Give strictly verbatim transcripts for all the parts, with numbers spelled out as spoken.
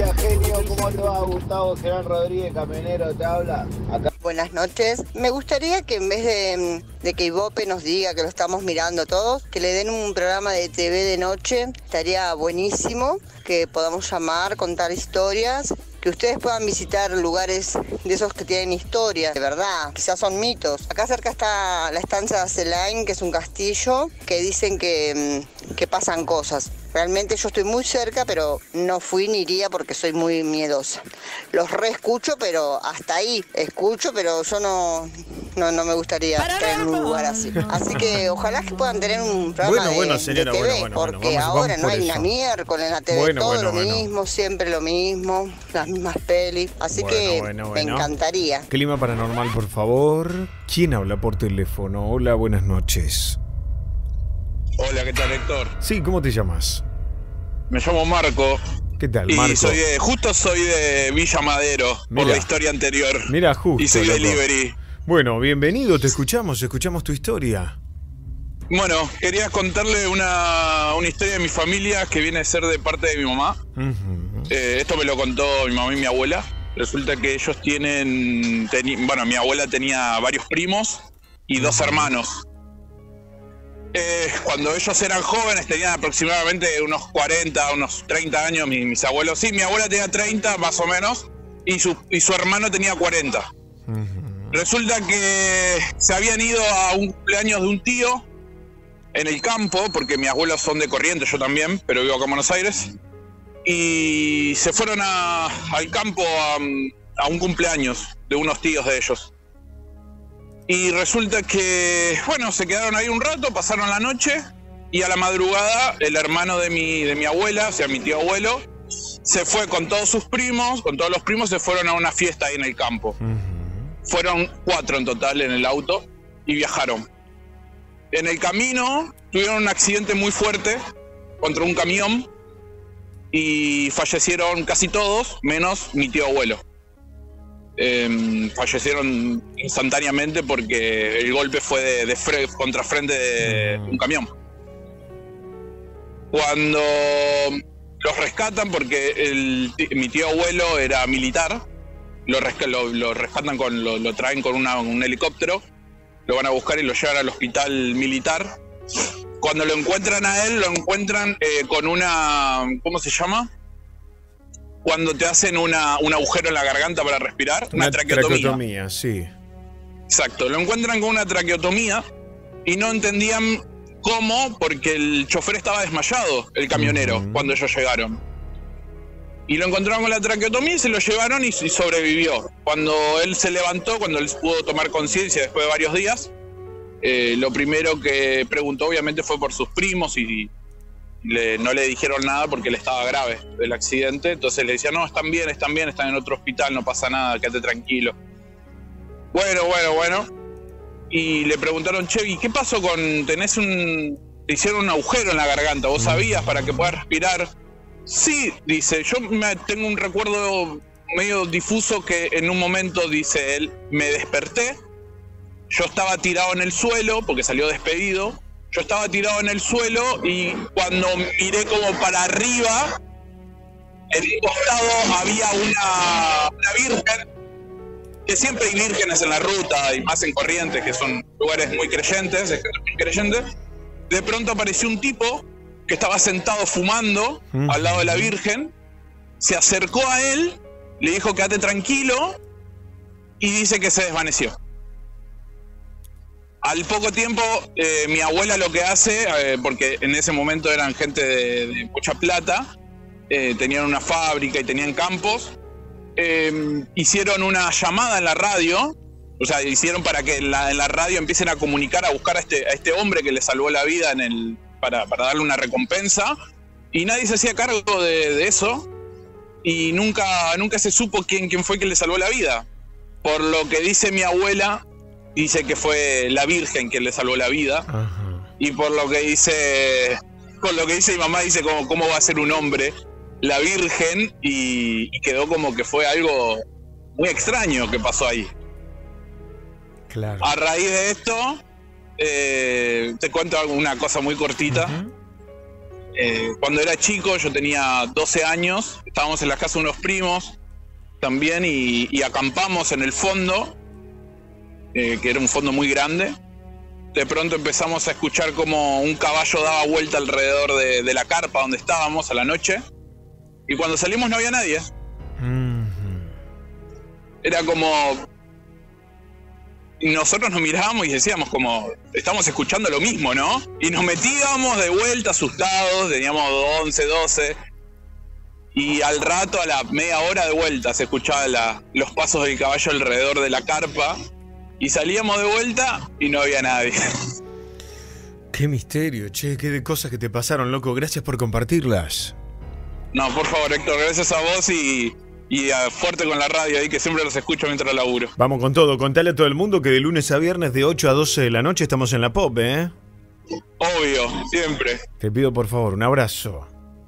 Hola, genio, ¿cómo te va? Gustavo Gerán Rodríguez, camionero, te habla. Acá. Buenas noches. Me gustaría que en vez de, de que Ibope nos diga que lo estamos mirando todos, que le den un programa de T V de noche. Estaría buenísimo que podamos llamar, contar historias, que ustedes puedan visitar lugares de esos que tienen historia, de verdad, quizás son mitos. Acá cerca está la estancia de Celain, que es un castillo, que dicen que, que pasan cosas. Realmente yo estoy muy cerca, pero no fui ni iría porque soy muy miedosa. Los reescucho, pero hasta ahí escucho, pero yo no, no, no me gustaría estar en un lugar así. Así que ojalá que puedan tener un programa bueno, de, bueno, señora, de T V, bueno, bueno, porque bueno, vamos, ahora vamos no hay eso. una miércoles en la T V, Bueno, todo bueno, lo bueno. mismo, siempre lo mismo, las mismas pelis. Así Bueno, que bueno, me bueno. encantaría. Clima paranormal, por favor. ¿Quién habla por teléfono? Hola, buenas noches. Hola, ¿qué tal, Héctor? Sí, ¿cómo te llamas? Me llamo Marco. ¿Qué tal, Y Marco? soy de, justo soy de Villa Madero, Mira. por la historia anterior. Mira, justo. Y soy loco. delivery. Bueno, bienvenido, te escuchamos, escuchamos tu historia. Bueno, quería contarle una, una historia de mi familia que viene a ser de parte de mi mamá. Uh-huh. Eh, esto me lo contó mi mamá y mi abuela. Resulta que ellos tienen... Teni, bueno, mi abuela tenía varios primos y dos hermanos. Eh, cuando ellos eran jóvenes, tenían aproximadamente unos cuarenta, unos treinta años, mis, mis abuelos. Sí, mi abuela tenía treinta más o menos, y su, y su hermano tenía cuarenta. Uh-huh. Resulta que se habían ido a un cumpleaños de un tío en el campo, porque mis abuelos son de Corrientes, yo también, pero vivo acá en Buenos Aires. Y se fueron a, al campo a, a un cumpleaños de unos tíos de ellos. Y resulta que, bueno, se quedaron ahí un rato, pasaron la noche, y a la madrugada el hermano de mi, de mi abuela, o sea, mi tío abuelo, se fue con todos sus primos, con todos los primos se fueron a una fiesta ahí en el campo. Uh-huh. Fueron cuatro en total en el auto y viajaron. En el camino tuvieron un accidente muy fuerte contra un camión y fallecieron casi todos, menos mi tío abuelo. Eh, fallecieron instantáneamente porque el golpe fue de, de fre contra frente de un camión. Cuando los rescatan, porque el, mi tío abuelo era militar, lo, resca lo, lo rescatan con, lo, lo traen con una, un helicóptero, lo van a buscar y lo llevan al hospital militar. Cuando lo encuentran a él, lo encuentran eh, con una, ¿cómo se llama? Cuando te hacen una, un agujero en la garganta para respirar, una, una traqueotomía. traqueotomía, sí. Exacto, lo encuentran con una traqueotomía y no entendían cómo, porque el chofer estaba desmayado, el camionero, uh-huh. cuando ellos llegaron. Y lo encontraron con la traqueotomía y se lo llevaron y, y sobrevivió. Cuando él se levantó, cuando él pudo tomar conciencia después de varios días, eh, lo primero que preguntó obviamente fue por sus primos y... Le, no le dijeron nada porque él estaba grave del accidente, entonces le decían, no, están bien, están bien, están en otro hospital, no pasa nada, quédate tranquilo. Bueno, bueno, bueno. Y le preguntaron, che, ¿y qué pasó con, tenés un, te hicieron un agujero en la garganta, vos sabías, para que puedas respirar? Sí, dice, yo me, tengo un recuerdo medio difuso que en un momento, dice él, me desperté, yo estaba tirado en el suelo porque salió despedido. Yo estaba tirado en el suelo y cuando miré como para arriba, en un costado había una, una virgen, que siempre hay vírgenes en la ruta y más en Corrientes, que son lugares muy creyentes, de gente muy creyente. De pronto apareció un tipo que estaba sentado fumando uh-huh. al lado de la virgen, se acercó a él, le dijo quédate tranquilo y dice que se desvaneció. Al poco tiempo, eh, mi abuela lo que hace, eh, porque en ese momento eran gente de, de mucha plata, eh, tenían una fábrica y tenían campos, eh, hicieron una llamada en la radio, o sea, hicieron para que en la, en la radio empiecen a comunicar, a buscar a este, a este hombre que le salvó la vida en el, para, para darle una recompensa, y nadie se hacía cargo de, de eso, y nunca, nunca se supo quién, quién fue que le salvó la vida. Por lo que dice mi abuela, dice que fue la Virgen quien le salvó la vida. Ajá. Y por lo que dice, por lo que dice mi mamá, dice como cómo va a ser un hombre la Virgen, y, y quedó como que fue algo muy extraño que pasó ahí. Claro. A raíz de esto, eh, te cuento una cosa muy cortita. Uh-huh. eh, cuando era chico, yo tenía doce años, estábamos en la casa de unos primos también y, y acampamos en el fondo, eh, que era un fondo muy grande. De pronto empezamos a escuchar como un caballo daba vuelta alrededor de, de la carpa donde estábamos a la noche. Y cuando salimos no había nadie. Mm-hmm. Era como... Nosotros nos mirábamos y decíamos como... Estamos escuchando lo mismo, ¿no? Y nos metíamos de vuelta asustados, teníamos once, doce. Y al rato, a la media hora de vuelta, se escuchaban la, los pasos del caballo alrededor de la carpa. Y salíamos de vuelta y no había nadie. Qué misterio, che, qué de cosas que te pasaron, loco. Gracias por compartirlas. No, por favor, Héctor, gracias a vos y, y a fuerte con la radio ahí, que siempre los escucho mientras laburo. Vamos con todo, contale a todo el mundo que de lunes a viernes de ocho a doce de la noche estamos en la Pop, ¿eh? Obvio, siempre. Te pido por favor, un abrazo.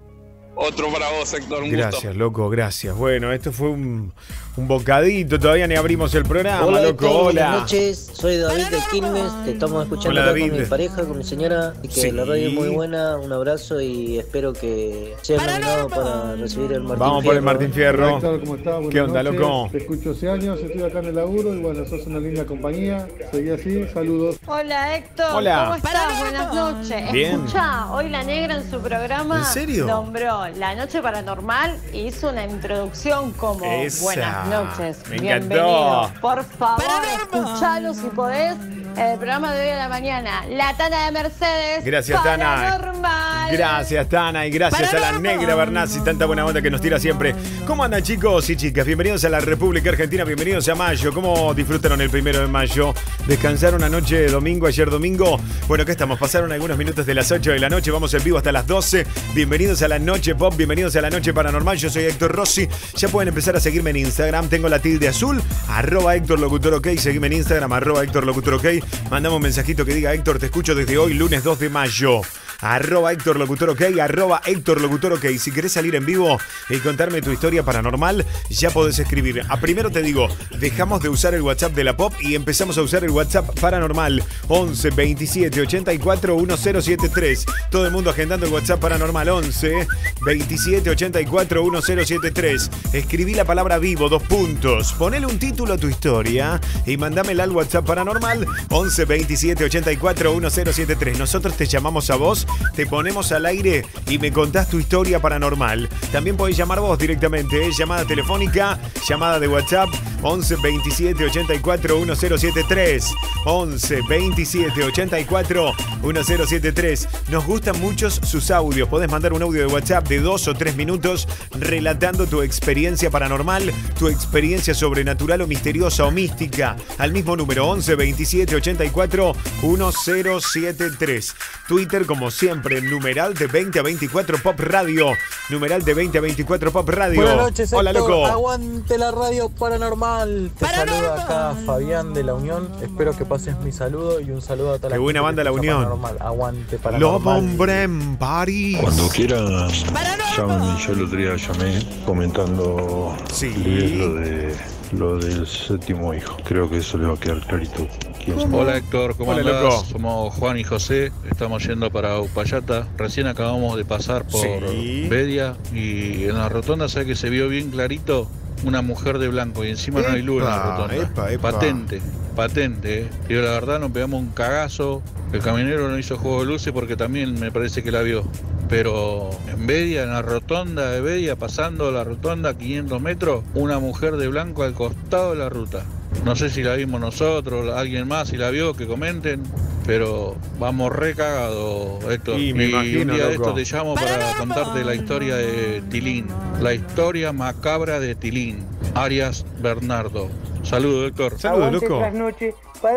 Otro para vos, Héctor, un Gracias, gusto. loco, gracias. Bueno, esto fue un, un bocadito, todavía ni abrimos el programa, hola, loco, Héctor, hola. Buenas noches, soy David de Quilmes, te estamos escuchando Hola, acá David. con mi pareja, con mi señora, y que Sí. la radio es muy buena, un abrazo y espero que seas nominado para recibir el Martín Vamos Fierro. por el Martín Fierro. Hola, Héctor, ¿cómo estás? Buenas ¿Qué onda, noches. loco? Te escucho hace años, estoy acá en el laburo y bueno, sos una linda compañía. Seguí así, saludos. Hola Héctor, Hola. ¿cómo estás? Buenas noches. Bien. Escuchá, hoy la negra en su programa ¿En serio? nombró La Noche Paranormal y hizo una introducción como Esa. buenas noches, Me bienvenido. encantó. Por favor, escuchalo si podés. El programa de hoy a la mañana, La Tana de Mercedes. Gracias, Tana. Paranormal. Gracias, Tana, y gracias a la negra Bernasi, tanta buena onda que nos tira siempre. ¿Cómo andan, chicos y chicas? Bienvenidos a la República Argentina, bienvenidos a mayo. ¿Cómo disfrutaron el primero de mayo? ¿Descansaron anoche de domingo, ayer domingo? Bueno, ¿qué estamos? Pasaron algunos minutos de las ocho de la noche, vamos en vivo hasta las doce. Bienvenidos a la Noche Pop, bienvenidos a la Noche Paranormal. Yo soy Héctor Rossi. Ya pueden empezar a seguirme en Instagram. Tengo la tilde azul, arroba Héctor Locutor OK. Seguime en Instagram, arroba Héctor Locutor OK. Mandame un mensajito que diga: Héctor, te escucho desde hoy, lunes dos de mayo. Arroba Héctor Locutor OK, arroba Héctor Locutor OK. Si querés salir en vivo y contarme tu historia paranormal, ya podés escribir. A primero te digo, dejamos de usar el WhatsApp de la Pop y empezamos a usar el WhatsApp paranormal. once veintisiete ochenta y cuatro diez setenta y tres. Todo el mundo agendando el WhatsApp paranormal. once veintisiete ochenta y cuatro diez setenta y tres. Escribí la palabra vivo, dos puntos. Ponele un título a tu historia y mandámela al WhatsApp paranormal. once veintisiete ochenta y cuatro diez setenta y tres. Nosotros te llamamos a vos, te ponemos al aire y me contás tu historia paranormal. También podés llamar vos directamente, ¿eh? Llamada telefónica, llamada de WhatsApp, once veintisiete ochenta y cuatro diez setenta y tres. once veintisiete ochenta y cuatro diez setenta y tres. Nos gustan muchos sus audios. Podés mandar un audio de WhatsApp de dos o tres minutos relatando tu experiencia paranormal, tu experiencia sobrenatural o misteriosa o mística, al mismo número once veintisiete ochenta y cuatro diez setenta y tres. Twitter, como siempre, numeral de veinte a veinticuatro Pop Radio. Numeral de veinte a veinticuatro Pop Radio. Buenas noches, Hola, Héctor. loco. Aguante la radio paranormal. Te saluda acá Fabián de La Unión. Espero que pases mi saludo y un saludo a toda la Qué buena gente banda que La escucha Unión. Paranormal. Aguante Los paranormal. hombres en París. Cuando quieran, llámenme. Yo el otro día llamé comentando Sí. lo, de, lo del séptimo hijo. Creo que eso le va a quedar clarito. ¿Quién sabe? Hola Héctor, ¿cómo Hola, andás? loco. Somos Juan y José, estamos yendo para Upayata. Recién acabamos de pasar por Sí. Bedia y en la rotonda, ¿sabes que se vio bien clarito? Una mujer de blanco y encima no hay luz en la Epa, rotonda. epa, epa. Patente, patente, ¿eh? Y la verdad nos pegamos un cagazo. El camionero no hizo juego de luces porque también me parece que la vio. Pero en Bedia, en la rotonda de Bedia, pasando la rotonda a quinientos metros, una mujer de blanco al costado de la ruta. No sé si la vimos nosotros, alguien más, si la vio, que comenten. Pero vamos re cagados, Héctor. Y me imagino, un día de loco. esto te llamo para contarte la historia de Tilín. La historia macabra de Tilín. Arias Bernardo. Saludos, Héctor. Saludos, loco. Noche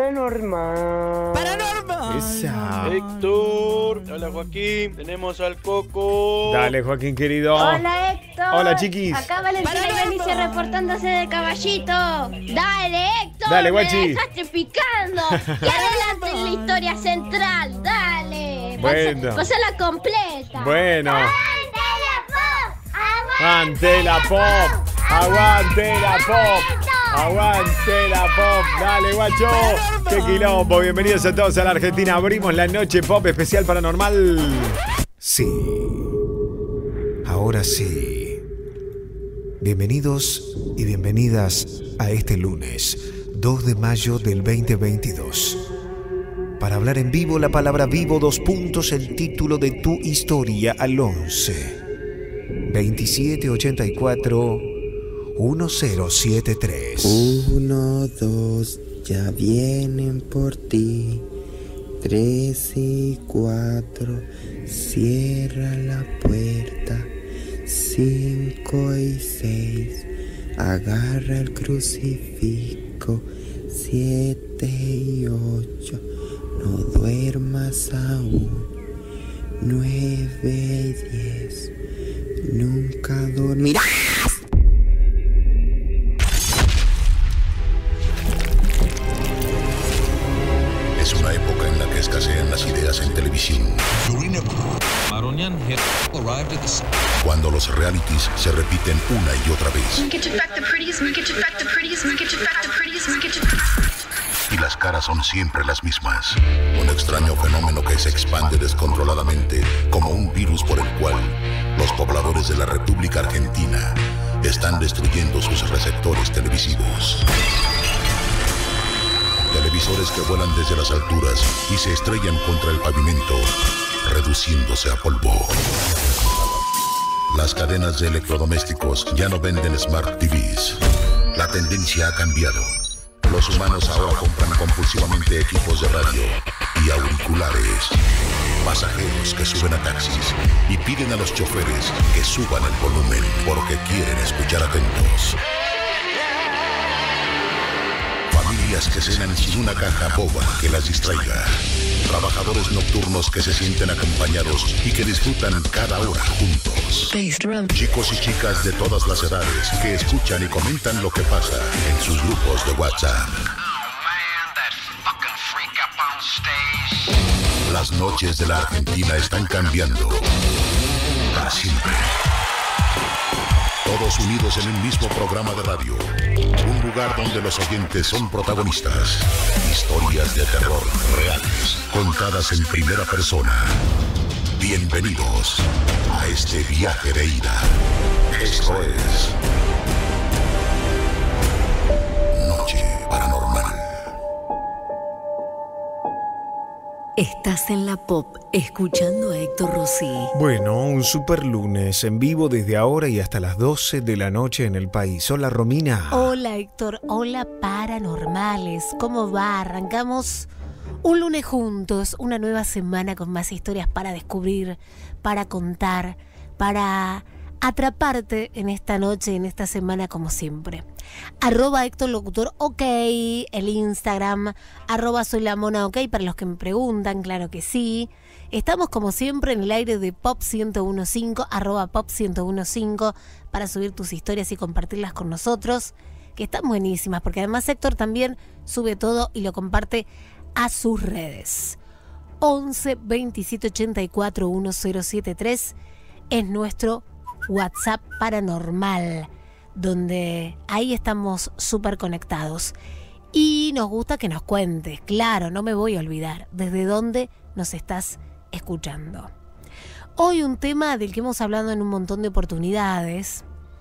paranormal. Esa. Héctor, hola Joaquín, tenemos al Coco. Dale, Joaquín, querido. Hola Héctor. Hola, chiquis. Acá Valentina y Benicio reportándose de Caballito. Dale Héctor. Dale, guachi. Me dejaste picando. Y adelante en la historia central. Dale. Bueno. Pasa, pasala completa. Bueno. Aguante la pop. Aguante la pop. Aguante la pop. Dale, guacho. Qué quilombo. Bienvenidos a todos a la Argentina. Abrimos la Noche Pop especial paranormal. Sí. Ahora sí. Bienvenidos y bienvenidas a este lunes, dos de mayo del veinte veintidós. Para hablar en vivo, la palabra vivo, dos puntos, el título de tu historia al once veintisiete ochenta y cuatro diez setenta y tres. Uno, dos, ya vienen por ti. Tres y cuatro, cierra la puerta. Cinco y seis, agarra el crucifijo. Siete y ocho, no duermas aún. Nueve y diez, nunca dormirás. Es una época en la que escasean las ideas en televisión. Cuando los realities se repiten una y otra vez. Y las caras son siempre las mismas. Un extraño fenómeno que se expande descontroladamente como un virus por el cual los pobladores de la República Argentina están destruyendo sus receptores televisivos. Televisores que vuelan desde las alturas y se estrellan contra el pavimento, reduciéndose a polvo. Las cadenas de electrodomésticos ya no venden Smart T Vs. La tendencia ha cambiado. Los humanos ahora compran compulsivamente equipos de radio y auriculares. Pasajeros que suben a taxis y piden a los choferes que suban el volumen porque quieren escuchar atentos. Familias que cenan sin una caja boba que las distraiga. Trabajadores nocturnos que se sienten acompañados y que disfrutan cada hora juntos. Chicos y chicas de todas las edades que escuchan y comentan lo que pasa en sus grupos de WhatsApp. Las noches de la Argentina están cambiando para siempre. Todos unidos en un mismo programa de radio. Un lugar donde los oyentes son protagonistas. Historias de terror reales, contadas en primera persona. Bienvenidos a este viaje de ida. Esto es Noche Paranormal. Estás en la Pop, escuchando a Héctor Rossi. Bueno, un super lunes en vivo desde ahora y hasta las doce de la noche en el país. Hola, Romina. Hola, Héctor. Hola, paranormales. ¿Cómo va? Arrancamos un lunes juntos, una nueva semana con más historias para descubrir, para contar, para atraparte en esta noche, en esta semana, como siempre. Arroba Héctor Locutor OK, el Instagram, arroba Soy la Mona OK, para los que me preguntan, claro que sí. Estamos como siempre en el aire de Pop ciento uno punto cinco, arroba Pop ciento uno punto cinco, para subir tus historias y compartirlas con nosotros, que están buenísimas, porque además Héctor también sube todo y lo comparte a sus redes. once veintisiete ochenta y cuatro diez setenta y tres es nuestro WhatsApp paranormal, donde ahí estamos súper conectados. Y nos gusta que nos cuentes, claro, no me voy a olvidar, desde dónde nos estás escuchando. Hoy un tema del que hemos hablado en un montón de oportunidades: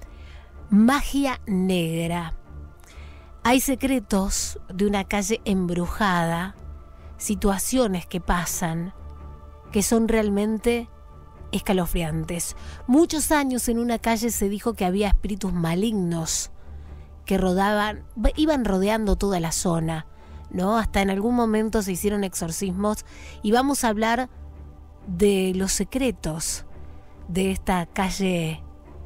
magia negra. Hay secretos de una calle embrujada, situaciones que pasan que son realmente escalofriantes. Muchos años en una calle se dijo que había espíritus malignos que rodaban, iban rodeando toda la zona, ¿no? Hasta en algún momento se hicieron exorcismos, y vamos a hablar de los secretos de esta calle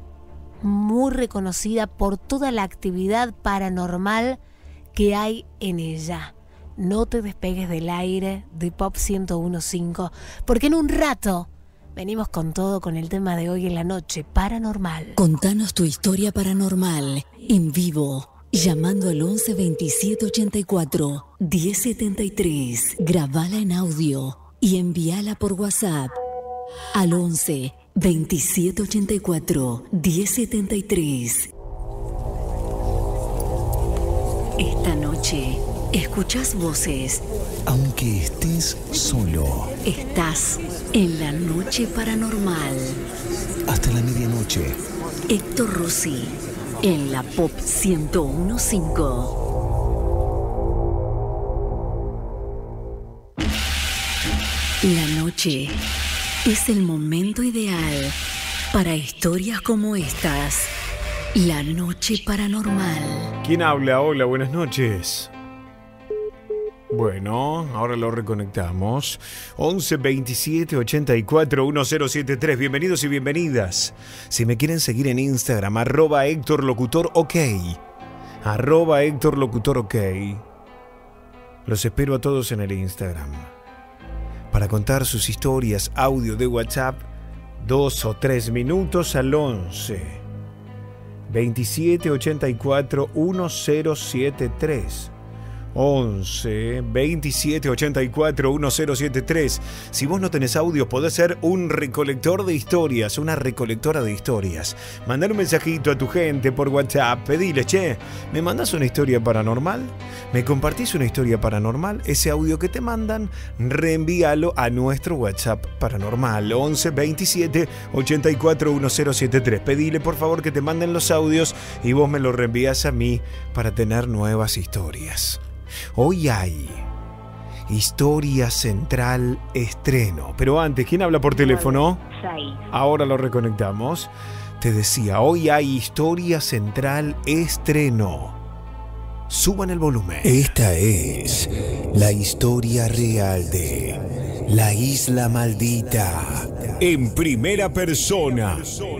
muy reconocida por toda la actividad paranormal que hay en ella. No te despegues del aire de Pop ciento uno punto cinco, porque en un rato venimos con todo, con el tema de hoy en la noche paranormal. Contanos tu historia paranormal en vivo, llamando al once veintisiete ochenta y cuatro diez setenta y tres. Grabala en audio y envíala por WhatsApp al once veintisiete ochenta y cuatro diez setenta y tres. Esta noche noche, escuchás voces. Aunque estés solo. Estás en la noche paranormal. Hasta la medianoche. Héctor Rossi, en la Pop ciento uno punto cinco. La noche es el momento ideal para historias como estas. La noche paranormal. ¿Quién habla? Hola, buenas noches. Bueno, ahora lo reconectamos. once veintisiete ochenta y cuatro1073. Bienvenidos y bienvenidas. Si me quieren seguir en Instagram, arroba Héctor Locutor OK. Arroba Héctor Locutor OK. Los espero a todos en el Instagram. Para contar sus historias, audio de WhatsApp, dos o tres minutos al once veintisiete ochenta y cuatro1073. once veintisiete ochenta y cuatro1073. Si vos no tenés audio, podés ser un recolector de historias, una recolectora de historias. Mandar un mensajito a tu gente por WhatsApp, pedile, che, ¿me mandás una historia paranormal? ¿Me compartís una historia paranormal? Ese audio que te mandan, reenvíalo a nuestro WhatsApp paranormal, once veintisiete ochenta y cuatro1073. Pedile por favor que te manden los audios y vos me los reenvías a mí para tener nuevas historias. Hoy hay Historia Central estreno. Pero antes, ¿quién habla por teléfono? Ahora lo reconectamos. Te decía, hoy hay Historia Central estreno. Suban el volumen. Esta es la historia real de la Isla Maldita. En primera persona.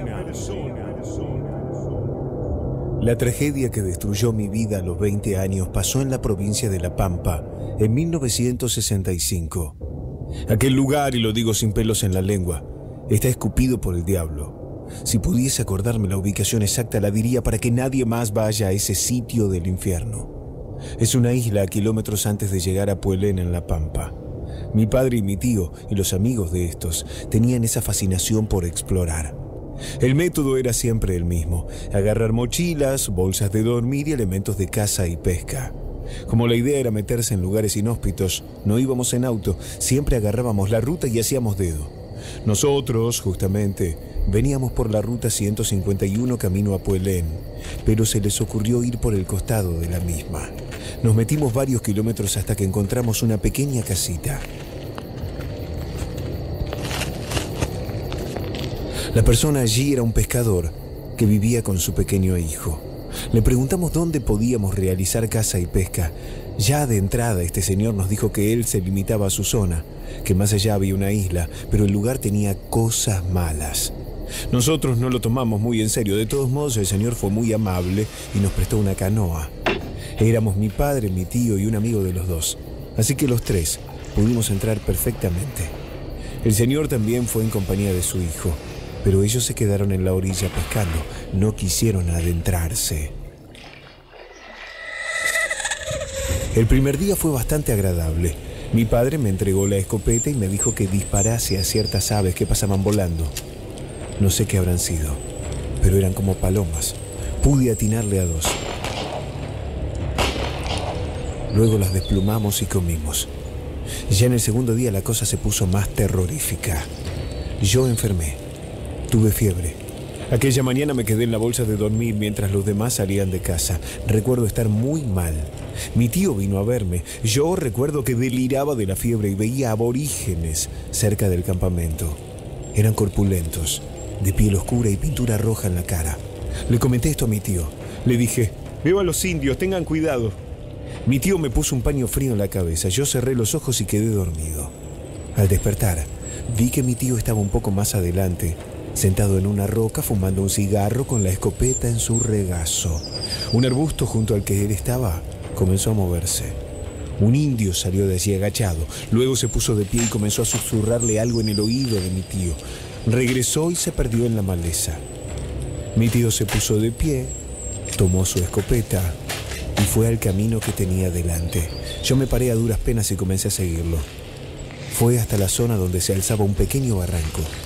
La tragedia que destruyó mi vida a los veinte años pasó en la provincia de La Pampa en mil novecientos sesenta y cinco. Aquel lugar, y lo digo sin pelos en la lengua, está escupido por el diablo. Si pudiese acordarme la ubicación exacta la diría para que nadie más vaya a ese sitio del infierno. Es una isla a kilómetros antes de llegar a Puelén en La Pampa. Mi padre y mi tío y los amigos de estos tenían esa fascinación por explorar. El método era siempre el mismo: agarrar mochilas, bolsas de dormir y elementos de caza y pesca. Como la idea era meterse en lugares inhóspitos, no íbamos en auto, siempre agarrábamos la ruta y hacíamos dedo. Nosotros, justamente, veníamos por la ruta ciento cincuenta y uno camino a Puelén, pero se les ocurrió ir por el costado de la misma. Nos metimos varios kilómetros hasta que encontramos una pequeña casita. La persona allí era un pescador que vivía con su pequeño hijo. Le preguntamos dónde podíamos realizar caza y pesca. Ya de entrada este señor nos dijo que él se limitaba a su zona, que más allá había una isla, pero el lugar tenía cosas malas. Nosotros no lo tomamos muy en serio. De todos modos, el señor fue muy amable y nos prestó una canoa. Éramos mi padre, mi tío y un amigo de los dos, así que los tres pudimos entrar perfectamente. El señor también fue en compañía de su hijo, pero ellos se quedaron en la orilla pescando, no quisieron adentrarse. El primer día fue bastante agradable. Mi padre me entregó la escopeta y me dijo que disparase a ciertas aves que pasaban volando. No sé qué habrán sido, pero eran como palomas. Pude atinarle a dos. Luego las desplumamos y comimos. Ya en el segundo día la cosa se puso más terrorífica. Yo enfermé. Tuve fiebre. Aquella mañana me quedé en la bolsa de dormir mientras los demás salían de casa. Recuerdo estar muy mal. Mi tío vino a verme. Yo recuerdo que deliraba de la fiebre y veía aborígenes cerca del campamento. Eran corpulentos, de piel oscura y pintura roja en la cara. Le comenté esto a mi tío. Le dije, veo a los indios, tengan cuidado. Mi tío me puso un paño frío en la cabeza. Yo cerré los ojos y quedé dormido. Al despertar, vi que mi tío estaba un poco más adelante, sentado en una roca fumando un cigarro con la escopeta en su regazo. Un arbusto junto al que él estaba comenzó a moverse. Un indio salió de allí agachado. Luego se puso de pie y comenzó a susurrarle algo en el oído de mi tío. Regresó y se perdió en la maleza. Mi tío se puso de pie, tomó su escopeta y fue al camino que tenía delante. Yo me paré a duras penas y comencé a seguirlo. Fue hasta la zona donde se alzaba un pequeño barranco.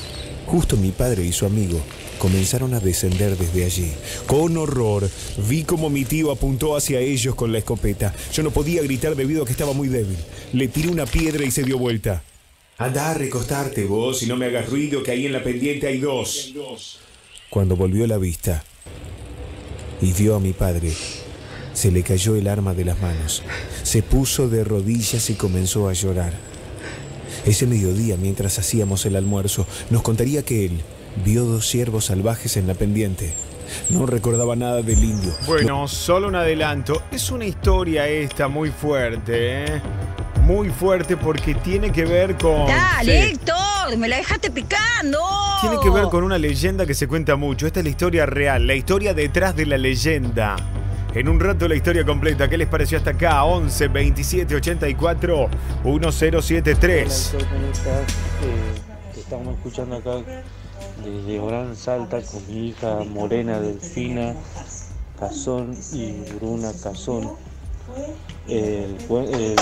Justo mi padre y su amigo comenzaron a descender desde allí. Con horror, vi como mi tío apuntó hacia ellos con la escopeta. Yo no podía gritar debido a que estaba muy débil. Le tiré una piedra y se dio vuelta. Anda a recostarte vos y no me hagas ruido, que ahí en la pendiente hay dos. Cuando volvió la vista y vio a mi padre, se le cayó el arma de las manos. Se puso de rodillas y comenzó a llorar. Ese mediodía, mientras hacíamos el almuerzo, nos contaría que él vio dos ciervos salvajes en la pendiente. No recordaba nada del indio. Bueno, no... solo un adelanto. Es una historia esta muy fuerte, ¿eh? Muy fuerte porque tiene que ver con... ¡Dale, sí. Héctor! ¡Me la dejaste picando! Tiene que ver con una leyenda que se cuenta mucho. Esta es la historia real, la historia detrás de la leyenda. En un rato la historia completa. ¿Qué les pareció hasta acá? once, veintisiete, ochenta y cuatro, diez setenta y tres. Hola, eh, te estamos escuchando acá desde Orán, Salta, con mi hija Morena Delfina Cazón y Bruna Cazón. El, el,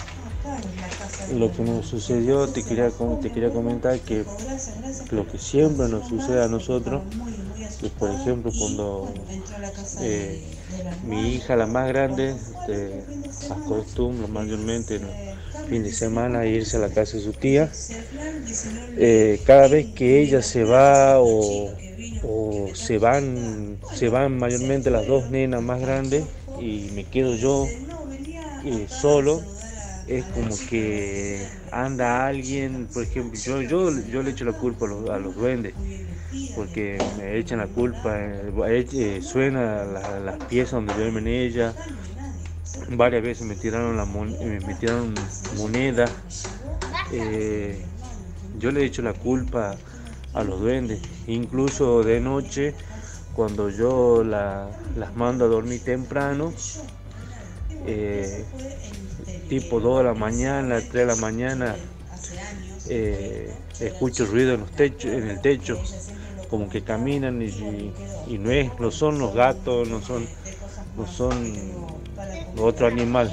lo que nos sucedió, te quería, te quería comentar que lo que siempre nos sucede a nosotros, que por ejemplo cuando eh, mi hija, la más grande, eh, acostumbra mayormente en el fin de semana a irse a la casa de su tía. Eh, cada vez que ella se va o, o se van, se van mayormente las dos nenas más grandes y me quedo yo eh, solo, es como que anda alguien, por ejemplo, yo, yo, yo le echo la culpa a los, a los duendes, porque me echan la culpa, eh, suena la, las piezas donde duermen ella, varias veces me tiraron, la mon, me tiraron moneda, eh, yo le echo la culpa a los duendes, incluso de noche, cuando yo la, las mando a dormir temprano, eh, tipo dos de la mañana, tres de la mañana, eh, escucho ruido en los techos, en el techo, como que caminan y, y, y no es, no son los gatos, no son, no son otro animal.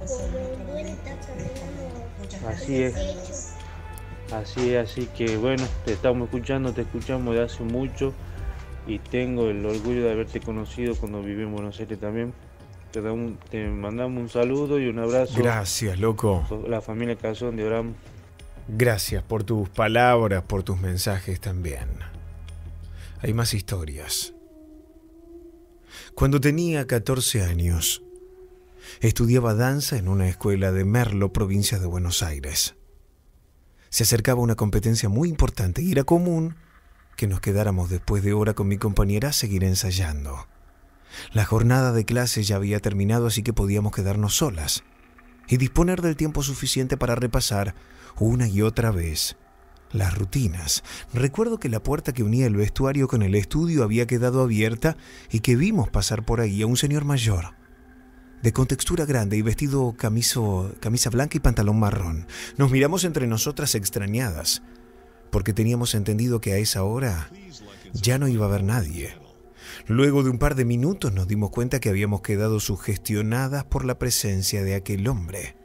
Así es, así es, así que bueno, te estamos escuchando, te escuchamos de hace mucho y tengo el orgullo de haberte conocido cuando viví en Buenos Aires también. Te, damos, te mandamos un saludo y un abrazo. Gracias, loco. La familia Cazón de Orán. Gracias por tus palabras, por tus mensajes también. Hay más historias. Cuando tenía catorce años, estudiaba danza en una escuela de Merlo, provincia de Buenos Aires. Se acercaba una competencia muy importante y era común que nos quedáramos después de hora con mi compañera a seguir ensayando. La jornada de clase ya había terminado, así que podíamos quedarnos solas y disponer del tiempo suficiente para repasar una y otra vez las rutinas. Recuerdo que la puerta que unía el vestuario con el estudio había quedado abierta y que vimos pasar por ahí a un señor mayor, de contextura grande y vestido camiso, camisa blanca y pantalón marrón. Nos miramos entre nosotras extrañadas, porque teníamos entendido que a esa hora ya no iba a haber nadie. Luego de un par de minutos nos dimos cuenta que habíamos quedado sugestionadas por la presencia de aquel hombre.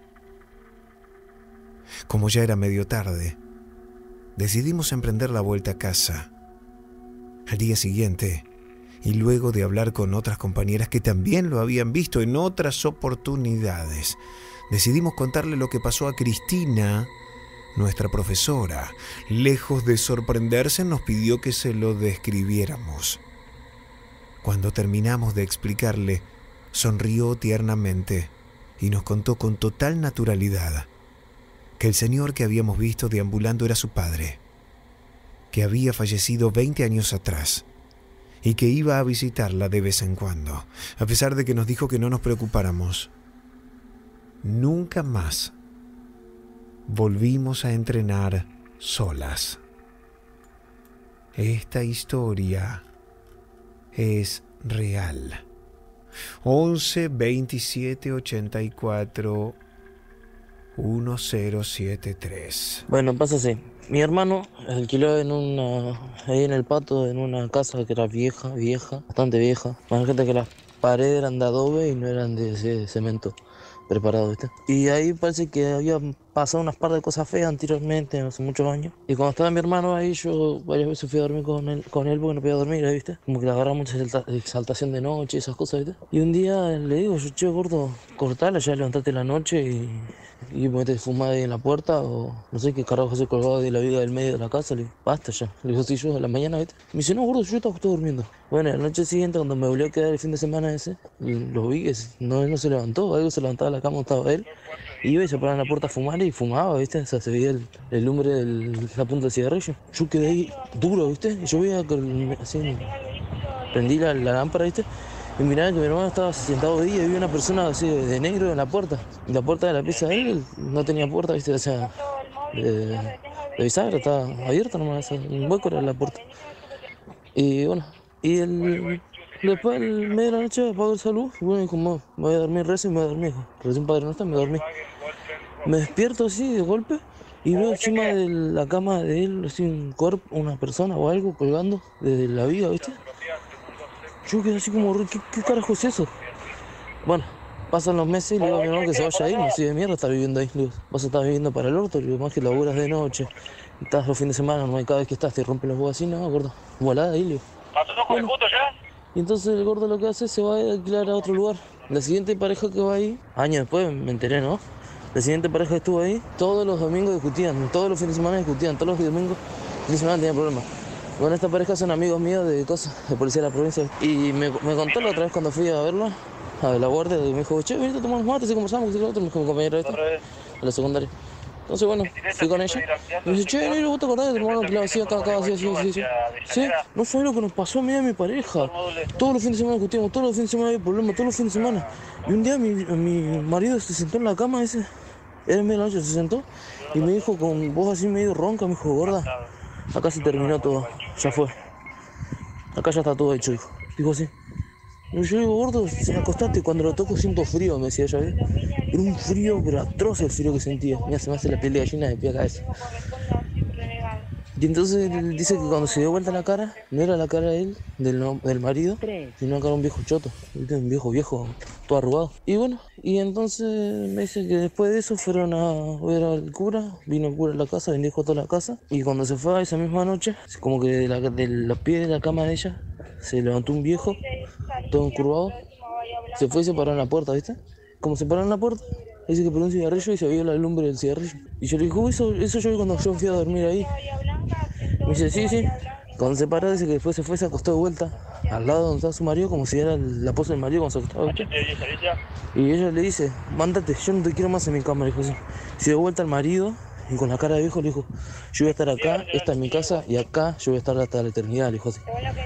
Como ya era medio tarde, decidimos emprender la vuelta a casa. Al día siguiente, y luego de hablar con otras compañeras que también lo habían visto en otras oportunidades, decidimos contarle lo que pasó a Cristina, nuestra profesora. Lejos de sorprenderse, nos pidió que se lo describiéramos. Cuando terminamos de explicarle, sonrió tiernamente y nos contó con total naturalidad que el señor que habíamos visto deambulando era su padre, que había fallecido veinte años atrás y que iba a visitarla de vez en cuando, a pesar de que nos dijo que no nos preocupáramos. Nunca más volvimos a entrenar solas. Esta historia es real. once, veintisiete, ochenta y cuatro, diez setenta y tres. Bueno, pasa así. Mi hermano alquiló en una, ahí en el pato, en una casa que era vieja, vieja, bastante vieja. Más gente que las paredes eran de adobe y no eran de, de cemento preparado, ¿viste? Y ahí parece que había pasado unas par de cosas feas anteriormente, hace muchos años. Y cuando estaba mi hermano ahí, yo varias veces fui a dormir con él, con él porque no podía dormir, ¿viste? Como que le agarraba mucha exaltación de noche y esas cosas, ¿viste? Y un día le digo, yo, che, gordo, cortala, ya levantate la noche y, y ponete fumada ahí en la puerta o no sé qué carajo se colgaba de la viga del medio de la casa. Le digo, basta ya. Le digo, sí, yo a la mañana, ¿viste? Me dice, no, gordo, yo estaba justo durmiendo. Bueno, la noche siguiente, cuando me volvió a quedar el fin de semana ese, lo vi que no, él no se levantó, algo se levantaba de la cama donde estaba él. Iba y se paraba en la puerta a fumar y fumaba, ¿viste? O sea, se veía el, el lumbre de la punta del cigarrillo. Yo quedé ahí duro, ¿viste? Y yo veía que así, prendí la, la lámpara, ¿viste? Y miraba que mi hermano estaba sentado ahí y había una persona así de, de negro en la puerta. Y la puerta de la pieza de él no tenía puerta, ¿viste? O sea, de, de bisagra, estaba abierta nomás, un hueco era la puerta. Y bueno, y el... Después, el medio de la noche, apagó el salud. Y bueno, como me voy a dormir, rezo y me voy a dormir. Recién Padre Nuestro, me dormí. Me despierto así de golpe y veo encima de la cama de él así un cuerpo, una persona o algo colgando desde la viga, ¿viste? Yo quedé así como, ¿qué, qué carajo es eso? Bueno, pasan los meses y le digo a mi hermano que se vaya ahí. Me dice, de mierda está viviendo ahí. Le digo, vas a estar viviendo para el orto. Le digo, más que laburas de noche. Estás los fines de semana, no hay cada vez que estás, te rompen los huevos así, no, gordo. Volada ahí, le digo. ¿Pasó con el puto ya? Y entonces el gordo lo que hace es se va a alquilar a otro lugar. La siguiente pareja que va ahí, años después me enteré, ¿no? La siguiente pareja que estuvo ahí, todos los domingos discutían, todos los fines de semana discutían, todos los domingos, fines de semana tenían problemas. Bueno, esta pareja son amigos míos de cosas, de policía de la provincia. Y me, me contó la otra vez cuando fui a verlo, a la guardia, y me dijo, che, venite a tomar unos mates y conversamos, que es el otro, me dijo mi compañero de esto, de la secundaria. Entonces, bueno, fui con ella. Y me dice, che, Negro, ¿vos te acordás que tu hermano alquilaba así acá, acá, así, así, así, así? Sí, no sabés lo que nos pasó a mí y a mi pareja. Todos los fines de semana discutimos, todos los fines de semana había problemas, todos los fines de semana. Y un día mi, mi marido se sentó en la cama, ese, era en media noche, se sentó y me dijo con voz así medio ronca, me dijo, gorda, acá se terminó todo, ya fue. Acá ya está todo hecho, hijo. Dijo así. Y yo digo, gordo, acostate, cuando lo toco siento frío, me decía ella, ¿ves? Era un frío, pero atroz el frío que sentía. Mira, se me hace la piel de gallina de pie a cabeza. Y entonces él dice que cuando se dio vuelta la cara, no era la cara de él, del, no, del marido, sino que era un viejo choto, un viejo viejo, todo arrugado. Y bueno, y entonces me dice que después de eso fueron a ver al cura, vino el cura a la casa, bendijo toda la casa, y cuando se fue esa misma noche, como que de, la, de los pies de la cama de ella, se levantó un viejo, todo encurvado, se fue y se paró en la puerta, ¿viste? Como se paró en la puerta, dice que prendió un cigarrillo y se vio la lumbre del cigarrillo. Y yo le dije, eso, eso yo vi cuando yo fui a dormir ahí. Me dice, sí, sí. Cuando se paró, dice que después se fue, se acostó de vuelta al lado donde estaba su marido, como si era la posa del marido cuando se acostaba, ¿viste? Y ella le dice, mándate, yo no te quiero más en mi cama, le dijo así. Se dio vuelta al marido y con la cara de viejo le dijo, yo voy a estar acá, esta es mi casa y acá yo voy a estar hasta la eternidad, le dijo así.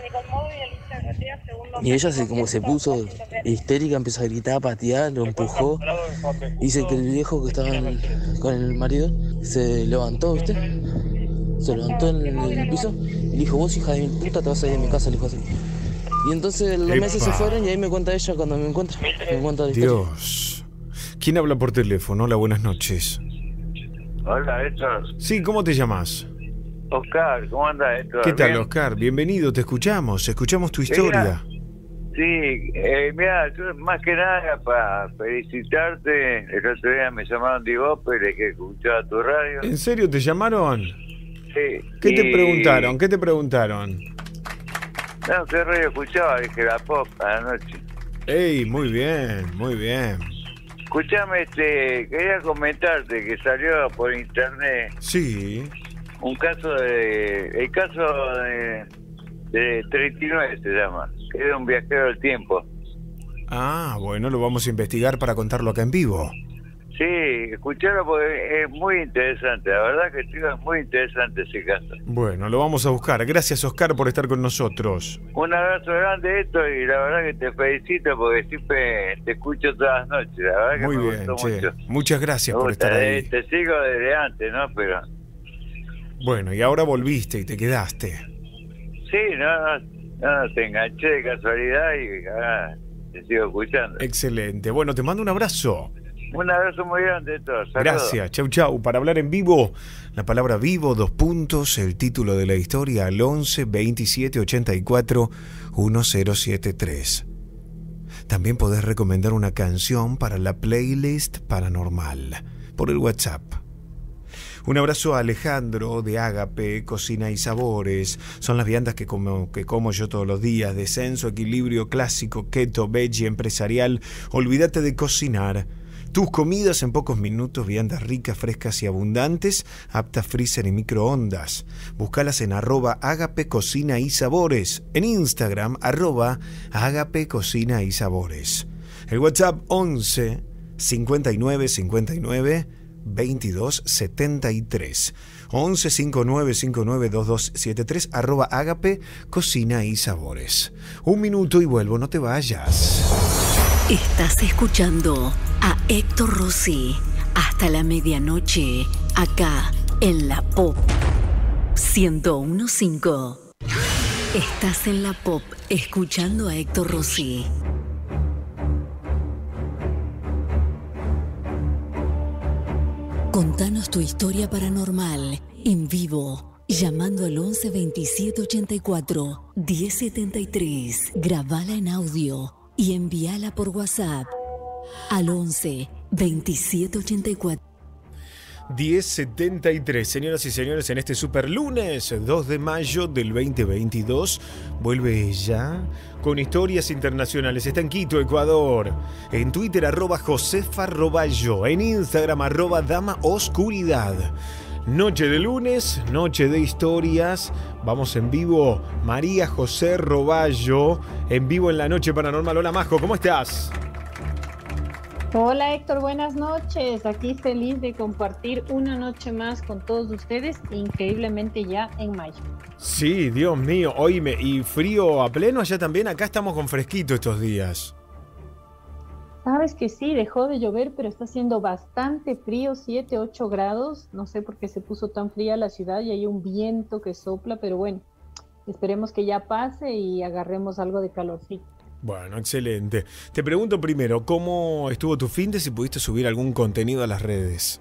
Y ella se, como se puso histérica, empezó a gritar, a patear, lo empujó. Dice que el viejo que estaba en el, con el marido se levantó, ¿viste? Se levantó en el, en el piso y le dijo, vos hija de mi puta te vas a ir de mi casa, le dijo así. Y entonces los Epa. meses se fueron y ahí me cuenta ella cuando me encuentra. Me cuenta la historia. Dios. ¿Quién habla por teléfono? Hola, buenas noches. Hola, Héctor. Sí, ¿cómo te llamas? Oscar, ¿cómo andas, Héctor? ¿Qué tal, ¿Bien? Oscar? Bienvenido, te escuchamos, escuchamos tu historia. Sí, eh, mira, yo más que nada para felicitarte. El otro día me llamaron de Opel, que escuchaba tu radio. ¿En serio te llamaron? Sí. ¿Qué y... te preguntaron? ¿Qué te preguntaron? No, ¿qué radio escuchaba? Dije la pop a la noche. Ey, muy bien, muy bien. Escuchame, este, quería comentarte que salió por internet. Sí. Un caso de... El caso de... de treinta y nueve se llama. Que era un viajero del tiempo. Ah, bueno, lo vamos a investigar para contarlo acá en vivo. Sí, escucharlo porque es muy interesante. La verdad que tío, es muy interesante ese caso. Bueno, lo vamos a buscar. Gracias, Oscar, por estar con nosotros. Un abrazo grande, esto, y la verdad que te felicito porque siempre te escucho todas las noches. La verdad que muy me bien, gustó che. mucho. Muchas gracias Me por gusta, estar ahí. eh, Te sigo desde antes, ¿no? Pero... Bueno, y ahora volviste y te quedaste. Sí, no, no, no te enganché de casualidad y ahora te sigo escuchando. Excelente. Bueno, te mando un abrazo. Un abrazo muy grande, todos. Gracias, chau chau. Para hablar en vivo, la palabra vivo, dos puntos, el título de la historia al once veintisiete ochenta y cuatro mil setenta y tres. También podés recomendar una canción para la playlist paranormal por el WhatsApp Un abrazo a Alejandro de Ágape, Cocina y Sabores. Son las viandas que como, que como yo todos los días. Descenso, equilibrio, clásico, keto, veggie, empresarial. Olvídate de cocinar. Tus comidas en pocos minutos, viandas ricas, frescas y abundantes, aptas freezer y microondas. Búscalas en arroba Ágape Cocina y Sabores. En Instagram, arroba Ágape Cocina y Sabores. El WhatsApp once cincuenta y nueve cincuenta y nueve veintidós setenta y tres. once cincuenta y nueve cincuenta y nueve veintidós setenta y tres, arroba Ágape Cocina y Sabores. Un minuto y vuelvo, no te vayas. Estás escuchando a Héctor Rossi hasta la medianoche, acá en la Pop ciento uno punto cinco. Estás en la Pop escuchando a Héctor Rossi. Contanos tu historia paranormal en vivo, llamando al once veintisiete ochenta y cuatro diez setenta y tres. Grabala en audio y envíala por WhatsApp al once veintisiete ochenta y cuatro diez setenta y tres. Señoras y señores, en este super lunes dos de mayo del veinte veintidós vuelve ella con historias internacionales. Está en Quito, Ecuador. En Twitter, arroba Josefa Roballo. En Instagram, arroba Dama Oscuridad. Noche de lunes, noche de historias. Vamos en vivo, María José Roballo, en vivo en la Noche Paranormal. Hola, Majo, ¿cómo estás? Hola, Héctor, buenas noches. Aquí feliz de compartir una noche más con todos ustedes, increíblemente ya en mayo. Sí, Dios mío, oíme, y frío a pleno allá también. Acá estamos con fresquito estos días. Sabes que sí, dejó de llover, pero está haciendo bastante frío, siete, ocho grados. No sé por qué se puso tan fría la ciudad y hay un viento que sopla, pero bueno, esperemos que ya pase y agarremos algo de calorcito. Bueno, excelente. Te pregunto primero, ¿cómo estuvo tu fin de si pudiste subir algún contenido a las redes?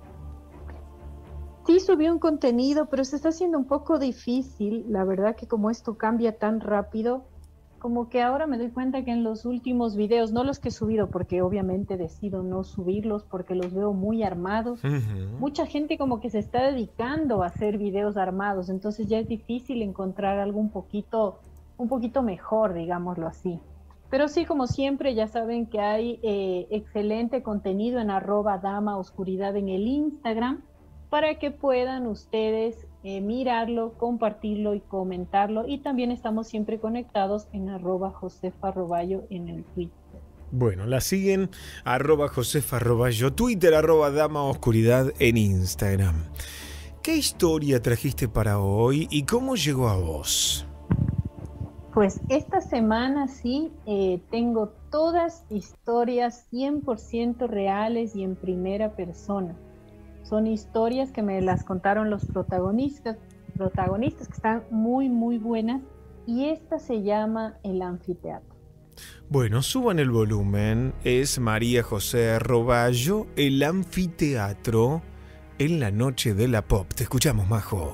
Sí, subí un contenido, pero se está haciendo un poco difícil. La verdad que como esto cambia tan rápido, como que ahora me doy cuenta que en los últimos videos, no los que he subido, porque obviamente decido no subirlos porque los veo muy armados, uh-huh. Mucha gente como que se está dedicando a hacer videos armados, entonces ya es difícil encontrar algo un poquito, un poquito mejor, digámoslo así. Pero sí, como siempre, ya saben que hay eh, excelente contenido en arroba Dama Oscuridad en el Instagram, para que puedan ustedes eh, mirarlo, compartirlo y comentarlo. Y también estamos siempre conectados en arroba Josefa Roballo en el Twitter. Bueno, la siguen arroba Josefa Roballo, Twitter arroba Dama Oscuridad en Instagram. ¿Qué historia trajiste para hoy y cómo llegó a vos? Pues esta semana sí, eh, tengo todas historias cien por ciento reales y en primera persona. Son historias que me las contaron los protagonistas, protagonistas que están muy, muy buenas. Y esta se llama El Anfiteatro. Bueno, suban el volumen. Es María José Roballo, El Anfiteatro, en la Noche de la Pop. Te escuchamos, Majo.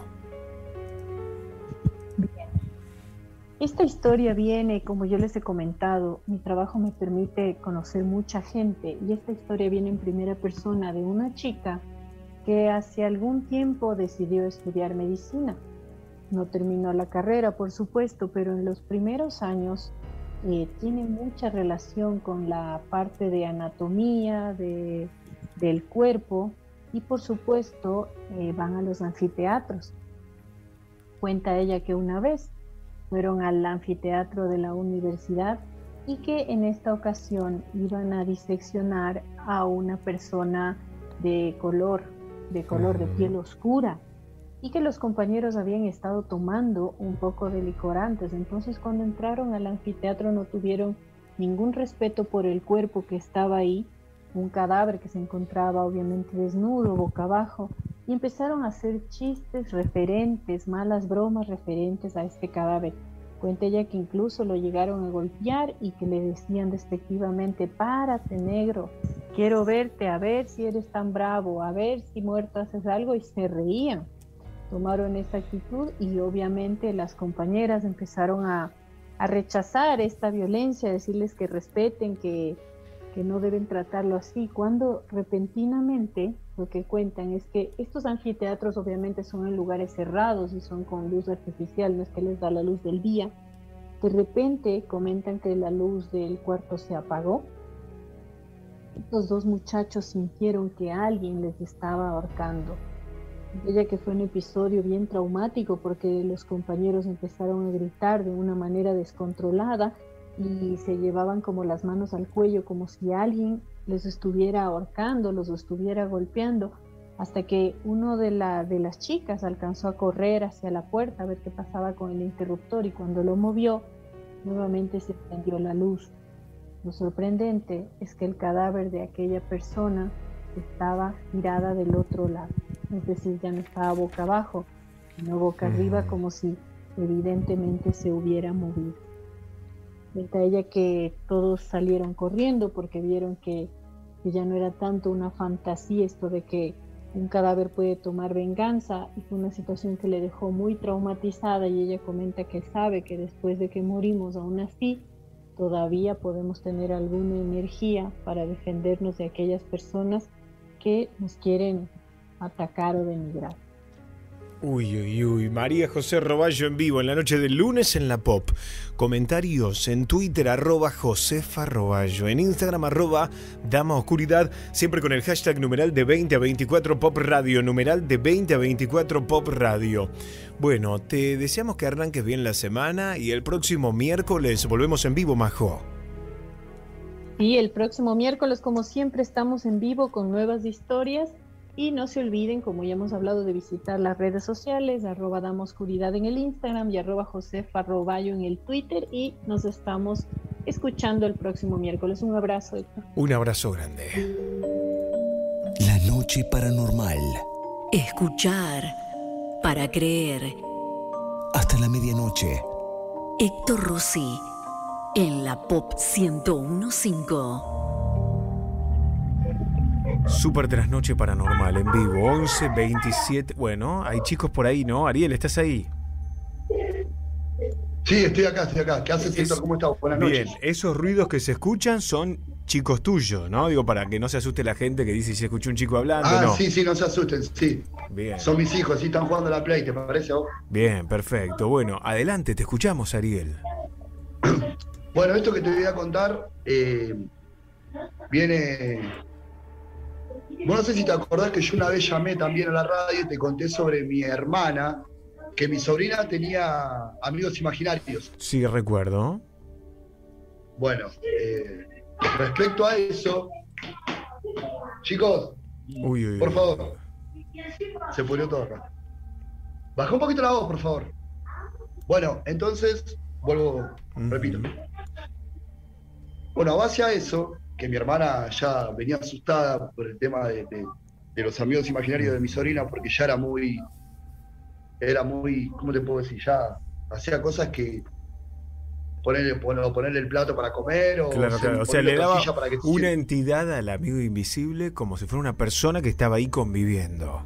Bien. Esta historia viene, como yo les he comentado, mi trabajo me permite conocer mucha gente. Y esta historia viene en primera persona de una chica que hace algún tiempo decidió estudiar medicina. No terminó la carrera, por supuesto, pero en los primeros años eh, tiene mucha relación con la parte de anatomía de, del cuerpo y, por supuesto, eh, van a los anfiteatros. Cuenta ella que una vez fueron al anfiteatro de la universidad y que en esta ocasión iban a diseccionar a una persona de color de color de piel oscura y que los compañeros habían estado tomando un poco de licor antes. Entonces cuando entraron al anfiteatro no tuvieron ningún respeto por el cuerpo que estaba ahí, un cadáver que se encontraba obviamente desnudo, boca abajo, y empezaron a hacer chistes referentes, malas bromas referentes a este cadáver. Cuenta ella que incluso lo llegaron a golpear y que le decían despectivamente: párate, negro, quiero verte, a ver si eres tan bravo, a ver si muerto haces algo, y se reían. Tomaron esa actitud y obviamente las compañeras empezaron a, a rechazar esta violencia, a decirles que respeten, que, que no deben tratarlo así, cuando repentinamente lo que cuentan es que estos anfiteatros obviamente son en lugares cerrados y son con luz artificial, no es que les da la luz del día. De repente comentan que la luz del cuarto se apagó. Estos dos muchachos sintieron que alguien les estaba ahorcando. Ella que fue un episodio bien traumático porque los compañeros empezaron a gritar de una manera descontrolada y se llevaban como las manos al cuello como si alguien les estuviera ahorcando, los estuviera golpeando, hasta que uno de, la, de las chicas alcanzó a correr hacia la puerta a ver qué pasaba con el interruptor y cuando lo movió, nuevamente se prendió la luz. Lo sorprendente es que el cadáver de aquella persona estaba tirada del otro lado, es decir, ya no estaba boca abajo, sino boca arriba, como si evidentemente se hubiera movido. Cuenta ella que todos salieron corriendo porque vieron que, que ya no era tanto una fantasía esto de que un cadáver puede tomar venganza, y fue una situación que le dejó muy traumatizada, y ella comenta que sabe que después de que morimos aún así todavía podemos tener alguna energía para defendernos de aquellas personas que nos quieren atacar o denigrar. Uy, uy, uy, María José Roballo en vivo en la noche del lunes en la Pop. Comentarios en Twitter, arroba Josefa Roballo, en Instagram, arroba Dama Oscuridad, siempre con el hashtag numeral de veinte a veinticuatro Pop Radio, numeral de veinte a veinticuatro Pop Radio. Bueno, te deseamos que arranques bien la semana y el próximo miércoles volvemos en vivo, Majo. Y el próximo miércoles, como siempre, estamos en vivo con nuevas historias. Y no se olviden, como ya hemos hablado, de visitar las redes sociales, arroba Dama Oscuridad en el Instagram y arroba Josefa Roballo en el Twitter. Y nos estamos escuchando el próximo miércoles. Un abrazo, Héctor. Un abrazo grande. La noche paranormal. Escuchar para creer. Hasta la medianoche. Héctor Rossi en la Pop ciento uno punto cinco. Super Trasnoche Paranormal en vivo, once veintisiete. Bueno, hay chicos por ahí, ¿no? Ariel, ¿estás ahí? Sí, estoy acá, estoy acá. ¿Qué haces, Héctor? ¿Cómo estás? Buenas noches. Bien, esos ruidos que se escuchan son chicos tuyos, ¿no? Digo, para que no se asuste la gente que dice si se escuchó un chico hablando. Ah, no. sí, sí, no se asusten, sí. Bien. Son mis hijos, sí, están jugando a la Play, ¿te parece a vos? Bien, perfecto. Bueno, adelante, te escuchamos, Ariel. Bueno, esto que te voy a contar eh, viene... Bueno, no sé si te acordás que yo una vez llamé también a la radio y te conté sobre mi hermana, que mi sobrina tenía amigos imaginarios. Sí, recuerdo. Bueno, eh, respecto a eso, chicos, uy, uy, por uy. favor, se ponió todo acá. Baja un poquito la voz, por favor. Bueno, entonces, vuelvo, uh-huh. repito. Bueno, a base a eso, que mi hermana ya venía asustada por el tema de, de, de los amigos imaginarios de mi sobrina, porque ya era muy, era muy, ¿cómo te puedo decir? Ya hacía cosas que ponerle, ponerle el plato para comer, o, claro, se, claro. O sea, le daba para que una entidad al amigo invisible como si fuera una persona que estaba ahí conviviendo.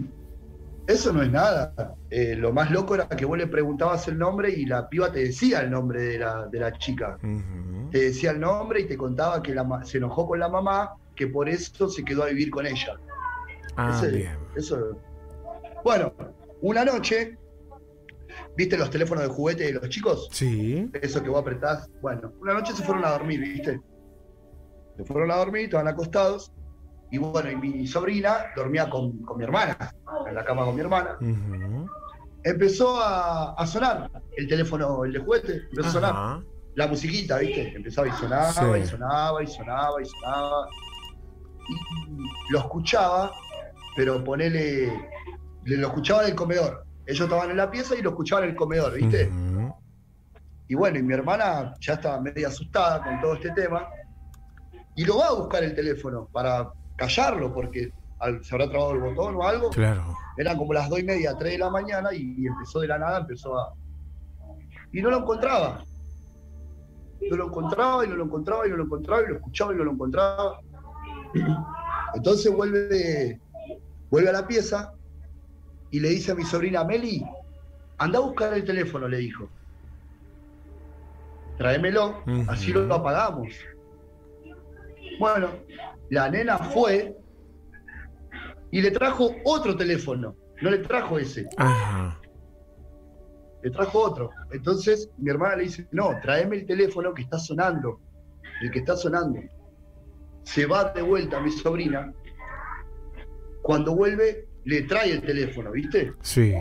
Eso no es nada. Eh, lo más loco era que vos le preguntabas el nombre y la piba te decía el nombre de la, de la chica. Uh-huh. Te decía el nombre y te contaba que la, se enojó con la mamá, que por eso se quedó a vivir con ella. Ah, Ese, bien. Eso. Bueno, una noche, ¿viste los teléfonos de juguete de los chicos? Sí. Eso que vos apretás. Bueno, una noche se fueron a dormir, ¿viste? Se fueron a dormir, estaban acostados. Y bueno, y mi sobrina dormía con, con mi hermana, en la cama con mi hermana. Uh-huh. Empezó a, a sonar el teléfono, el de juguete, empezó uh-huh. a sonar la musiquita, ¿viste? Empezaba y sonaba, sí. y sonaba, y sonaba, y sonaba. Y lo escuchaba, pero ponele, lo escuchaba del comedor. Ellos estaban en la pieza y lo escuchaban en el comedor, ¿viste? Uh-huh. Y bueno, y mi hermana ya estaba medio asustada con todo este tema. Y lo va a buscar el teléfono para callarlo, porque al, se habrá trabado el botón o algo. Claro. Eran como las dos y media, tres de la mañana, y, y empezó de la nada, empezó a... Y no lo encontraba. No lo encontraba, y no lo encontraba, y no lo encontraba, y lo escuchaba, y no lo encontraba. Entonces vuelve, vuelve a la pieza, y le dice a mi sobrina, Meli, anda a buscar el teléfono, le dijo. Tráemelo, uh-huh. así lo apagamos. Bueno, la nena fue y le trajo otro teléfono, no le trajo ese. Ajá. Le trajo otro. Entonces mi hermana le dice, no, tráeme el teléfono que está sonando, el que está sonando. Se va de vuelta mi sobrina, cuando vuelve le trae el teléfono, ¿viste? Sí.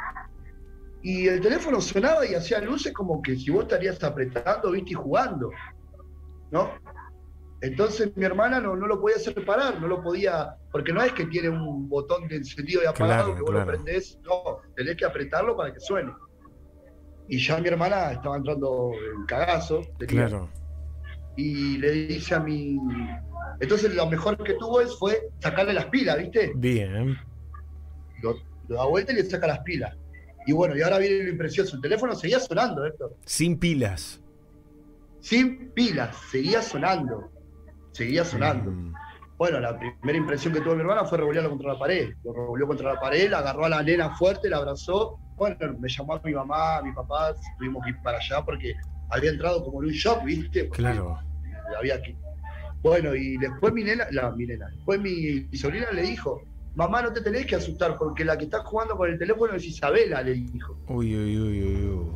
Y el teléfono sonaba y hacía luces como que si vos estarías apretando, ¿viste? Y jugando, ¿no? Entonces mi hermana no, no lo podía hacer parar, no lo podía, porque no es que tiene un botón de encendido y apagado, Claro, que vos claro. lo prendés, no, tenés que apretarlo para que suene. Y ya mi hermana estaba entrando en cagazo, tenía, Claro. y le dice a mi... Entonces lo mejor que tuvo es, fue sacarle las pilas, ¿viste? Bien. Lo, lo da vuelta y le saca las pilas. Y bueno, y ahora viene lo imprecioso, el teléfono seguía sonando, Héctor. Sin pilas. Sin pilas, seguía sonando. Seguía sonando. Mm. Bueno, la primera impresión que tuvo mi hermana fue revolverlo contra la pared. Lo revolvió contra la pared, la agarró a la nena fuerte, la abrazó. Bueno, me llamó a mi mamá, a mi papá, tuvimos que ir para allá porque había entrado como en un shock, ¿viste? Porque Claro. había que... Bueno, y después mi nena, la, mi nena, después mi, mi sobrina le dijo, mamá, no te tenés que asustar porque la que está jugando con el teléfono es Isabela, le dijo. Uy, uy, uy, uy, uy.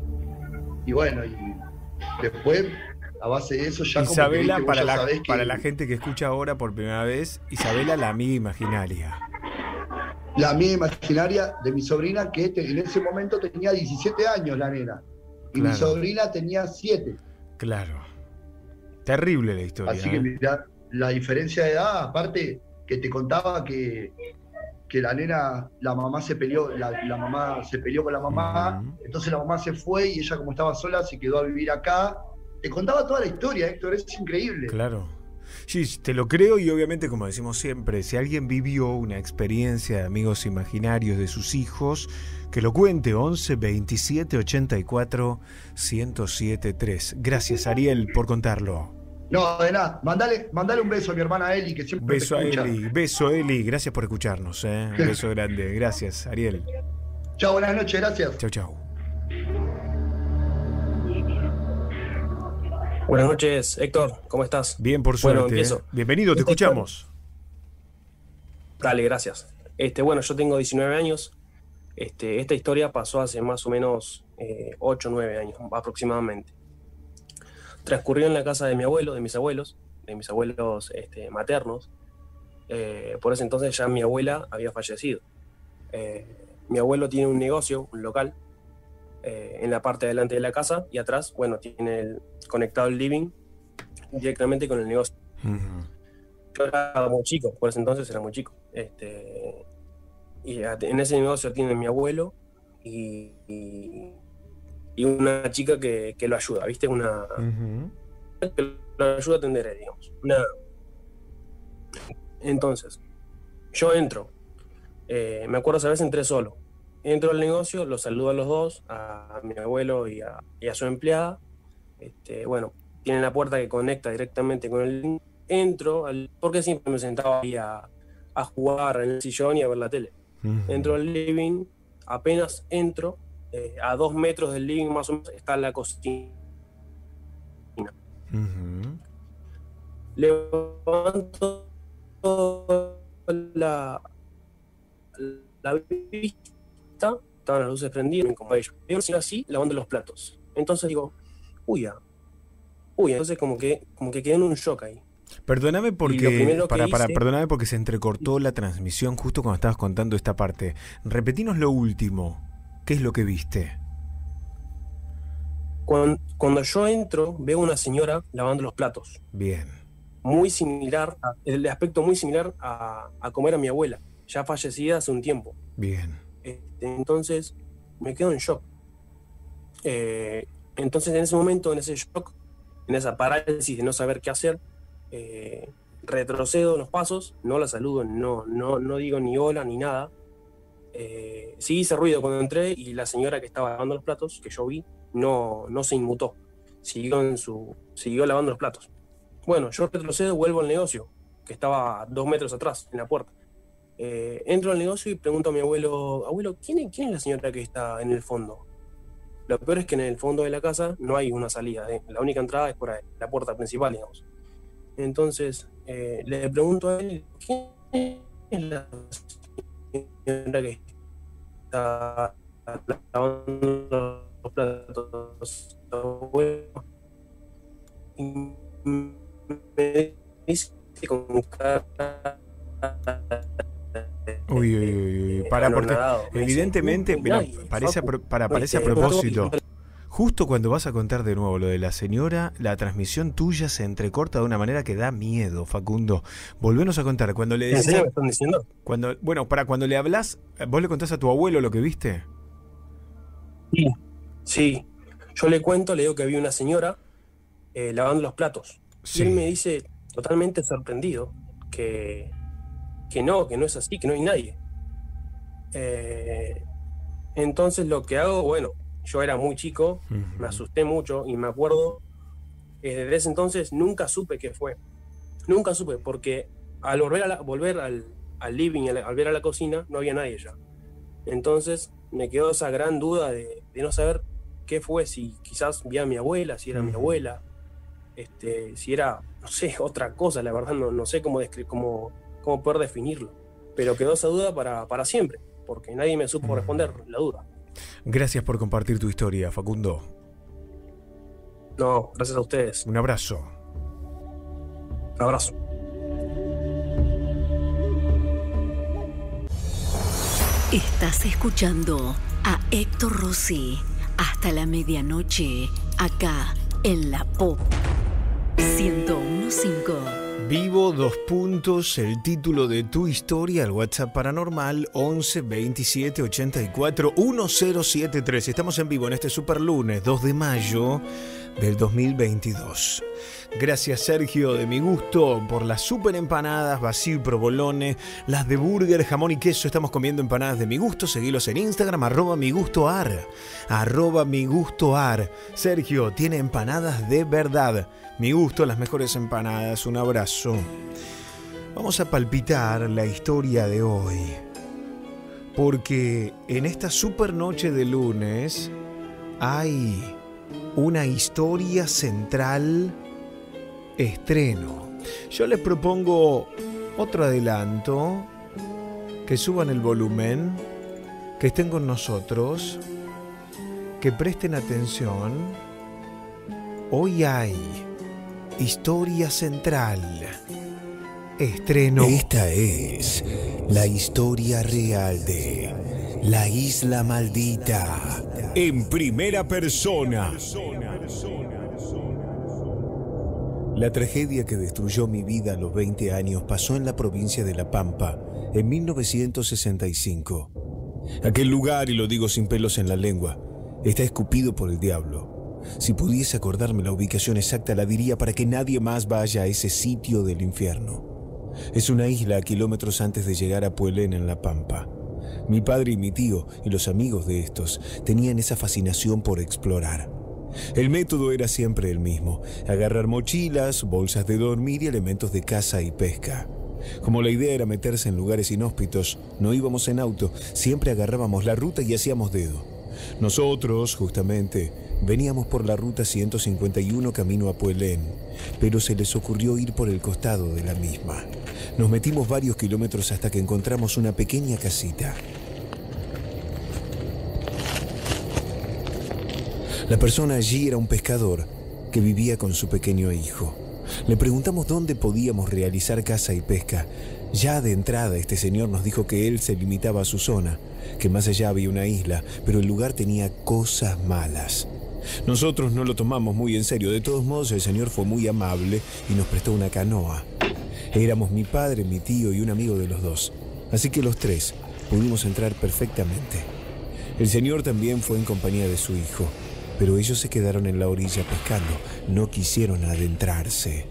Y bueno, y después, a base de eso, ya Isabela, como que, viste, vos para, ya la, sabés que para la gente que escucha ahora por primera vez, Isabela, la amiga imaginaria. la amiga imaginaria de mi sobrina, que te- en ese momento tenía diecisiete años la nena, y mi Claro. sobrina tenía siete. Claro. Terrible la historia. Así ¿eh? que mirá, la diferencia de edad, aparte que te contaba que, que la nena, la mamá se peleó, la, la mamá se peleó con la mamá, entonces la mamá se fue y ella como estaba sola se quedó a vivir acá. Te contaba toda la historia, Héctor, es increíble. Claro. Sí, te lo creo y obviamente, como decimos siempre, si alguien vivió una experiencia de amigos imaginarios de sus hijos, que lo cuente. Once veintisiete ochenta y cuatro ciento siete tres. Gracias, Ariel, por contarlo. No, de nada, mandale, mandale un beso a mi hermana Eli, que siempre Beso a te escucha. Eli, beso Eli, gracias por escucharnos, ¿eh? Un beso grande, gracias, Ariel. Chao, buenas noches, gracias. Chau, chau. Buenas noches, Héctor, ¿cómo estás? Bien, por Bueno, suerte. empiezo. ¿eh? Bienvenido, te Esta escuchamos. Dale, gracias. Este, bueno, yo tengo diecinueve años. Este, esta historia pasó hace más o menos eh, ocho o nueve años aproximadamente. Transcurrió en la casa de mi abuelo, de mis abuelos, de mis abuelos este, maternos. Eh, por ese entonces ya mi abuela había fallecido. Eh, mi abuelo tiene un negocio, un local, eh, en la parte de delante de la casa y atrás, bueno, tiene el, conectado el living directamente con el negocio. Yo era muy chico, por ese entonces era muy chico. Este, y a- en ese negocio tiene mi abuelo y, y, y una chica que, que lo ayuda, ¿viste? Una que lo ayuda a atender, digamos. Una... Entonces, yo entro. Eh, me acuerdo esa vez entré solo. Entro al negocio, los saludo a los dos, a mi abuelo y a, y a su empleada. Este, bueno, tienen la puerta que conecta directamente con el... Entro, al, porque siempre me sentaba ahí a, a jugar en el sillón y a ver la tele. Entro al living, apenas entro, eh, a dos metros del living más o menos está la cocina. Levanto la, la vista, estaban las luces prendidas, como ellos. Yo así, lavando los platos. Entonces digo, uy, ya. Uy, entonces como que, como que quedé en un shock ahí. Perdóname Y lo porque primero que para, para, hice- perdóname porque se entrecortó la transmisión justo cuando estabas contando esta parte. Repetinos lo último. ¿Qué es lo que viste? Cuando, cuando yo entro, veo una señora lavando los platos. Bien. Muy similar, a- el aspecto muy similar a, a como era mi abuela, ya fallecida hace un tiempo. Bien. Este, entonces me quedo en shock. Eh, entonces en ese momento, en ese shock, en esa parálisis de no saber qué hacer, eh, retrocedo unos pasos, no la saludo, no, no, no digo ni hola ni nada. Eh, sí hice ruido cuando entré y la señora que estaba lavando los platos, que yo vi, no, no se inmutó. Siguió, en su, siguió lavando los platos. Bueno, yo retrocedo, vuelvo al negocio, que estaba dos metros atrás, en la puerta. Eh, entro al negocio y pregunto a mi abuelo, abuelo, ¿quién es, quién es la señora que está en el fondo? Lo peor es que en el fondo de la casa no hay una salida, ¿eh? La única entrada es por ahí, la puerta principal, digamos. Entonces, eh, le pregunto a él, ¿quién es la señora que está lavando los platos, bueno, y me dice con cara. Uy, uy, uy, uy. Para, porque evidentemente, mira, parece a, pro- para, parece a propósito. Justo cuando vas a contar de nuevo lo de la señora, la transmisión tuya se entrecorta de una manera que da miedo, Facundo. Volvenos a contar. Cuando le decís, ¿me están diciendo? Cuando, bueno, para cuando le hablas, ¿vos le contás a tu abuelo lo que viste? Sí, sí. Yo le cuento, le digo que vi una señora eh, lavando los platos. Sí. Y él me dice, totalmente sorprendido, que, que no, que no es así, que no hay nadie. Eh, entonces lo que hago, bueno, yo era muy chico, uh-huh. me asusté mucho y me acuerdo, eh, desde ese entonces nunca supe qué fue. Nunca supe, porque al volver, a la, volver al, al living, al, al ver a la cocina, no había nadie ya. Entonces me quedó esa gran duda de, de no saber qué fue, si quizás vi a mi abuela, si era uh-huh. mi abuela, este, si era, no sé, otra cosa, la verdad no, no sé cómo, descri- cómo, cómo poder definirlo. Pero quedó esa duda para, para siempre, porque nadie me supo uh-huh. responder la duda. Gracias por compartir tu historia, Facundo. No, gracias a ustedes. Un abrazo. Un abrazo. Estás escuchando a Héctor Rossi hasta la medianoche, acá en la Pop ciento uno punto cinco. Vivo dos puntos, el título de tu historia, al WhatsApp paranormal once veintisiete ochenta y cuatro mil setenta y tres. Estamos en vivo en este super lunes dos de mayo del dos mil veintidós. Gracias, Sergio, de Mi Gusto, por las super empanadas, vacío y provolone, las de burger, jamón y queso. Estamos comiendo empanadas de Mi Gusto. Seguilos en Instagram, arroba Mi Gusto Ar, arroba Mi Gusto Ar. Sergio tiene empanadas de verdad. Mi Gusto, las mejores empanadas. Un abrazo. Vamos a palpitar la historia de hoy, porque en esta super noche de lunes hay una historia central. Estreno. Yo les propongo otro adelanto, que suban el volumen, que estén con nosotros, que presten atención. Hoy hay historia central. Estreno. Esta es la historia real de La Isla Maldita, en primera persona. La tragedia que destruyó mi vida a los veinte años pasó en la provincia de La Pampa en mil novecientos sesenta y cinco. Aquel lugar, y lo digo sin pelos en la lengua, está escupido por el diablo. Si pudiese acordarme la ubicación exacta, la diría para que nadie más vaya a ese sitio del infierno. Es una isla a kilómetros antes de llegar a Puelén, en La Pampa. Mi padre y mi tío, y los amigos de estos, tenían esa fascinación por explorar. El método era siempre el mismo: agarrar mochilas, bolsas de dormir y elementos de caza y pesca. Como la idea era meterse en lugares inhóspitos, no íbamos en auto, siempre agarrábamos la ruta y hacíamos dedo. Nosotros, justamente, veníamos por la ruta ciento cincuenta y uno camino a Puelén, pero se les ocurrió ir por el costado de la misma. Nos metimos varios kilómetros hasta que encontramos una pequeña casita. La persona allí era un pescador que vivía con su pequeño hijo. Le preguntamos dónde podíamos realizar caza y pesca. Ya de entrada este señor nos dijo que él se limitaba a su zona, que más allá había una isla, pero el lugar tenía cosas malas. Nosotros no lo tomamos muy en serio. De todos modos, el señor fue muy amable y nos prestó una canoa. Éramos mi padre, mi tío y un amigo de los dos, así que los tres pudimos entrar perfectamente. El señor también fue en compañía de su hijo, pero ellos se quedaron en la orilla pescando, no quisieron adentrarse.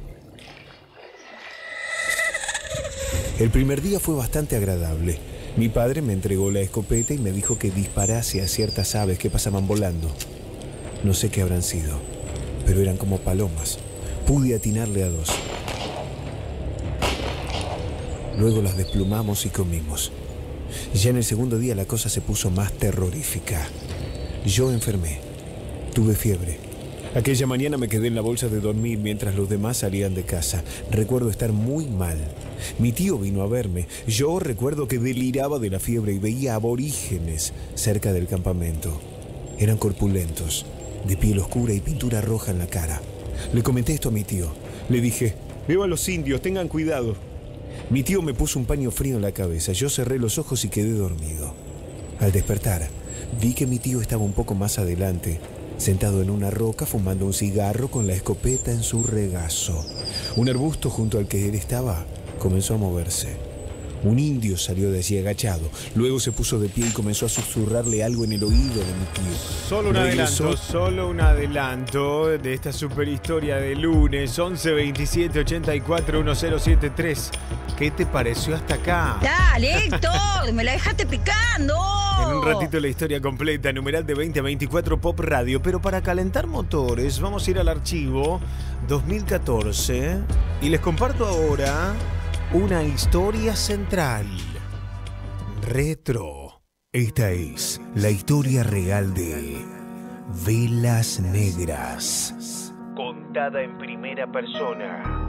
El primer día fue bastante agradable. Mi padre me entregó la escopeta y me dijo que disparase a ciertas aves que pasaban volando. No sé qué habrán sido, pero eran como palomas. Pude atinarle a dos. Luego las desplumamos y comimos. Ya en el segundo día la cosa se puso más terrorífica. Yo enfermé. Tuve fiebre. Aquella mañana me quedé en la bolsa de dormir mientras los demás salían de casa. Recuerdo estar muy mal. Mi tío vino a verme. Yo recuerdo que deliraba de la fiebre y veía aborígenes cerca del campamento. Eran corpulentos, de piel oscura y pintura roja en la cara. Le comenté esto a mi tío. Le dije, veo a los indios, tengan cuidado. Mi tío me puso un paño frío en la cabeza. Yo cerré los ojos y quedé dormido. Al despertar, vi que mi tío estaba un poco más adelante, sentado en una roca fumando un cigarro con la escopeta en su regazo. Un arbusto junto al que él estaba comenzó a moverse. Un indio salió de allí agachado. Luego se puso de pie y comenzó a susurrarle algo en el oído de mi tío. Solo un Regresó. adelanto, solo un adelanto de esta super historia de lunes. Once veintisiete ochenta y cuatro diez setenta y tres. ¿Qué te pareció hasta acá? Dale, Héctor, me la dejaste picando. En un ratito la historia completa, numeral de veinte a veinticuatro Pop Radio. Pero para calentar motores vamos a ir al archivo dos mil catorce y les comparto ahora una historia central. Retro. Esta es la historia real de Velas Negras, contada en primera persona.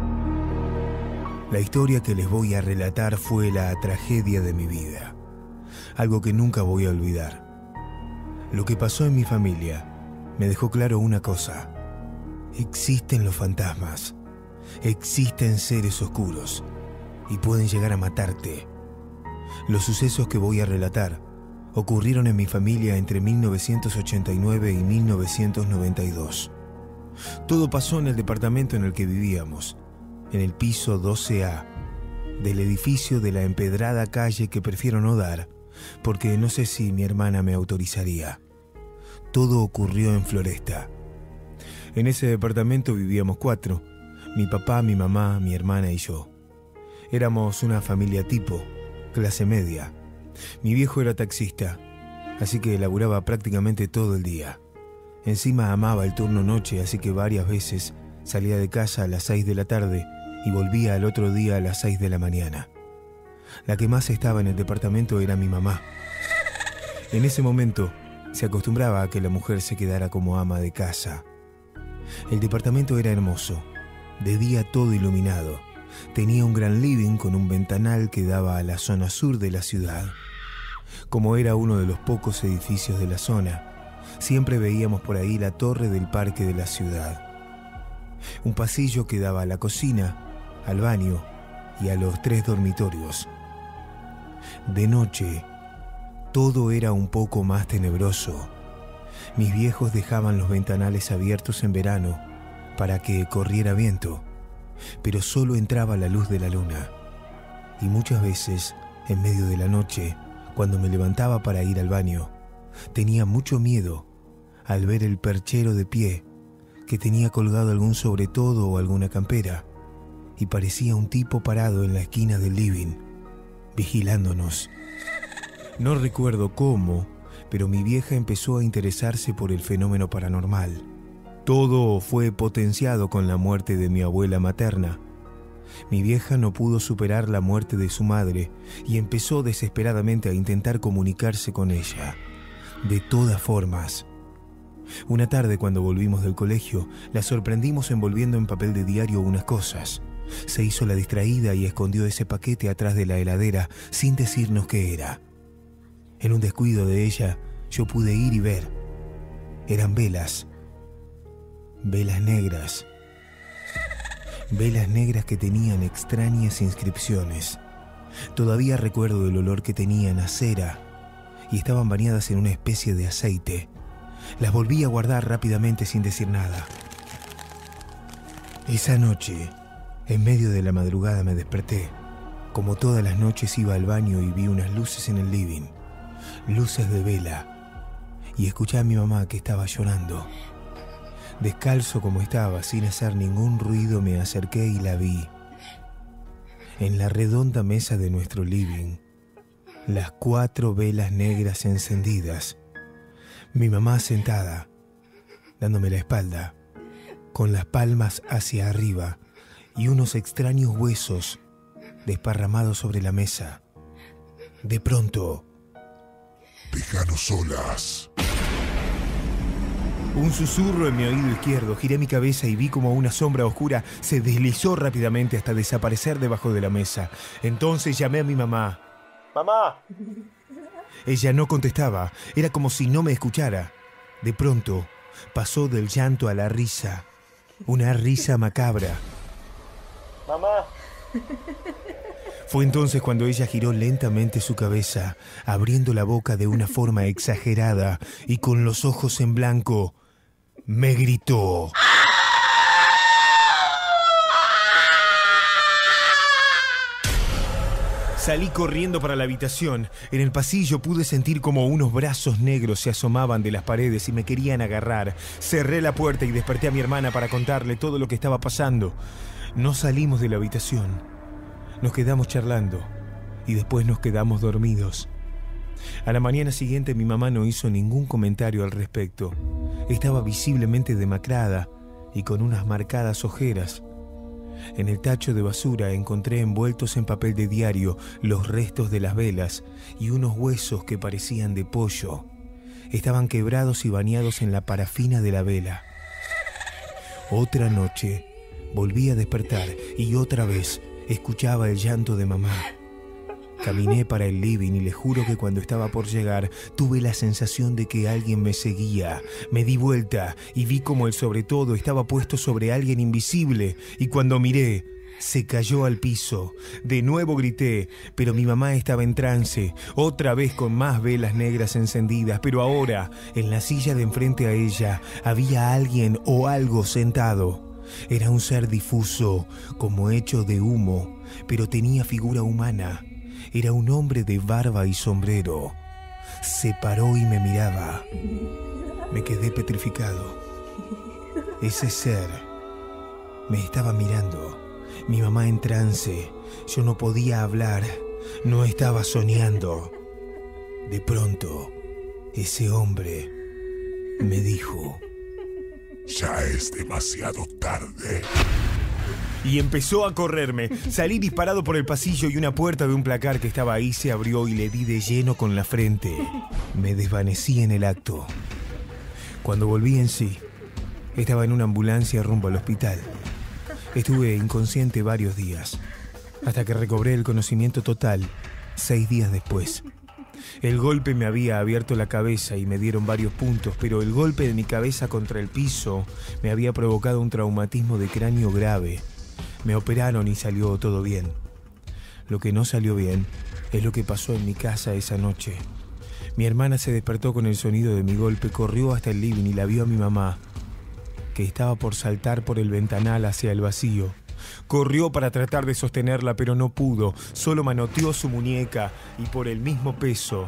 La historia que les voy a relatar fue la tragedia de mi vida. Algo que nunca voy a olvidar. Lo que pasó en mi familia me dejó claro una cosa. Existen los fantasmas. Existen seres oscuros. Y pueden llegar a matarte. Los sucesos que voy a relatar ocurrieron en mi familia entre mil novecientos ochenta y nueve y mil novecientos noventa y dos. Todo pasó en el departamento en el que vivíamos, en el piso doce A, del edificio de la empedrada calle que prefiero no dar, porque no sé si mi hermana me autorizaría. Todo ocurrió en Floresta. En ese departamento vivíamos cuatro, mi papá, mi mamá, mi hermana y yo. Éramos una familia tipo, clase media. Mi viejo era taxista, así que laburaba prácticamente todo el día. Encima amaba el turno noche, así que varias veces salía de casa a las seis de la tarde y volvía al otro día a las seis de la mañana. La que más estaba en el departamento era mi mamá. En ese momento se acostumbraba a que la mujer se quedara como ama de casa. El departamento era hermoso, de día todo iluminado. Tenía un gran living con un ventanal que daba a la zona sur de la ciudad. Como era uno de los pocos edificios de la zona, siempre veíamos por ahí la torre del parque de la ciudad. Un pasillo que daba a la cocina, al baño y a los tres dormitorios. De noche, todo era un poco más tenebroso. Mis viejos dejaban los ventanales abiertos en verano para que corriera viento, pero solo entraba la luz de la luna. Y muchas veces, en medio de la noche, cuando me levantaba para ir al baño, tenía mucho miedo al ver el perchero de pie, que tenía colgado algún sobretodo o alguna campera, y parecía un tipo parado en la esquina del living, vigilándonos. No recuerdo cómo, pero mi vieja empezó a interesarse por el fenómeno paranormal. Todo fue potenciado con la muerte de mi abuela materna. Mi vieja no pudo superar la muerte de su madre y empezó desesperadamente a intentar comunicarse con ella. De todas formas, una tarde cuando volvimos del colegio, la sorprendimos envolviendo en papel de diario unas cosas. Se hizo la distraída y escondió ese paquete atrás de la heladera sin decirnos qué era. En un descuido de ella, yo pude ir y ver. Eran velas. Velas negras. Velas negras que tenían extrañas inscripciones. Todavía recuerdo el olor que tenían a cera y estaban bañadas en una especie de aceite. Las volví a guardar rápidamente sin decir nada. Esa noche, en medio de la madrugada me desperté. Como todas las noches iba al baño y vi unas luces en el living. Luces de vela. Y escuché a mi mamá que estaba llorando. Descalzo como estaba, sin hacer ningún ruido, me acerqué y la vi. En la redonda mesa de nuestro living, las cuatro velas negras encendidas. Mi mamá sentada, dándome la espalda, con las palmas hacia arriba y unos extraños huesos desparramados sobre la mesa. De pronto... Déjanos solas. Un susurro en mi oído izquierdo. Giré mi cabeza y vi como una sombra oscura se deslizó rápidamente hasta desaparecer debajo de la mesa. Entonces llamé a mi mamá. ¡Mamá! Ella no contestaba. Era como si no me escuchara. De pronto, pasó del llanto a la risa. Una risa macabra. ¡Mamá! Fue entonces cuando ella giró lentamente su cabeza, abriendo la boca de una forma exagerada y con los ojos en blanco, me gritó. Salí corriendo para la habitación. En el pasillo pude sentir como unos brazos negros se asomaban de las paredes y me querían agarrar. Cerré la puerta y desperté a mi hermana para contarle todo lo que estaba pasando. No salimos de la habitación. Nos quedamos charlando y después nos quedamos dormidos. A la mañana siguiente mi mamá no hizo ningún comentario al respecto. Estaba visiblemente demacrada y con unas marcadas ojeras. En el tacho de basura encontré envueltos en papel de diario los restos de las velas y unos huesos que parecían de pollo. Estaban quebrados y bañados en la parafina de la vela. Otra noche volví a despertar y otra vez escuchaba el llanto de mamá. Caminé para el living y le juro que cuando estaba por llegar tuve la sensación de que alguien me seguía. Me di vuelta y vi como el sobretodo estaba puesto sobre alguien invisible y cuando miré se cayó al piso. De nuevo grité, pero mi mamá estaba en trance, otra vez con más velas negras encendidas, pero ahora en la silla de enfrente a ella había alguien o algo sentado. Era un ser difuso, como hecho de humo, pero tenía figura humana. Era un hombre de barba y sombrero. Se paró y me miraba. Me quedé petrificado. Ese ser me estaba mirando. Mi mamá en trance. Yo no podía hablar. No estaba soñando. De pronto, ese hombre me dijo: ya es demasiado tarde. Y empezó a correrme. Salí disparado por el pasillo y una puerta de un placar que estaba ahí se abrió y le di de lleno con la frente. Me desvanecí en el acto. Cuando volví en sí, estaba en una ambulancia rumbo al hospital. Estuve inconsciente varios días, hasta que recobré el conocimiento total seis días después. El golpe me había abierto la cabeza y me dieron varios puntos, pero el golpe de mi cabeza contra el piso me había provocado un traumatismo de cráneo grave. Me operaron y salió todo bien. Lo que no salió bien es lo que pasó en mi casa esa noche. Mi hermana se despertó con el sonido de mi golpe, corrió hasta el living y la vio a mi mamá, que estaba por saltar por el ventanal hacia el vacío. Corrió para tratar de sostenerla, pero no pudo. Solo manoteó su muñeca y por el mismo peso,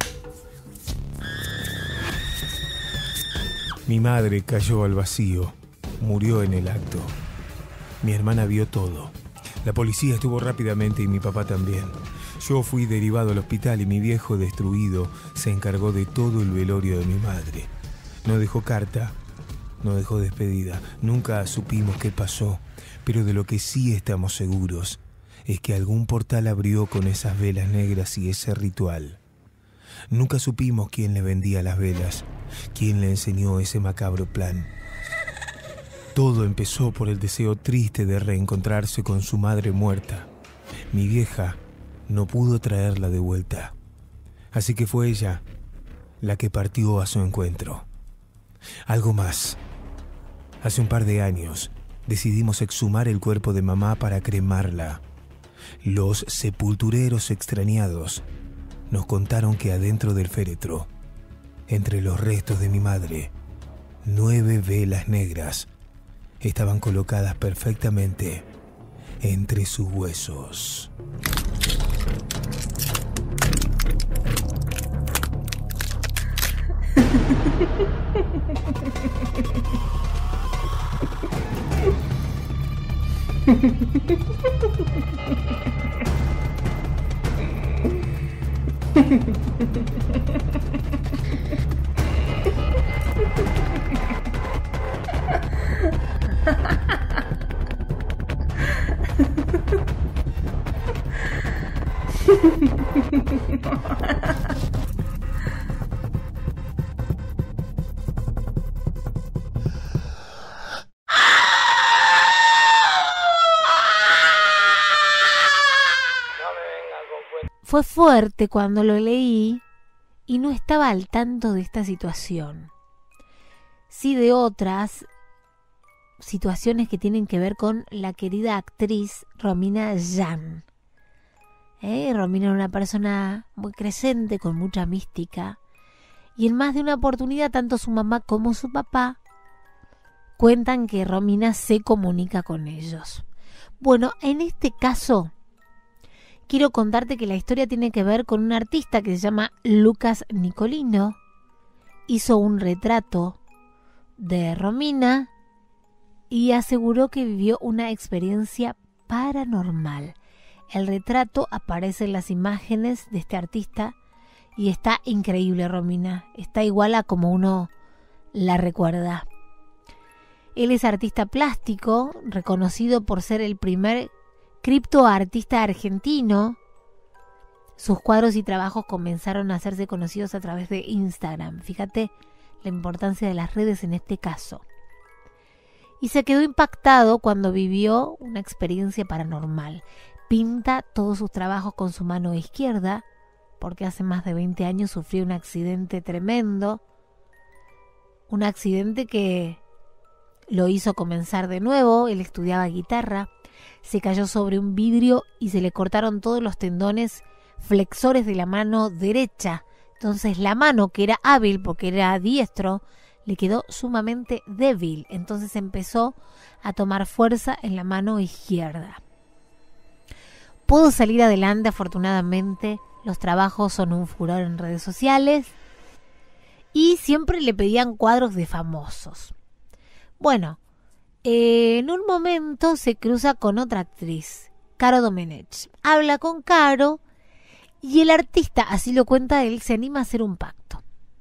mi madre cayó al vacío. Murió en el acto. Mi hermana vio todo. La policía estuvo rápidamente y mi papá también. Yo fui derivado al hospital y mi viejo destruido se encargó de todo el velorio de mi madre. No dejó carta, no dejó despedida. Nunca supimos qué pasó, pero de lo que sí estamos seguros es que algún portal abrió con esas velas negras y ese ritual. Nunca supimos quién le vendía las velas, quién le enseñó ese macabro plan. Todo empezó por el deseo triste de reencontrarse con su madre muerta. Mi vieja no pudo traerla de vuelta, así que fue ella la que partió a su encuentro. Algo más. Hace un par de años decidimos exhumar el cuerpo de mamá para cremarla. Los sepultureros extrañados nos contaron que adentro del féretro, entre los restos de mi madre, nueve velas negras estaban colocadas perfectamente entre sus huesos. fue fuerte cuando lo leí y no estaba al tanto de esta situación. Sí de otras situaciones que tienen que ver con la querida actriz Romina Yan. ¿Eh? Romina era una persona muy creyente, con mucha mística. Y en más de una oportunidad, tanto su mamá como su papá cuentan que Romina se comunica con ellos. Bueno, en este caso, quiero contarte que la historia tiene que ver con un artista que se llama Lucas Nicolino. Hizo un retrato de Romina y aseguró que vivió una experiencia paranormal. El retrato aparece en las imágenes de este artista y está increíble, Romina. Está igual a como uno la recuerda. Él es artista plástico, reconocido por ser el primer criptoartista argentino. Sus cuadros y trabajos comenzaron a hacerse conocidos a través de Instagram. Fíjate la importancia de las redes en este caso. Y se quedó impactado cuando vivió una experiencia paranormal. Pinta todos sus trabajos con su mano izquierda, porque hace más de veinte años sufrió un accidente tremendo. Un accidente que lo hizo comenzar de nuevo. Él estudiaba guitarra, se cayó sobre un vidrio y se le cortaron todos los tendones flexores de la mano derecha. Entonces la mano, que era hábil porque era diestro, le quedó sumamente débil. Entonces empezó a tomar fuerza en la mano izquierda. Pudo salir adelante, afortunadamente. Los trabajos son un furor en redes sociales y siempre le pedían cuadros de famosos. Bueno, eh, en un momento se cruza con otra actriz, Caro Domenech. Habla con Caro y el artista, así lo cuenta él, se anima a hacer un pacto.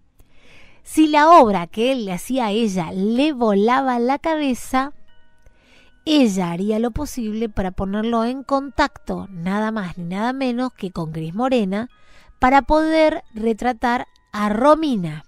Si la obra que él le hacía a ella le volaba la cabeza, ella haría lo posible para ponerlo en contacto, nada más ni nada menos que con Cris Morena, para poder retratar a Romina.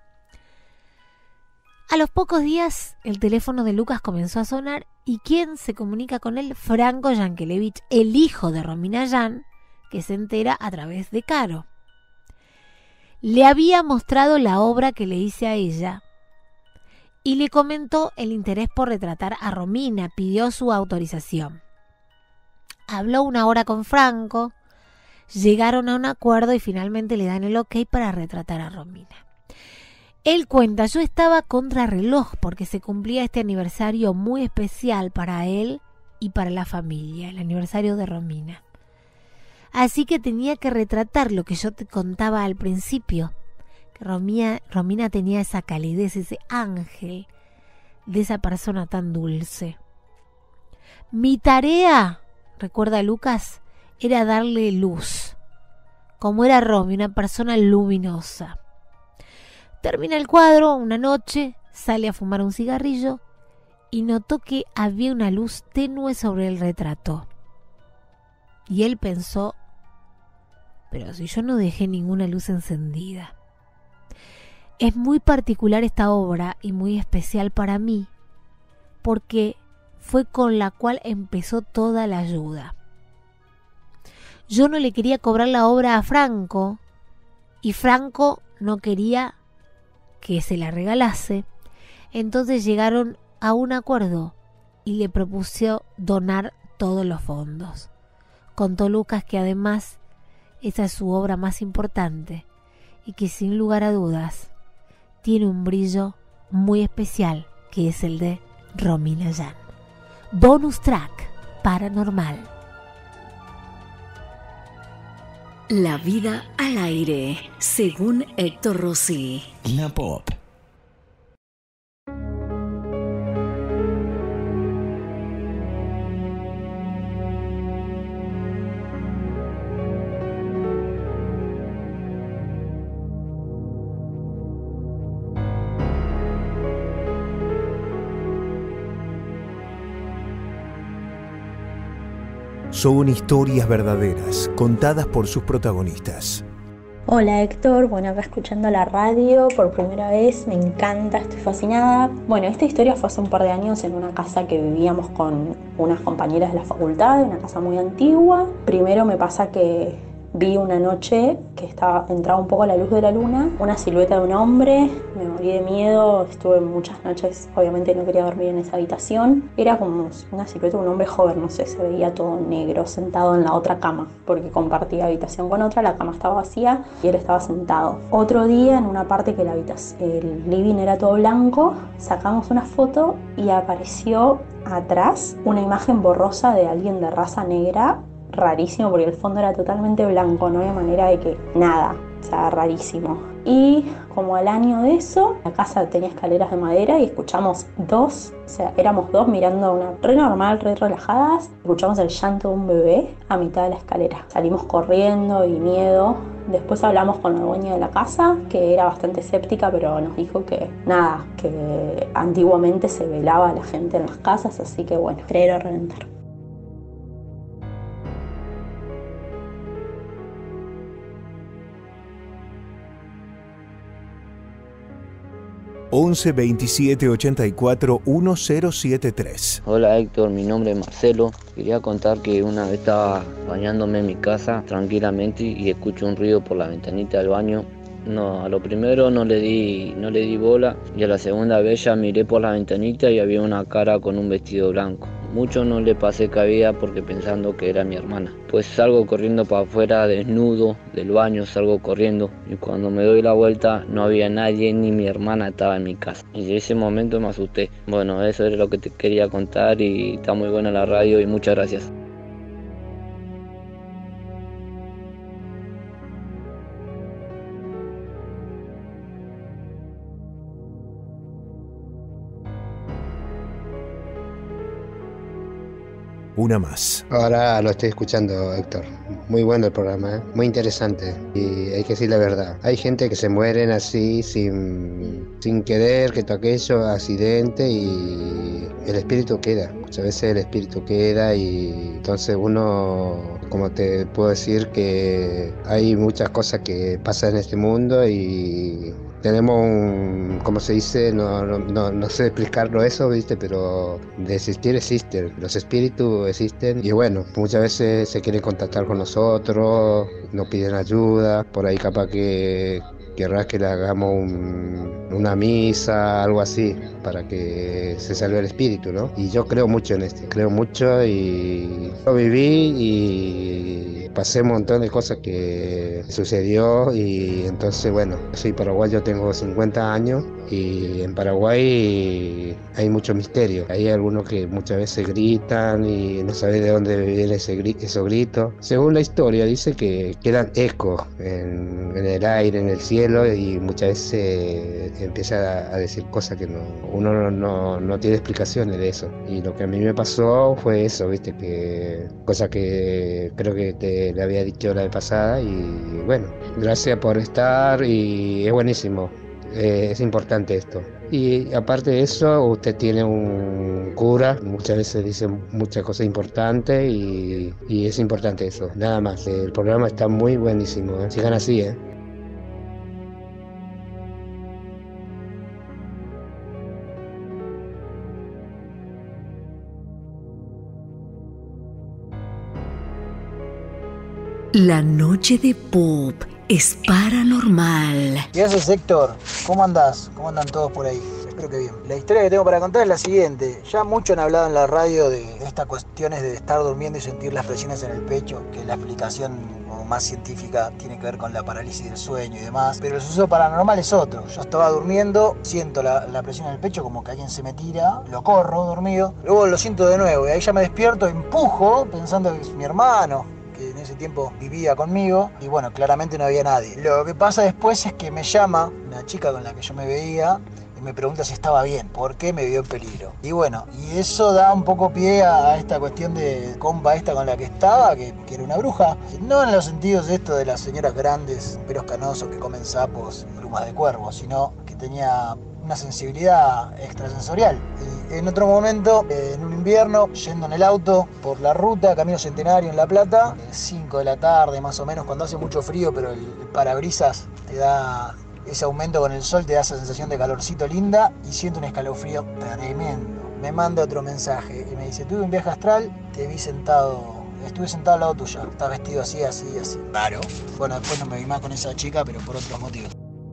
A los pocos días, el teléfono de Lucas comenzó a sonar y ¿quién se comunica con él? Franco Yankelevich, el hijo de Romina Yan, que se entera a través de Caro. Le había mostrado la obra que le hice a ella y le comentó el interés por retratar a Romina, pidió su autorización. Habló una hora con Franco, llegaron a un acuerdo y finalmente le dan el ok para retratar a Romina. Él cuenta, yo estaba contra reloj porque se cumplía este aniversario muy especial para él y para la familia, el aniversario de Romina. Así que tenía que retratar lo que yo te contaba al principio, que Romina, Romina tenía esa calidez, ese ángel de esa persona tan dulce. Mi tarea, recuerda Lucas, era darle luz, como era Romy, una persona luminosa. Termina el cuadro una noche, sale a fumar un cigarrillo y notó que había una luz tenue sobre el retrato. Y él pensó, pero si yo no dejé ninguna luz encendida. Es muy particular esta obra y muy especial para mí, porque fue con la cual empezó toda la ayuda. Yo no le quería cobrar la obra a Franco, y Franco no quería que se la regalase. Entonces llegaron a un acuerdo y le propuso donar todos los fondos. Contó Lucas que además esa es su obra más importante y que sin lugar a dudas tiene un brillo muy especial, que es el de Romina Yan. Bonus track paranormal. La vida al aire, según Héctor Rossi. La Pop. Son historias verdaderas, contadas por sus protagonistas. Hola Héctor, bueno, acá escuchando la radio por primera vez, me encanta, estoy fascinada. Bueno, esta historia fue hace un par de años en una casa que vivíamos con unas compañeras de la facultad, una casa muy antigua. Primero me pasa que vi una noche que estaba, entraba un poco a la luz de la luna, una silueta de un hombre, me morí de miedo, estuve muchas noches, obviamente no quería dormir en esa habitación. Era como una silueta de un hombre joven, no sé, se veía todo negro, sentado en la otra cama, porque compartía habitación con otra, la cama estaba vacía y él estaba sentado. Otro día, en una parte que la habitación, el living era todo blanco, sacamos una foto y apareció atrás una imagen borrosa de alguien de raza negra, rarísimo porque el fondo era totalmente blanco, no había manera de que nada, o sea, rarísimo. Y como al año de eso, la casa tenía escaleras de madera y escuchamos dos, o sea, éramos dos mirando una re normal, re relajadas, escuchamos el llanto de un bebé a mitad de la escalera. Salimos corriendo y miedo. Después hablamos con la dueña de la casa, que era bastante escéptica, pero nos dijo que nada, que antiguamente se velaba a la gente en las casas, así que bueno, creer o reventar. once veintisiete ochenta y cuatro mil setenta y tres. Hola Héctor, mi nombre es Marcelo. Quería contar que una vez estaba bañándome en mi casa tranquilamente y escucho un ruido por la ventanita del baño. No, a lo primero no le di, no le di bola y a la segunda vez ya miré por la ventanita y había una cara con un vestido blanco. Mucho no le pasé cabida porque pensando que era mi hermana. Pues salgo corriendo para afuera desnudo del baño, salgo corriendo y cuando me doy la vuelta no había nadie, ni mi hermana estaba en mi casa. Y en ese momento me asusté. Bueno, eso era lo que te quería contar y está muy buena la radio y muchas gracias. Una más. Ahora lo estoy escuchando, Héctor. Muy bueno el programa, ¿eh? Muy interesante. Y hay que decir la verdad. Hay gente que se mueren así sin, sin querer, que todo aquello, accidente, y el espíritu queda. Muchas veces el espíritu queda y entonces uno, como te puedo decir, que hay muchas cosas que pasan en este mundo y tenemos un, como se dice, no, no, no, no sé explicarlo eso, ¿viste? Pero de existir existen, los espíritus existen y bueno, muchas veces se quieren contactar con nosotros, nos piden ayuda, por ahí capaz que querrás que le hagamos un, una misa, algo así, para que se salve el espíritu, ¿no? Y yo creo mucho en esto, creo mucho y lo viví y pasé un montón de cosas que sucedió y entonces, bueno, soy paraguayo, tengo cincuenta años y en Paraguay hay mucho misterio. Hay algunos que muchas veces gritan y no sabes de dónde viene ese gri- esos gritos. Según la historia dice que quedan ecos en, en el aire, en el cielo y muchas veces empieza a, a decir cosas que no, uno no, no, no tiene explicaciones de eso. Y lo que a mí me pasó fue eso, viste, que cosa que creo que te le había dicho la vez pasada y bueno, gracias por estar y es buenísimo. Eh, es importante esto. Y aparte de eso, usted tiene un cura, muchas veces dice muchas cosas importantes y, y es importante eso, nada más. El programa está muy buenísimo, ¿eh? Sigan así, ¿eh? La noche de Pop es paranormal. ¿Qué haces, Héctor? ¿Cómo andás? ¿Cómo andan todos por ahí? Espero que bien. La historia que tengo para contar es la siguiente. Ya mucho han hablado en la radio de estas cuestiones de estar durmiendo y sentir las presiones en el pecho, que la explicación como más científica tiene que ver con la parálisis del sueño y demás. Pero el suceso paranormal es otro. Yo estaba durmiendo, siento la, la presión en el pecho como que alguien se me tira, lo corro dormido, luego lo siento de nuevo y ahí ya me despierto, empujo pensando que es mi hermano, que en ese tiempo vivía conmigo y bueno, claramente no había nadie. Lo que pasa después es que me llama una chica con la que yo me veía y me pregunta si estaba bien, por qué me vio en peligro. Y bueno, y eso da un poco pie a, a esta cuestión de compa esta con la que estaba, que, que era una bruja. No en los sentidos de esto de las señoras grandes, pelos canosos que comen sapos y plumas de cuervo, sino que tenía una sensibilidad extrasensorial. Y en otro momento, en un invierno, yendo en el auto por la ruta, Camino Centenario en La Plata, cinco de la tarde más o menos, cuando hace mucho frío, pero el parabrisas te da ese aumento con el sol, te da esa sensación de calorcito linda y siento un escalofrío tremendo. Me manda otro mensaje y me dice: tuve un viaje astral, te vi sentado estuve sentado al lado tuyo. Estás vestido así, así, así. Raro. Bueno, después no me vi más con esa chica, pero por otros motivos.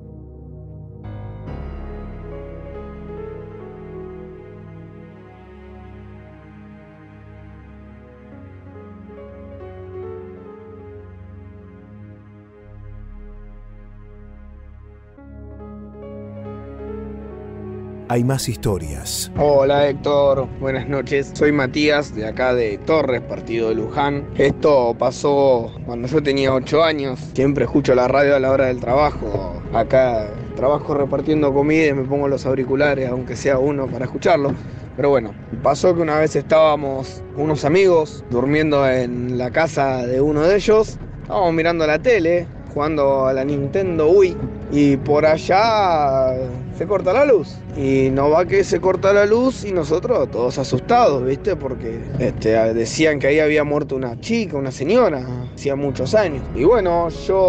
Hay más historias. Hola Héctor, buenas noches. Soy Matías, de acá de Torres, partido de Luján. Esto pasó cuando yo tenía ocho años. Siempre escucho la radio a la hora del trabajo. Acá trabajo repartiendo comida y me pongo los auriculares, aunque sea uno, para escucharlo. Pero bueno, pasó que una vez estábamos unos amigos durmiendo en la casa de uno de ellos. Estábamos mirando la tele, jugando a la Nintendo Wii, y por allá se corta la luz. Y no va que se corta la luz y nosotros todos asustados, ¿viste? Porque este, decían que ahí había muerto una chica, una señora, hacía muchos años. Y bueno,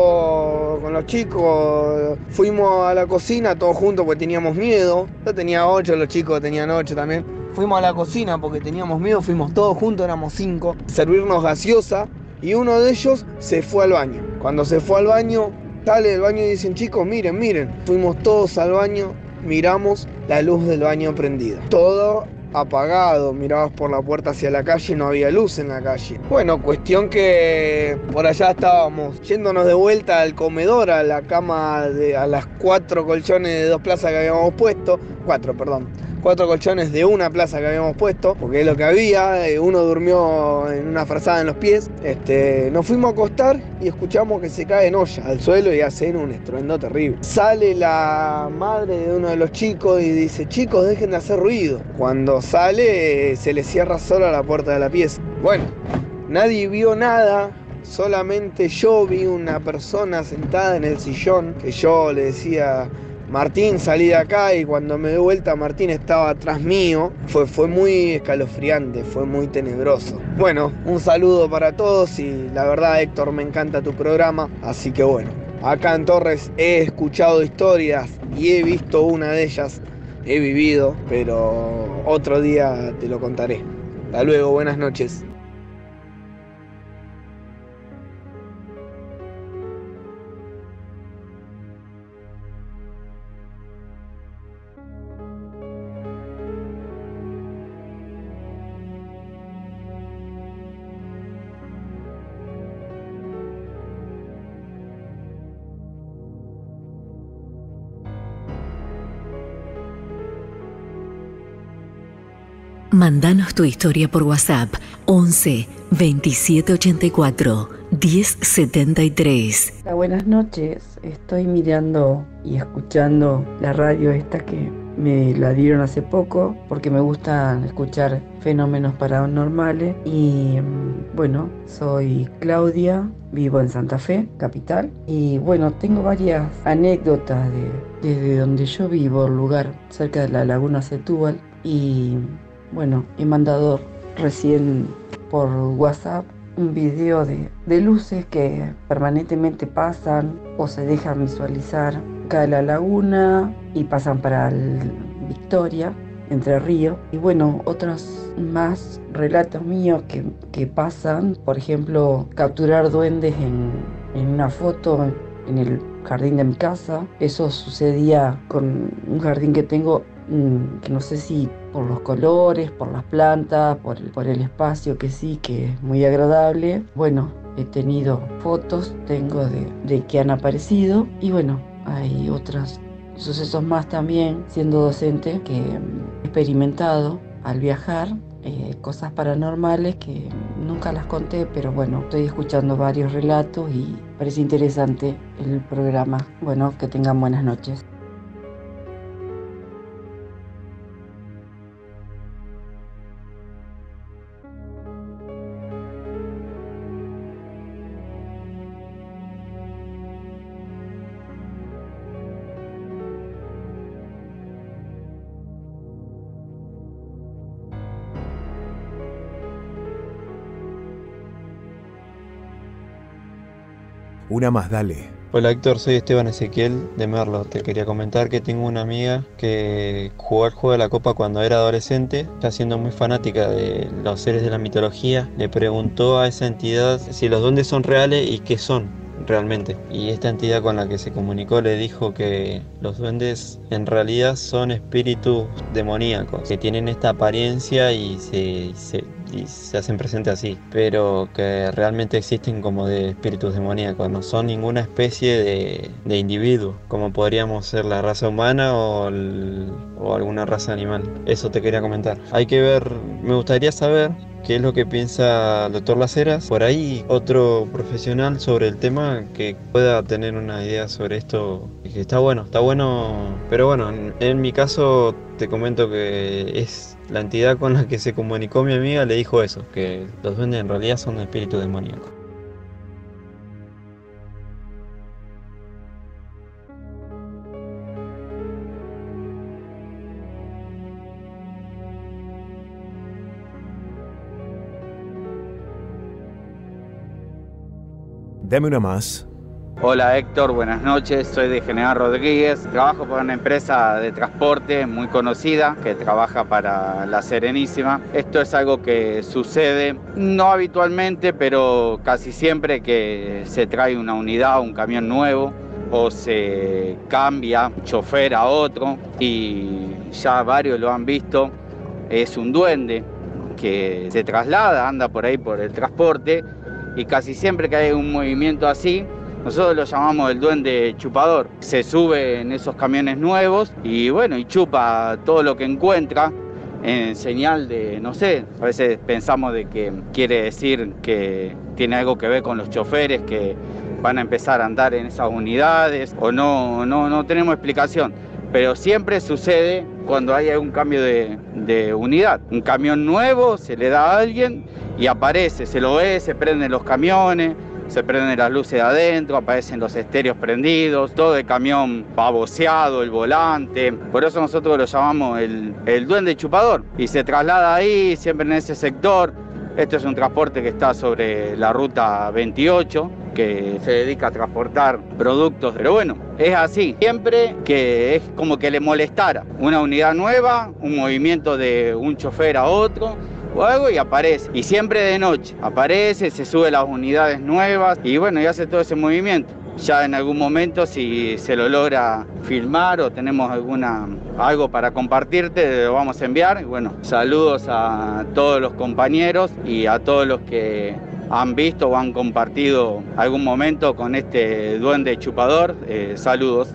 yo con los chicos fuimos a la cocina todos juntos porque teníamos miedo. Yo tenía ocho, los chicos tenían ocho también. Fuimos a la cocina porque teníamos miedo, fuimos todos juntos, éramos cinco, servirnos gaseosa. Y uno de ellos se fue al baño. Cuando se fue al baño, sale del baño y dicen, chicos, miren, miren. Fuimos todos al baño, miramos la luz del baño prendida. Todo apagado, mirabas por la puerta hacia la calle, no había luz en la calle. Bueno, cuestión que por allá estábamos yéndonos de vuelta al comedor, a la cama, de, a las cuatro colchones de dos plazas que habíamos puesto. Cuatro, perdón. Cuatro colchones de una plaza que habíamos puesto, porque es lo que había. Uno durmió en una frazada en los pies. Este, nos fuimos a acostar y escuchamos que se cae en olla al suelo y hacen un estruendo terrible. Sale la madre de uno de los chicos y dice, chicos, dejen de hacer ruido. Cuando sale, se le cierra sola la puerta de la pieza. Bueno, nadie vio nada. Solamente yo vi una persona sentada en el sillón, que yo le decía, Martín, salí de acá, y cuando me di vuelta Martín estaba atrás mío. Fue, fue muy escalofriante, fue muy tenebroso. Bueno, un saludo para todos y la verdad, Héctor, me encanta tu programa. Así que bueno, acá en Torres he escuchado historias y he visto una de ellas, he vivido, pero otro día te lo contaré. Hasta luego, buenas noches. Mándanos tu historia por WhatsApp once veintisiete ochenta y cuatro diez setenta y tres. Hola, buenas noches. Estoy mirando y escuchando la radio esta que me la dieron hace poco porque me gusta escuchar fenómenos paranormales. Y bueno, soy Claudia, vivo en Santa Fe, capital. Y bueno, tengo varias anécdotas de, desde donde yo vivo, el lugar cerca de la laguna Setúbal. Y bueno, he mandado recién por WhatsApp un video de, de luces que permanentemente pasan o se dejan visualizar acá de la laguna y pasan para el Victoria, Entre Ríos. Y bueno, otros más relatos míos que, que pasan, por ejemplo, capturar duendes en, en una foto en, en el jardín de mi casa. Eso sucedía con un jardín que tengo, que no sé si por los colores, por las plantas, por el, por el espacio, que sí, que es muy agradable. Bueno, he tenido fotos, tengo de, de que han aparecido. Y bueno, hay otros sucesos más también, siendo docente, que he experimentado al viajar, eh, cosas paranormales que nunca las conté, pero bueno, estoy escuchando varios relatos y parece interesante el programa. Bueno, que tengan buenas noches. Una más, dale. Hola Héctor, soy Esteban Ezequiel de Merlo. Te quería comentar que tengo una amiga que jugó el juego de la Copa cuando era adolescente, ya siendo muy fanática de los seres de la mitología. Le preguntó a esa entidad si los duendes son reales y qué son realmente. Y esta entidad con la que se comunicó le dijo que los duendes en realidad son espíritus demoníacos, que tienen esta apariencia y se, se, y se hacen presentes así, pero que realmente existen como de espíritus demoníacos, no son ninguna especie de, de individuo, como podríamos ser la raza humana o, el, o alguna raza animal. Eso te quería comentar. Hay que ver, me gustaría saber qué es lo que piensa el doctor Las Heras, por ahí otro profesional sobre el tema que pueda tener una idea sobre esto, que está bueno, está bueno, pero bueno, en, en mi caso te comento que es la entidad con la que se comunicó mi amiga, le dijo eso, que los duendes en realidad son espíritus demoníacos. Dame una más. Hola Héctor, buenas noches, soy de General Rodríguez, trabajo para una empresa de transporte muy conocida que trabaja para La Serenísima. Esto es algo que sucede, no habitualmente, pero casi siempre que se trae una unidad, un camión nuevo, o se cambia chofer a otro, y ya varios lo han visto, es un duende que se traslada, anda por ahí por el transporte, y casi siempre que hay un movimiento así, nosotros lo llamamos el duende chupador. Se sube en esos camiones nuevos y bueno, y chupa todo lo que encuentra en señal de, no sé, a veces pensamos de que quiere decir que tiene algo que ver con los choferes que van a empezar a andar en esas unidades, o no, no, no tenemos explicación. Pero siempre sucede cuando hay algún cambio de, de unidad. Un camión nuevo se le da a alguien y aparece, se lo ve, se prenden los camiones, se prenden las luces de adentro, aparecen los estéreos prendidos, todo el camión baboseado, el volante. Por eso nosotros lo llamamos el, el duende chupador. Y se traslada ahí, siempre en ese sector. Esto es un transporte que está sobre la ruta veintiocho, que se dedica a transportar productos, pero bueno, es así. Siempre que es como que le molestara una unidad nueva, un movimiento de un chofer a otro o algo, y aparece. Y siempre de noche aparece, se sube las unidades nuevas y bueno, y hace todo ese movimiento. Ya en algún momento, si se lo logra filmar o tenemos alguna algo para compartirte, lo vamos a enviar. Y bueno, saludos a todos los compañeros y a todos los que han visto o han compartido algún momento con este duende chupador. Eh, saludos.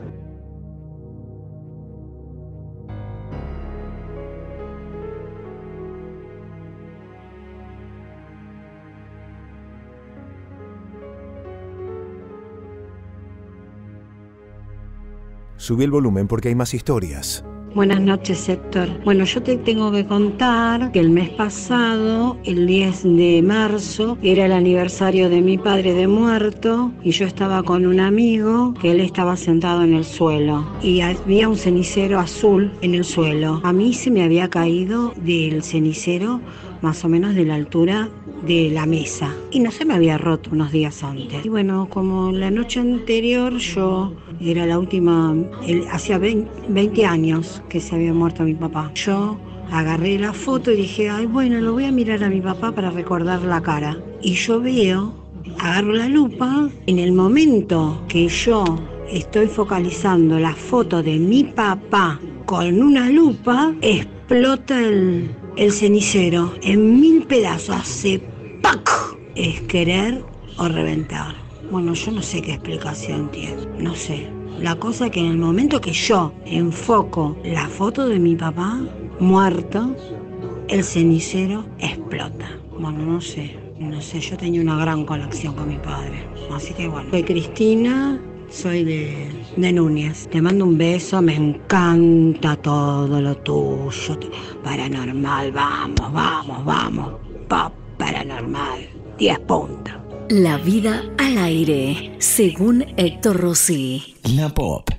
Subí el volumen porque hay más historias. Buenas noches, Héctor. Bueno, yo te tengo que contar que el mes pasado, el diez de marzo, era el aniversario de mi padre de muerto y yo estaba con un amigo que él estaba sentado en el suelo y había un cenicero azul en el suelo. A mí se me había caído del cenicero más o menos de la altura de la mesa y no se me había roto unos días antes. Y bueno, como la noche anterior yo era la última, el, hacía veinte años que se había muerto mi papá. Yo agarré la foto y dije, ay bueno, lo voy a mirar a mi papá para recordar la cara. Y yo veo, agarro la lupa, en el momento que yo estoy focalizando la foto de mi papá con una lupa, explota el, el cenicero en mil pedazos, hace ¡pac! Es querer o reventar. Bueno, yo no sé qué explicación tiene, no sé. La cosa es que en el momento que yo enfoco la foto de mi papá muerto, el cenicero explota. Bueno, no sé, no sé, yo tenía una gran conexión con mi padre. Así que bueno, soy Cristina, soy de, de Núñez. Te mando un beso, me encanta todo lo tuyo. Paranormal, vamos, vamos, vamos. Pop paranormal, diez puntos. La vida al aire, según Héctor Rossi. La Pop.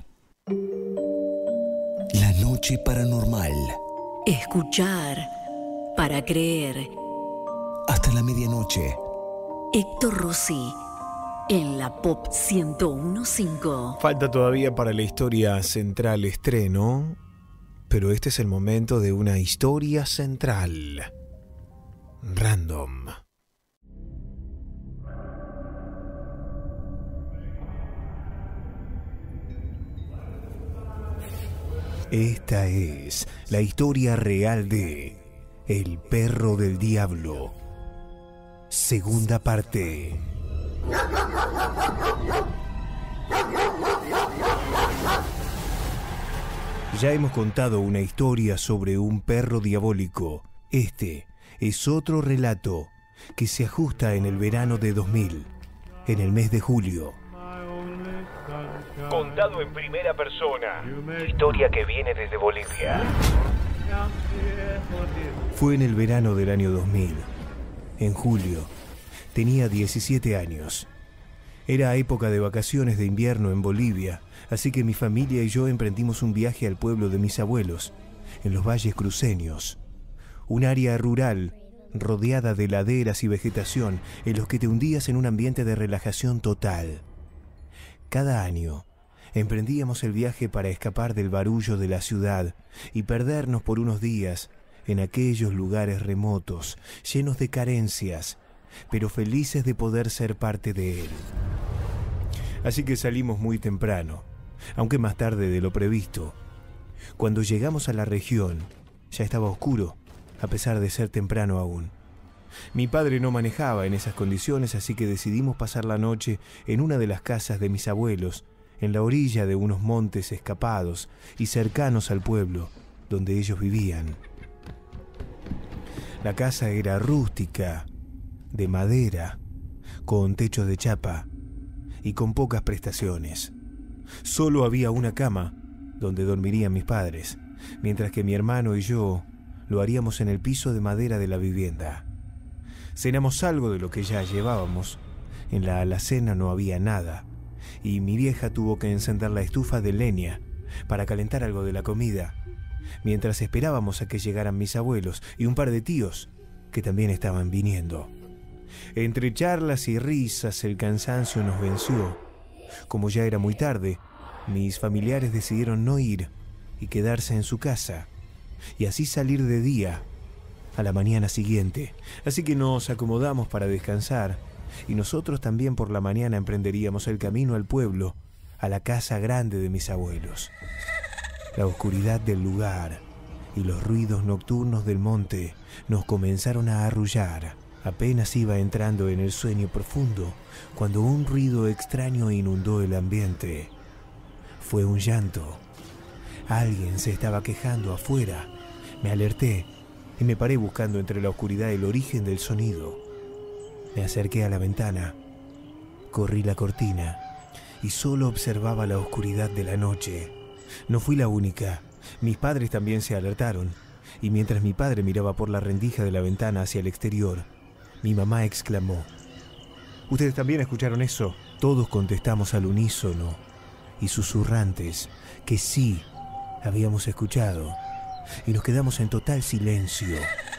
La noche paranormal. Escuchar para creer. Hasta la medianoche. Héctor Rossi, en la Pop ciento uno punto cinco. Falta todavía para la historia central estreno, pero este es el momento de una historia central. Random. Esta es la historia real de El Perro del Diablo. Segunda parte. Ya hemos contado una historia sobre un perro diabólico. Este es otro relato que se ajusta en el verano de dos mil, en el mes de julio. Contado en primera persona. Historia que viene desde Bolivia. Fue en el verano del año dos mil. En julio. Tenía diecisiete años. Era época de vacaciones de invierno en Bolivia, así que mi familia y yo emprendimos un viaje al pueblo de mis abuelos, en los valles cruceños. Un área rural, rodeada de laderas y vegetación, en los que te hundías en un ambiente de relajación total. Cada año, emprendíamos el viaje para escapar del barullo de la ciudad y perdernos por unos días en aquellos lugares remotos, llenos de carencias, pero felices de poder ser parte de él. Así que salimos muy temprano, aunque más tarde de lo previsto. Cuando llegamos a la región, ya estaba oscuro, a pesar de ser temprano aún. Mi padre no manejaba en esas condiciones, así que decidimos pasar la noche en una de las casas de mis abuelos, en la orilla de unos montes escapados y cercanos al pueblo donde ellos vivían. La casa era rústica, de madera, con techo de chapa y con pocas prestaciones. Solo había una cama donde dormirían mis padres, mientras que mi hermano y yo lo haríamos en el piso de madera de la vivienda. Cenamos algo de lo que ya llevábamos. En la alacena no había nada, y mi vieja tuvo que encender la estufa de leña para calentar algo de la comida, mientras esperábamos a que llegaran mis abuelos y un par de tíos que también estaban viniendo. Entre charlas y risas el cansancio nos venció. Como ya era muy tarde, mis familiares decidieron no ir y quedarse en su casa, y así salir de día a la mañana siguiente. Así que nos acomodamos para descansar, y nosotros también por la mañana emprenderíamos el camino al pueblo, a la casa grande de mis abuelos. La oscuridad del lugar y los ruidos nocturnos del monte nos comenzaron a arrullar. Apenas iba entrando en el sueño profundo cuando un ruido extraño inundó el ambiente. Fue un llanto. Alguien se estaba quejando afuera. Me alerté y me paré buscando entre la oscuridad el origen del sonido. Me acerqué a la ventana, corrí la cortina y solo observaba la oscuridad de la noche. No fui la única. Mis padres también se alertaron, y mientras mi padre miraba por la rendija de la ventana hacia el exterior, mi mamá exclamó: ¿Ustedes también escucharon eso? Todos contestamos al unísono y susurrantes que sí habíamos escuchado, y nos quedamos en total silencio.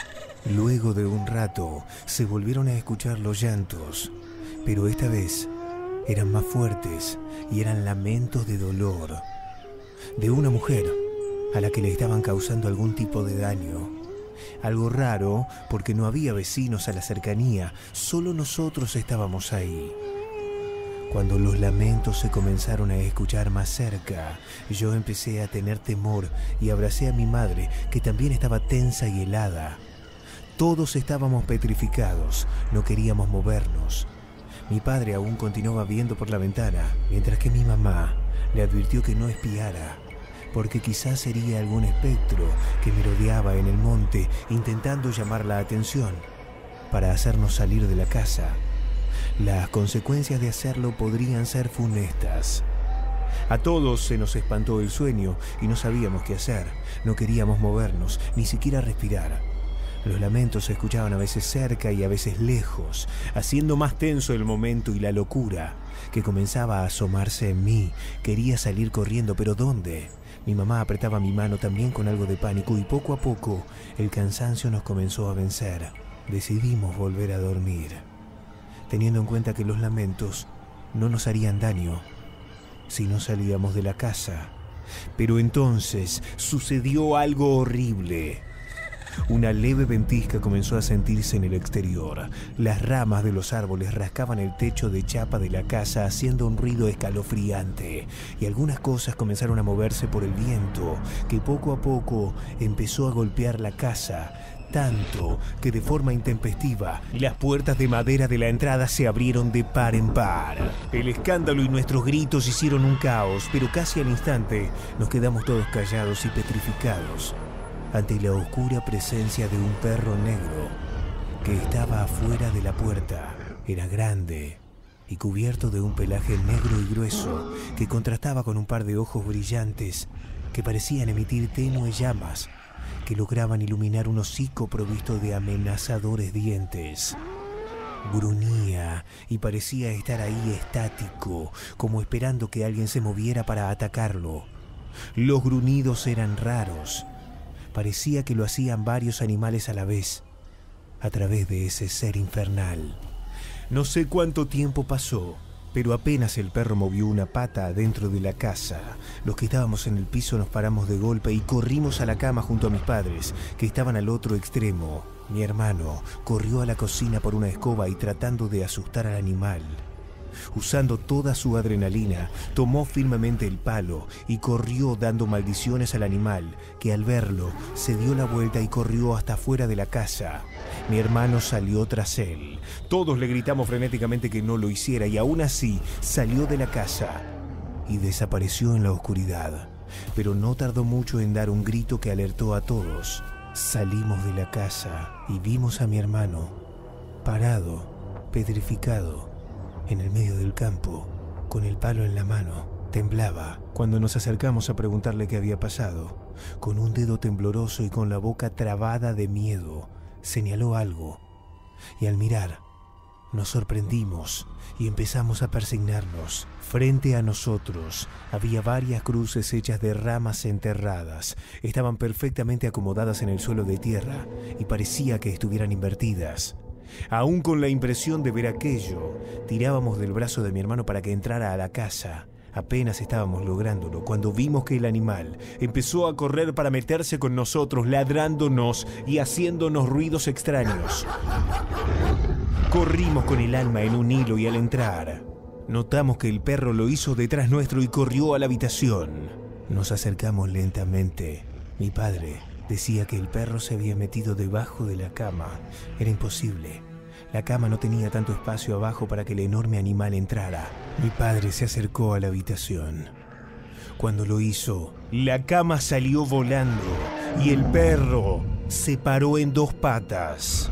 Luego de un rato se volvieron a escuchar los llantos, pero esta vez eran más fuertes y eran lamentos de dolor de una mujer a la que le estaban causando algún tipo de daño. Algo raro, porque no había vecinos a la cercanía, solo nosotros estábamos ahí. Cuando los lamentos se comenzaron a escuchar más cerca, yo empecé a tener temor y abracé a mi madre, que también estaba tensa y helada. Todos estábamos petrificados, no queríamos movernos. Mi padre aún continuaba viendo por la ventana, mientras que mi mamá le advirtió que no espiara, porque quizás sería algún espectro que merodeaba en el monte intentando llamar la atención para hacernos salir de la casa. Las consecuencias de hacerlo podrían ser funestas. A todos se nos espantó el sueño y no sabíamos qué hacer. No queríamos movernos, ni siquiera respirar. Los lamentos se escuchaban a veces cerca y a veces lejos, haciendo más tenso el momento y la locura que comenzaba a asomarse en mí. Quería salir corriendo, pero ¿dónde? Mi mamá apretaba mi mano también con algo de pánico, y poco a poco el cansancio nos comenzó a vencer. Decidimos volver a dormir, teniendo en cuenta que los lamentos no nos harían daño si no salíamos de la casa. Pero entonces sucedió algo horrible. Una leve ventisca comenzó a sentirse en el exterior. Las ramas de los árboles rascaban el techo de chapa de la casa haciendo un ruido escalofriante, y algunas cosas comenzaron a moverse por el viento, que poco a poco empezó a golpear la casa, tanto que de forma intempestiva las puertas de madera de la entrada se abrieron de par en par. El escándalo y nuestros gritos hicieron un caos, pero casi al instante nos quedamos todos callados y petrificados ante la oscura presencia de un perro negro que estaba afuera de la puerta. Era grande y cubierto de un pelaje negro y grueso que contrastaba con un par de ojos brillantes que parecían emitir tenues llamas que lograban iluminar un hocico provisto de amenazadores dientes. Gruñía y parecía estar ahí estático, como esperando que alguien se moviera para atacarlo. Los gruñidos eran raros. Parecía que lo hacían varios animales a la vez, a través de ese ser infernal. No sé cuánto tiempo pasó, pero apenas el perro movió una pata adentro de la casa, los que estábamos en el piso nos paramos de golpe y corrimos a la cama junto a mis padres, que estaban al otro extremo. Mi hermano corrió a la cocina por una escoba y, tratando de asustar al animal, usando toda su adrenalina, tomó firmemente el palo y corrió dando maldiciones al animal, que al verlo se dio la vuelta y corrió hasta afuera de la casa. Mi hermano salió tras él. Todos le gritamos frenéticamente que no lo hiciera, y aún así salió de la casa y desapareció en la oscuridad. Pero no tardó mucho en dar un grito que alertó a todos. Salimos de la casa y vimos a mi hermano parado, petrificado, en el medio del campo, con el palo en la mano. Temblaba. Cuando nos acercamos a preguntarle qué había pasado, con un dedo tembloroso y con la boca trabada de miedo, señaló algo. Y al mirar, nos sorprendimos y empezamos a persignarnos. Frente a nosotros había varias cruces hechas de ramas enterradas. Estaban perfectamente acomodadas en el suelo de tierra y parecía que estuvieran invertidas. Aún con la impresión de ver aquello, tirábamos del brazo de mi hermano para que entrara a la casa. Apenas estábamos lográndolo cuando vimos que el animal empezó a correr para meterse con nosotros, ladrándonos y haciéndonos ruidos extraños. Corrimos con el alma en un hilo y al entrar, notamos que el perro lo hizo detrás nuestro y corrió a la habitación. Nos acercamos lentamente. Mi padre decía que el perro se había metido debajo de la cama. Era imposible. La cama no tenía tanto espacio abajo para que el enorme animal entrara. Mi padre se acercó a la habitación. Cuando lo hizo, la cama salió volando y el perro se paró en dos patas.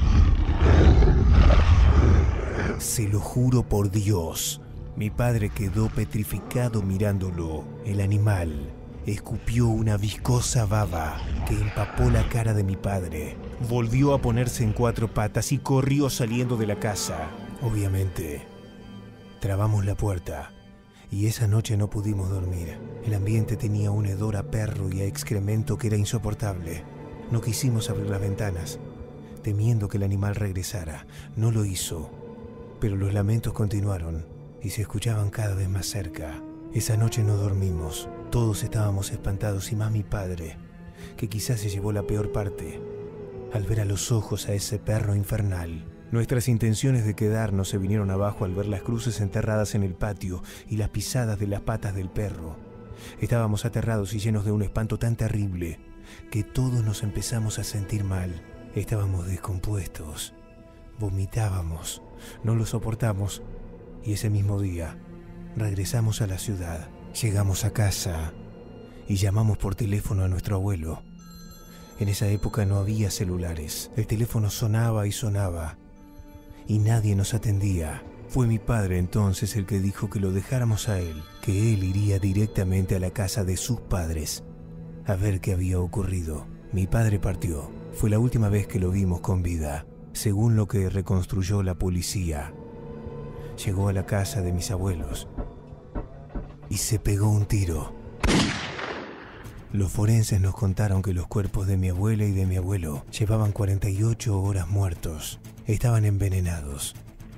Se lo juro por Dios. Mi padre quedó petrificado mirándolo. El animal escupió una viscosa baba que empapó la cara de mi padre. Volvió a ponerse en cuatro patas y corrió saliendo de la casa. Obviamente, trabamos la puerta y esa noche no pudimos dormir. El ambiente tenía un hedor a perro y a excremento que era insoportable. No quisimos abrir las ventanas, temiendo que el animal regresara. No lo hizo, pero los lamentos continuaron y se escuchaban cada vez más cerca. Esa noche no dormimos. Todos estábamos espantados y más mi padre, que quizás se llevó la peor parte al ver a los ojos a ese perro infernal. Nuestras intenciones de quedarnos se vinieron abajo al ver las cruces enterradas en el patio y las pisadas de las patas del perro. Estábamos aterrados y llenos de un espanto tan terrible que todos nos empezamos a sentir mal. Estábamos descompuestos, vomitábamos, no lo soportamos y ese mismo día regresamos a la ciudad. Llegamos a casa y llamamos por teléfono a nuestro abuelo. En esa época no había celulares. El teléfono sonaba y sonaba y nadie nos atendía. Fue mi padre entonces el que dijo que lo dejáramos a él, que él iría directamente a la casa de sus padres a ver qué había ocurrido. Mi padre partió. Fue la última vez que lo vimos con vida, según lo que reconstruyó la policía. Llegó a la casa de mis abuelos y se pegó un tiro. Los forenses nos contaron que los cuerpos de mi abuela y de mi abuelo llevaban cuarenta y ocho horas muertos. Estaban envenenados.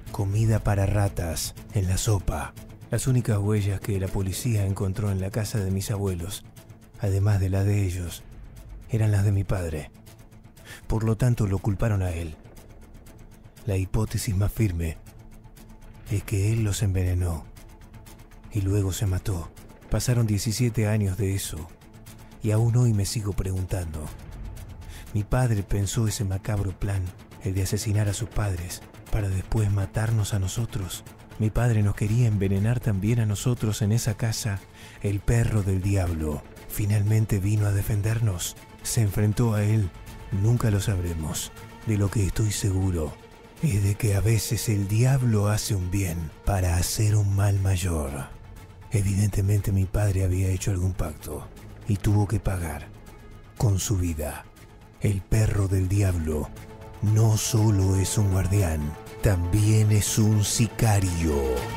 comida para ratas en la sopa. Las únicas huellas que la policía encontró en la casa de mis abuelos, además de la de ellos, eran las de mi padre. Por lo tanto, lo culparon a él. La hipótesis más firme es que él los envenenó y luego se mató. Pasaron diecisiete años de eso y aún hoy me sigo preguntando. Mi padre pensó ese macabro plan, el de asesinar a sus padres, para después matarnos a nosotros. Mi padre nos quería envenenar también a nosotros en esa casa. El perro del diablo finalmente vino a defendernos. Se enfrentó a él. Nunca lo sabremos. De lo que estoy seguro es de que a veces el diablo hace un bien para hacer un mal mayor. Evidentemente mi padre había hecho algún pacto y tuvo que pagar con su vida. El perro del diablo no solo es un guardián, también es un sicario.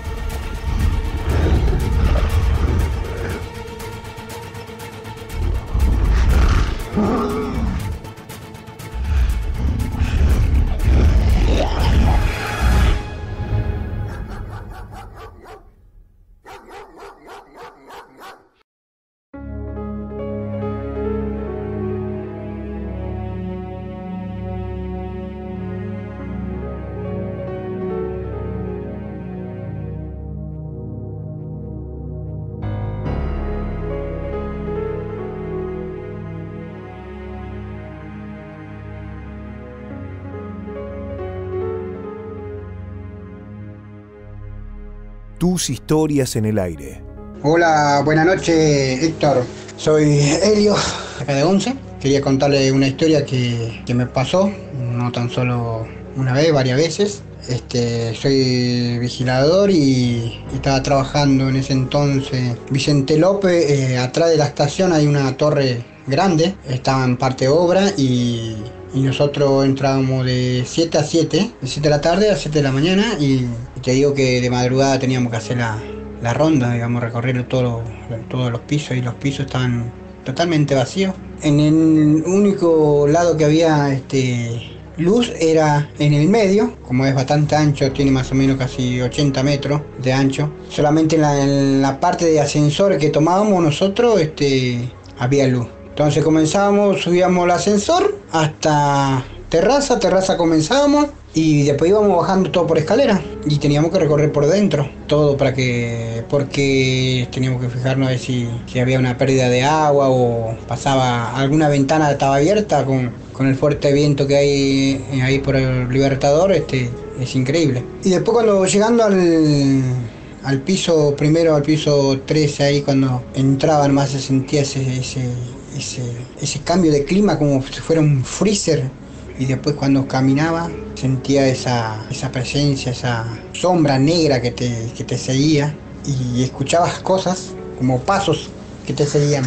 Tus historias en el aire. Hola, buenas noches, Héctor. Soy Helio, acá de Once. Quería contarle una historia que, que me pasó, no tan solo una vez, varias veces. Este, soy vigilador y estaba trabajando en ese entonces Vicente López. Eh, atrás de la estación hay una torre grande, estaba en parte obra y, y nosotros entrábamos de siete a siete, de siete de la tarde a siete de la mañana y, y te digo que de madrugada teníamos que hacer la, la ronda, digamos, recorrer todo, todos los pisos y los pisos estaban totalmente vacíos. En el único lado que había este, luz era en el medio, como es bastante ancho, tiene más o menos casi ochenta metros de ancho. Solamente en la, en la parte de ascensor que tomábamos nosotros este, había luz. Entonces comenzábamos, subíamos el ascensor hasta terraza, terraza comenzábamos y después íbamos bajando todo por escalera y teníamos que recorrer por dentro todo para que, porque teníamos que fijarnos a ver si, si había una pérdida de agua o pasaba alguna ventana estaba abierta con, con el fuerte viento que hay ahí por el Libertador, este, es increíble. Y después cuando llegando al, al piso primero, al piso trece, ahí cuando entraba nomás se sentía ese, ese, ese, ese cambio de clima como si fuera un freezer. Y después cuando caminaba sentía esa, esa presencia, esa sombra negra que te, que te seguía y escuchabas cosas como pasos que te seguían.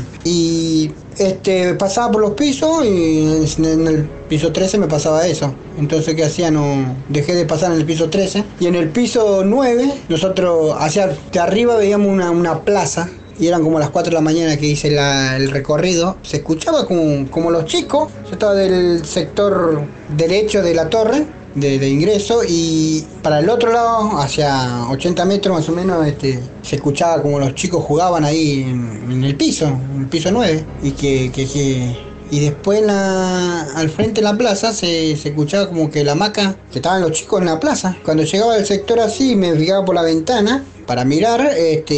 Y este, pasaba por los pisos y en el piso trece me pasaba eso. Entonces, ¿qué hacía? No, dejé de pasar en el piso trece y en el piso nueve nosotros hacia de arriba veíamos una, una plaza. Y eran como las cuatro de la mañana que hice la, el recorrido. Se escuchaba como, como los chicos. Yo estaba del sector derecho de la torre de, de ingreso y para el otro lado, hacia ochenta metros más o menos, este, se escuchaba como los chicos jugaban ahí en, en el piso, en el piso nueve. Y que, que, que y después la, al frente de la plaza se, se escuchaba como que la hamaca, que estaban los chicos en la plaza. Cuando llegaba al sector así me fijaba por la ventana para mirar este,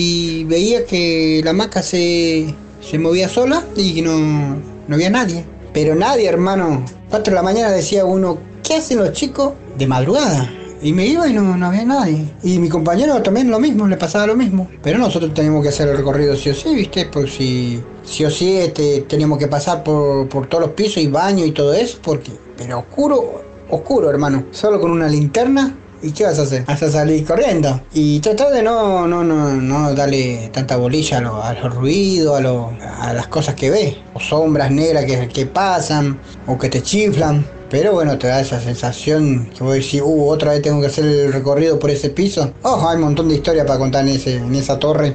y veía que la hamaca se, se movía sola y que no, no había nadie. Pero nadie, hermano. cuatro de la mañana decía uno, ¿qué hacen los chicos de madrugada? Y me iba y no, no había nadie. Y mi compañero también lo mismo, le pasaba lo mismo. Pero nosotros teníamos que hacer el recorrido sí o sí, ¿viste? Porque si sí o sí este, teníamos que pasar por, por todos los pisos y baño y todo eso, porque pero oscuro, oscuro, hermano. Solo con una linterna. ¿Y qué vas a hacer? Vas a salir corriendo. Y tratar de no, no, no, no darle tanta bolilla a, lo, a los ruidos, a, lo, a las cosas que ves. O sombras negras que, que pasan, o que te chiflan. Pero bueno, te da esa sensación que vos decís, uh, otra vez tengo que hacer el recorrido por ese piso. Oh, hay un montón de historias para contar en, ese, en esa torre.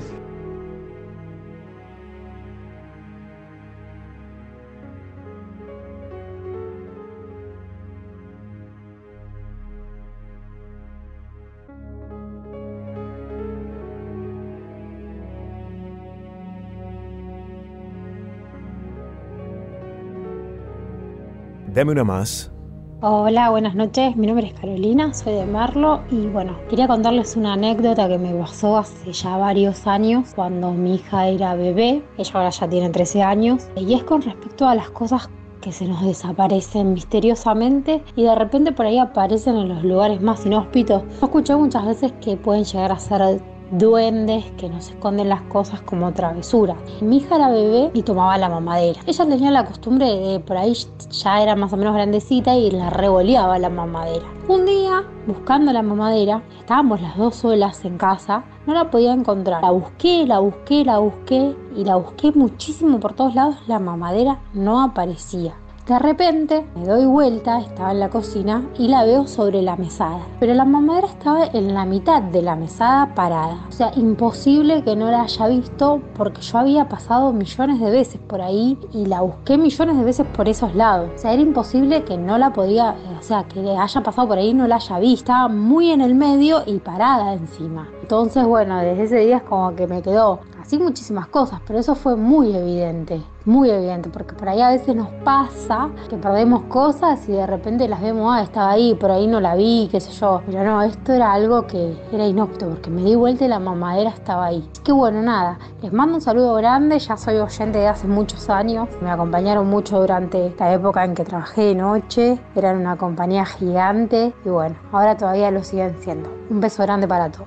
Dame una más. Hola, buenas noches. Mi nombre es Carolina, soy de Merlo y bueno, quería contarles una anécdota que me pasó hace ya varios años cuando mi hija era bebé. Ella ahora ya tiene trece años y es con respecto a las cosas que se nos desaparecen misteriosamente y de repente por ahí aparecen en los lugares más inhóspitos. Yo escuché muchas veces que pueden llegar a ser duendes, que nos esconden las cosas como travesura. Mi hija era bebé y tomaba la mamadera. Ella tenía la costumbre de, por ahí ya era más o menos grandecita y la revoleaba la mamadera. Un día, buscando la mamadera, estábamos las dos solas en casa, no la podía encontrar. La busqué, la busqué, la busqué y la busqué muchísimo por todos lados, la mamadera no aparecía. De repente me doy vuelta, estaba en la cocina y la veo sobre la mesada. Pero la mamadera estaba en la mitad de la mesada parada. O sea, imposible que no la haya visto porque yo había pasado millones de veces por ahí y la busqué millones de veces por esos lados. O sea, era imposible que no la podía, o sea, que haya pasado por ahí y no la haya visto. Estaba muy en el medio y parada encima. Entonces, bueno, desde ese día es como que me quedó así muchísimas cosas, pero eso fue muy evidente. Muy evidente, porque por ahí a veces nos pasa que perdemos cosas y de repente las vemos, ah, estaba ahí, por ahí no la vi, qué sé yo. Pero no, esto era algo que era inhóspito, porque me di vuelta y la mamadera estaba ahí. Así que bueno, nada, les mando un saludo grande, ya soy oyente de hace muchos años. Me acompañaron mucho durante esta época en que trabajé de noche, eran una compañía gigante y bueno, ahora todavía lo siguen siendo. Un beso grande para todos.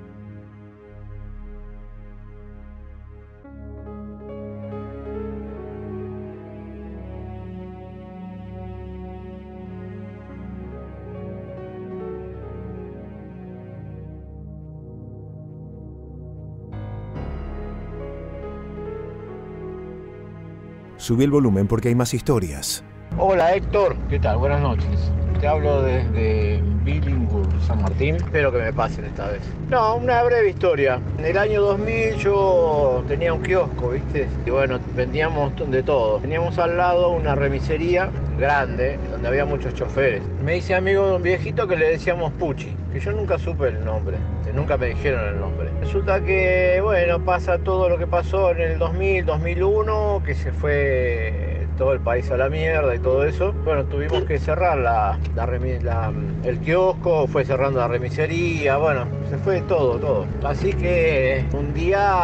Subí el volumen porque hay más historias. Hola Héctor, ¿qué tal? Buenas noches. Te hablo desde Billinghurst, San Martín. Espero que me pasen esta vez. No, una breve historia. En el año dos mil yo tenía un kiosco, ¿viste? Y bueno, vendíamos de todo. Teníamos al lado una remisería grande, donde había muchos choferes. Me hice amigo de un viejito que le decíamos Pucci, que yo nunca supe el nombre. Nunca me dijeron el nombre. Resulta que, bueno, pasa todo lo que pasó en el dos mil, dos mil uno, que se fue todo el país a la mierda y todo eso. Bueno, tuvimos que cerrar la, la, la, el kiosco, fue cerrando la remisería, bueno, se fue todo, todo. Así que un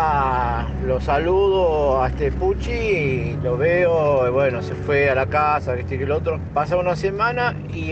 día lo saludo a este Pucci, lo veo, bueno, se fue a la casa, viste que el otro. Pasa una semana y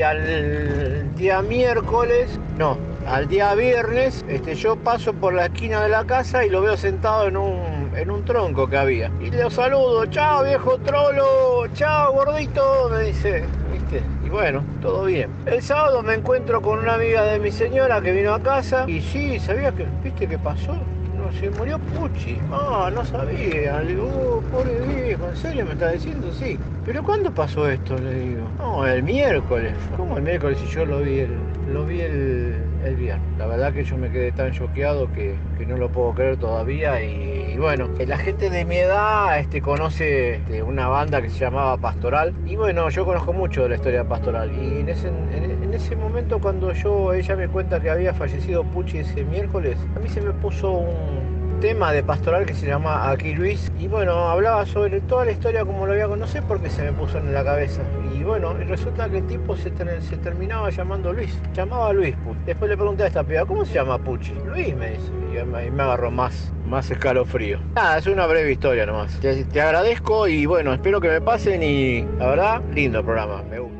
al día miércoles, no, al día viernes, este, yo paso por la esquina de la casa y lo veo sentado en un, en un tronco que había. Y le saludo, chao viejo trolo, chao gordito, me dice, ¿viste? Y bueno, todo bien. El sábado me encuentro con una amiga de mi señora que vino a casa y sí, ¿sabías que, viste qué pasó? No, se murió Pucci. Ah, no sabía. Le digo, oh, pobre viejo, ¿en serio me está diciendo? Sí. ¿Pero cuándo pasó esto? Le digo. No, el miércoles. ¿Cómo el miércoles si yo lo vi el, lo vi el, el viernes? La verdad que yo me quedé tan choqueado que, que no lo puedo creer todavía. Y, y bueno, la gente de mi edad este, conoce este, una banda que se llamaba Pastoral. Y bueno, yo conozco mucho de la historia de Pastoral. Y en ese, en, en ese momento cuando yo ella me cuenta que había fallecido Pucci ese miércoles, a mí se me puso un tema de Pastoral que se llama Aquí Luis y bueno, hablaba sobre toda la historia como lo había conocido porque se me puso en la cabeza y bueno, resulta que el tipo se, ter se terminaba llamando Luis, llamaba Luis Pucci. Después le pregunté a esta piba, ¿cómo se llama Pucci? Luis, me dice, y me, me agarró más, más escalofrío. Nada, es una breve historia nomás. Te, te agradezco y bueno, espero que me pasen y la verdad, lindo el programa, me gusta.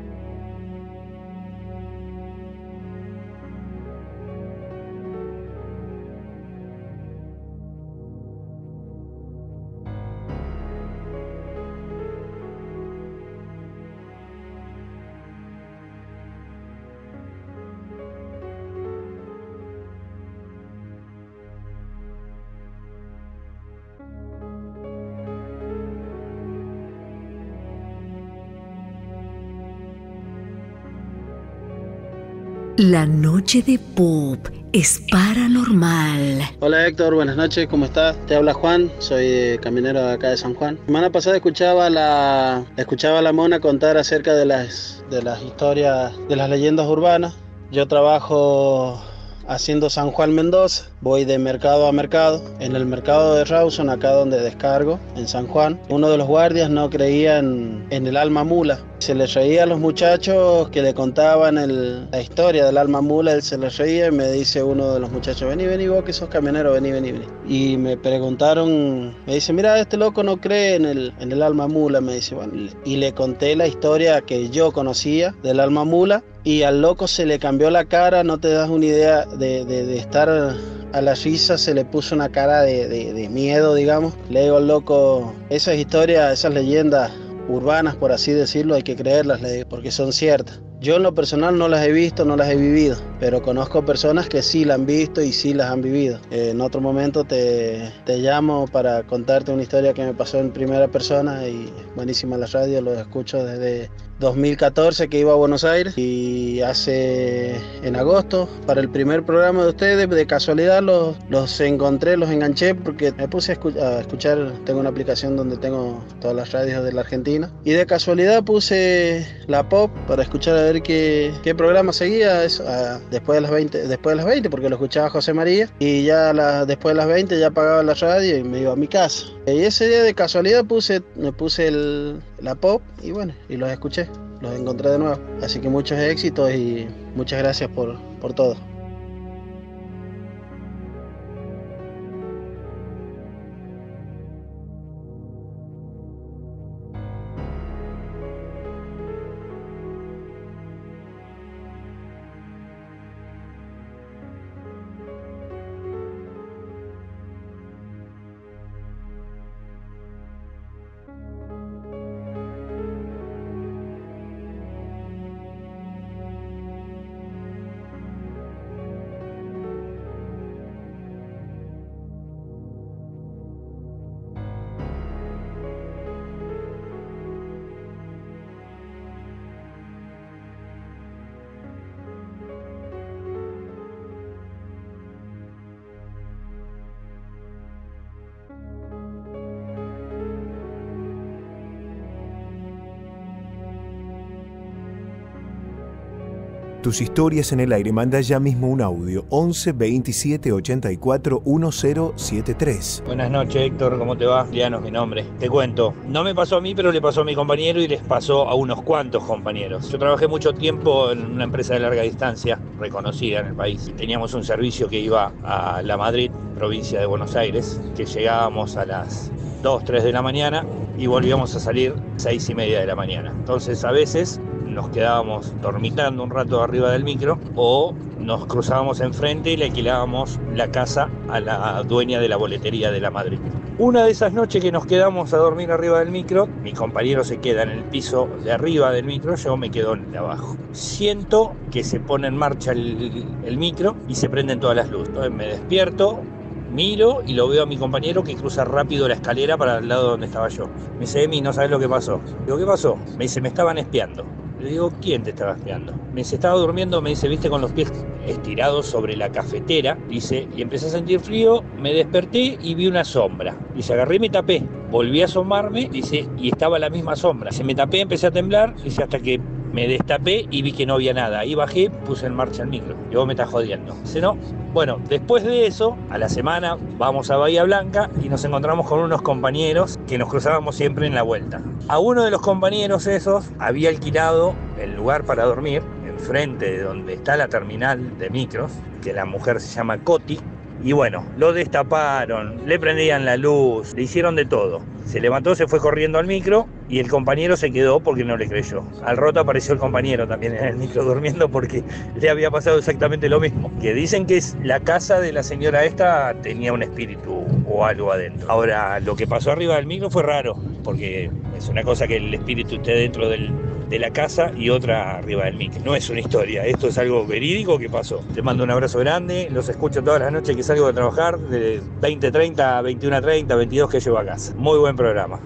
La noche de Pop es paranormal. Hola Héctor, buenas noches, ¿cómo estás? Te habla Juan, soy camionero de acá de San Juan. La semana pasada escuchaba la, escuchaba a la Mona contar acerca de las, de las historias, de las leyendas urbanas. Yo trabajo haciendo San Juan Mendoza, voy de mercado a mercado. En el mercado de Rawson, acá donde descargo, en San Juan, uno de los guardias no creía en, en el alma mula. Se le reía a los muchachos que le contaban el, la historia del alma mula, él se le reía y me dice uno de los muchachos, vení, vení vos que sos camionero, vení, vení, vení. Y me preguntaron, me dice, mira, este loco no cree en el, en el alma mula, me dice, bueno, y le conté la historia que yo conocía del alma mula y al loco se le cambió la cara, no te das una idea de, de, de estar a la risa, se le puso una cara de, de, de miedo, digamos. Le digo al loco, esas historias, esas leyendas urbanas, por así decirlo, hay que creerlas, le digo, porque son ciertas. Yo en lo personal no las he visto, no las he vivido, pero conozco personas que sí las han visto y sí las han vivido. Eh, en otro momento te, te llamo para contarte una historia que me pasó en primera persona y buenísima la radio, lo escucho desde dos mil catorce que iba a Buenos Aires y hace en agosto para el primer programa de ustedes de casualidad los, los encontré, los enganché porque me puse a, escu- a escuchar, tengo una aplicación donde tengo todas las radios de la Argentina y de casualidad puse la pop para escuchar a ver qué, qué programa seguía eso, a, después de las veinte, después de las veinte porque lo escuchaba José María y ya la, después de las veinte ya apagaba la radio y me iba a mi casa. Y ese día de casualidad puse, me puse el, la pop y bueno, y los escuché, los encontré de nuevo. Así que muchos éxitos y muchas gracias por, por todo. Tus historias en el aire, manda ya mismo un audio once veintisiete ochenta y cuatro diez setenta y tres. Buenas noches, Héctor, ¿cómo te va? Liano es mi nombre. Te cuento, no me pasó a mí, pero le pasó a mi compañero y les pasó a unos cuantos compañeros. Yo trabajé mucho tiempo en una empresa de larga distancia, reconocida en el país. Teníamos un servicio que iba a La Madrid, provincia de Buenos Aires, que llegábamos a las dos, tres de la mañana y volvíamos a salir seis y media de la mañana. Entonces, a veces nos quedábamos dormitando un rato arriba del micro o nos cruzábamos enfrente y le alquilábamos la casa a la dueña de la boletería de La Madrid. Una de esas noches que nos quedamos a dormir arriba del micro, mi compañero se queda en el piso de arriba del micro, yo me quedo en el de abajo. Siento que se pone en marcha el, el micro y se prenden todas las luces. Entonces me despierto, miro y lo veo a mi compañero que cruza rápido la escalera para el lado donde estaba yo. Me dice, Emi, no sabes lo que pasó. Digo, ¿qué pasó? Me dice, me estaban espiando. Le digo, ¿quién te estaba espiando? Me dice, estaba durmiendo, me dice, viste, con los pies estirados sobre la cafetera. Dice, y empecé a sentir frío, me desperté y vi una sombra. Dice, agarré y me tapé. Volví a asomarme, dice, y estaba la misma sombra. Se me tapé, empecé a temblar, dice, hasta que me destapé y vi que no había nada. Ahí bajé, puse en marcha el micro. Y vos me estás jodiendo. Dice, no. Bueno, después de eso, a la semana vamos a Bahía Blanca y nos encontramos con unos compañeros que nos cruzábamos siempre en la vuelta. A uno de los compañeros esos había alquilado el lugar para dormir enfrente de donde está la terminal de micros, que la mujer se llama Coti. Y bueno, lo destaparon, le prendían la luz, le hicieron de todo. Se levantó, se fue corriendo al micro y el compañero se quedó porque no le creyó. Al rato apareció el compañero también en el micro durmiendo porque le había pasado exactamente lo mismo. Que dicen que es la casa de la señora esta tenía un espíritu o algo adentro. Ahora, lo que pasó arriba del micro fue raro, porque es una cosa que el espíritu esté dentro del... de la casa y otra arriba del micro. No es una historia, esto es algo verídico que pasó. Te mando un abrazo grande, los escucho todas las noches que salgo de trabajar, de veinte treinta a veintiuno treinta, veintidós que llevo a casa. Muy buen programa.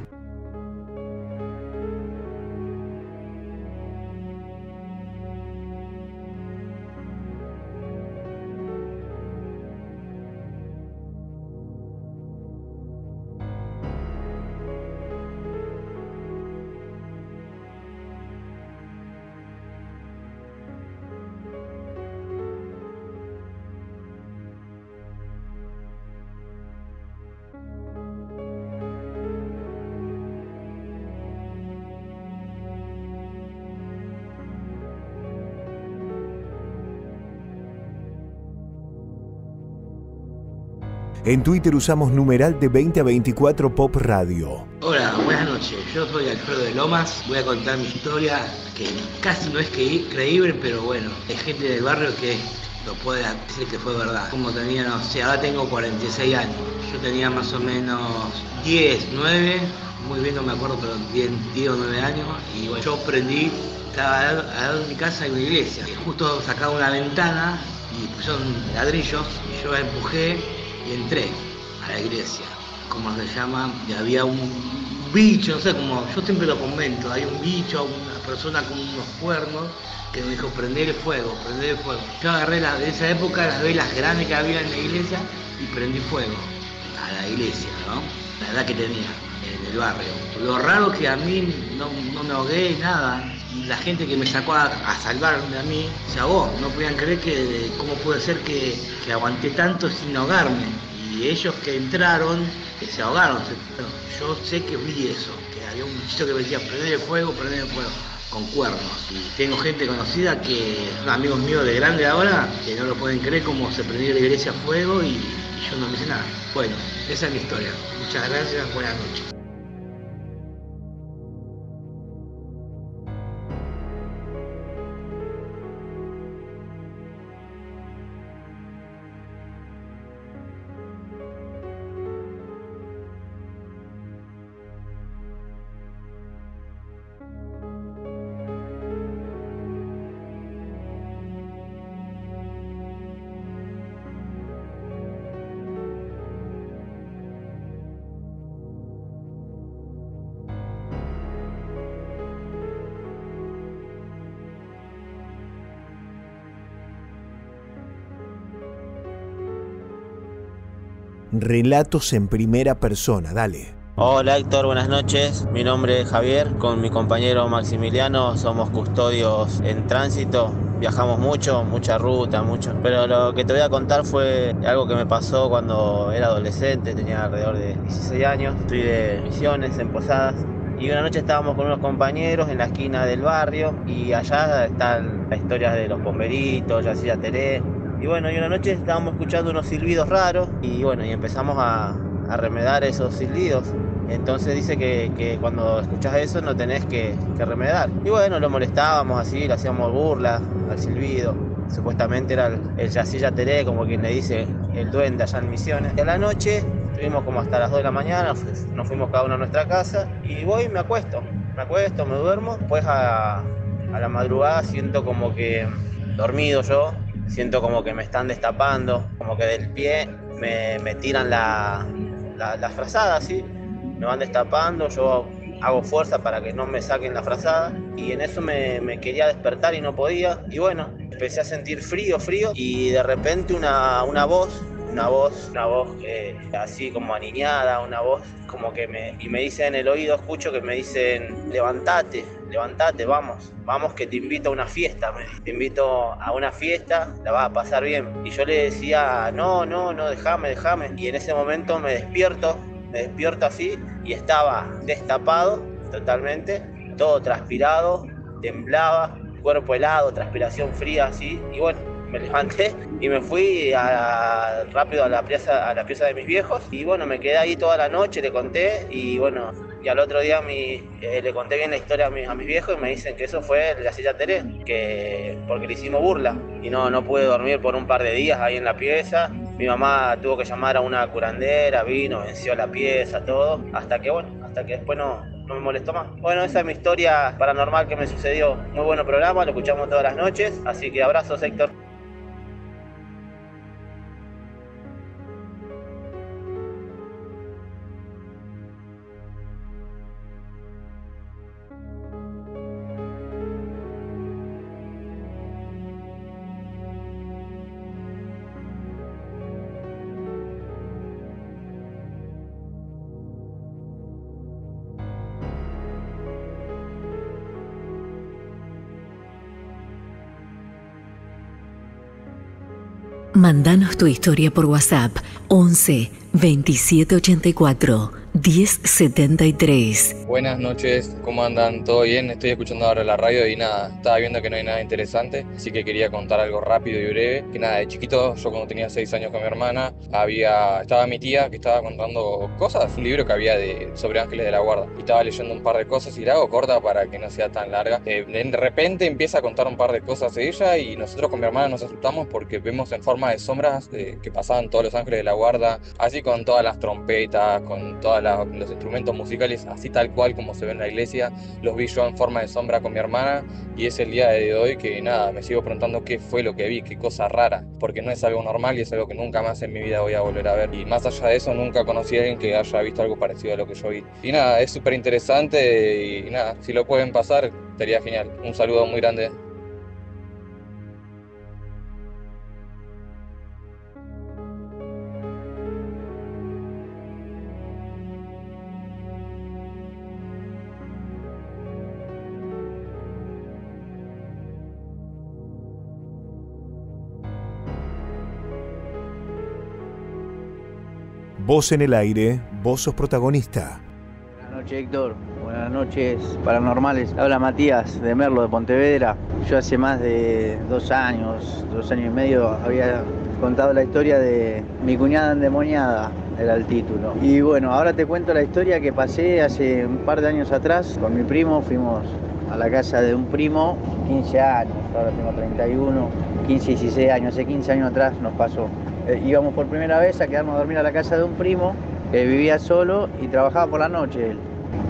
En Twitter usamos numeral de veinte a veinticuatro Pop Radio. Hola, buenas noches. Yo soy Alfredo de Lomas. Voy a contar mi historia, que casi no es creíble, pero bueno, hay gente del barrio que lo puede decir que fue verdad. Como tenía, no sé, ahora tengo cuarenta y seis años. Yo tenía más o menos diez, nueve, muy bien no me acuerdo, pero diez, diez o nueve años. Y bueno, yo aprendí, estaba al lado de mi casa hay una iglesia. Y justo sacaba una ventana y pusieron ladrillos y yo la empujé y entré a la iglesia. Como se llama, y había un bicho, no sé, como yo siempre lo comento, hay un bicho, una persona con unos cuernos que me dijo prender fuego, prender fuego. Yo agarré la, de esa época las velas grandes que había en la iglesia y prendí fuego a la iglesia, ¿no? La edad que tenía en el barrio. Lo raro que a mí no, no me ahogué nada. La gente que me sacó a, a salvarme a mí se ahogó. No podían creer que cómo puede ser que, que aguanté tanto sin ahogarme. Y ellos que entraron, que se ahogaron. Bueno, yo sé que vi eso, que había un bicho que me decía prender el fuego, prender el fuego, con cuernos. Y tengo gente conocida que son amigos míos de grande ahora, que no lo pueden creer cómo se prendió la iglesia a fuego y, y yo no me hice nada. Bueno, esa es mi historia. Muchas gracias, buenas noches. Relatos en primera persona, dale. Hola Héctor, buenas noches. Mi nombre es Javier, con mi compañero Maximiliano somos custodios en tránsito. Viajamos mucho, mucha ruta, mucho. Pero lo que te voy a contar fue algo que me pasó cuando era adolescente, tenía alrededor de dieciséis años. Estoy de misiones en Posadas. Y una noche estábamos con unos compañeros en la esquina del barrio y allá están las historias de los bomberitos, Yacilla Teré. Y bueno, y una noche estábamos escuchando unos silbidos raros y bueno, y empezamos a, a remedar esos silbidos. Entonces dice que, que cuando escuchás eso no tenés que, que remedar. Y bueno, lo molestábamos así, le hacíamos burla al silbido. Supuestamente era el, el Yacilla Teré, como quien le dice el duende allá en Misiones. Y a la noche estuvimos como hasta las dos de la mañana, nos fuimos cada uno a nuestra casa y voy y me acuesto. Me acuesto, me duermo. Después a, a la madrugada siento como que dormido yo. Siento como que me están destapando, como que del pie me, me tiran la, la, la frazada, ¿sí? Me van destapando, yo hago fuerza para que no me saquen la frazada y en eso me, me quería despertar y no podía. Y bueno, empecé a sentir frío, frío y de repente una, una voz, una voz, una voz eh, así como aniñada, una voz como que me... Y me dice en el oído, escucho que me dicen, levántate. Levantate, vamos, vamos que te invito a una fiesta, me te invito a una fiesta, la vas a pasar bien. Y yo le decía, no, no, no, déjame, déjame. Y en ese momento me despierto, me despierto así y estaba destapado totalmente, todo transpirado, temblaba, cuerpo helado, transpiración fría así. Y bueno, me levanté y me fui a, rápido a la pieza, a la pieza de mis viejos. Y bueno, me quedé ahí toda la noche, le conté y bueno... Y al otro día mi, eh, le conté bien la historia a, mi, a mis viejos y me dicen que eso fue la Yacilla Teré, que porque le hicimos burla. Y no, no pude dormir por un par de días ahí en la pieza. Mi mamá tuvo que llamar a una curandera, vino, venció la pieza, todo. Hasta que bueno, hasta que después no, no me molestó más. Bueno, esa es mi historia paranormal que me sucedió. Muy buen programa, lo escuchamos todas las noches. Así que abrazos, Héctor. Mándanos tu historia por WhatsApp once veintisiete ochenta y cuatro diez setenta y tres. Buenas noches, ¿cómo andan? ¿Todo bien? Estoy escuchando ahora la radio y nada, estaba viendo que no hay nada interesante, así que quería contar algo rápido y breve. Que nada, de chiquito, yo cuando tenía seis años con mi hermana, había, estaba mi tía que estaba contando cosas, un libro que había de, sobre ángeles de la guarda. Y estaba leyendo un par de cosas y la hago corta para que no sea tan larga. Eh, de repente empieza a contar un par de cosas de ella y nosotros con mi hermana nos asustamos porque vemos en forma de sombras eh, que pasaban todos los ángeles de la guarda, así con todas las trompetas, con todos los instrumentos musicales, así tal cual como se ve en la iglesia. Los vi yo en forma de sombra con mi hermana y es el día de hoy que nada, me sigo preguntando qué fue lo que vi, qué cosa rara, porque no es algo normal y es algo que nunca más en mi vida voy a volver a ver. Y más allá de eso, nunca conocí a alguien que haya visto algo parecido a lo que yo vi. Y nada, es súper interesante y nada, si lo pueden pasar, sería genial. Un saludo muy grande. Voz en el aire, vos sos protagonista. Buenas noches, Héctor. Buenas noches, paranormales. Habla Matías de Merlo, de Pontevedra. Yo hace más de dos años, dos años y medio, había contado la historia de Mi cuñada endemoniada, era el título. Y bueno, ahora te cuento la historia que pasé hace un par de años atrás con mi primo. Fuimos a la casa de un primo, quince años, ahora tengo treinta y uno, quince, dieciséis años, hace quince años atrás nos pasó. Eh, íbamos por primera vez a quedarnos a dormir a la casa de un primo que vivía solo y trabajaba por la noche él.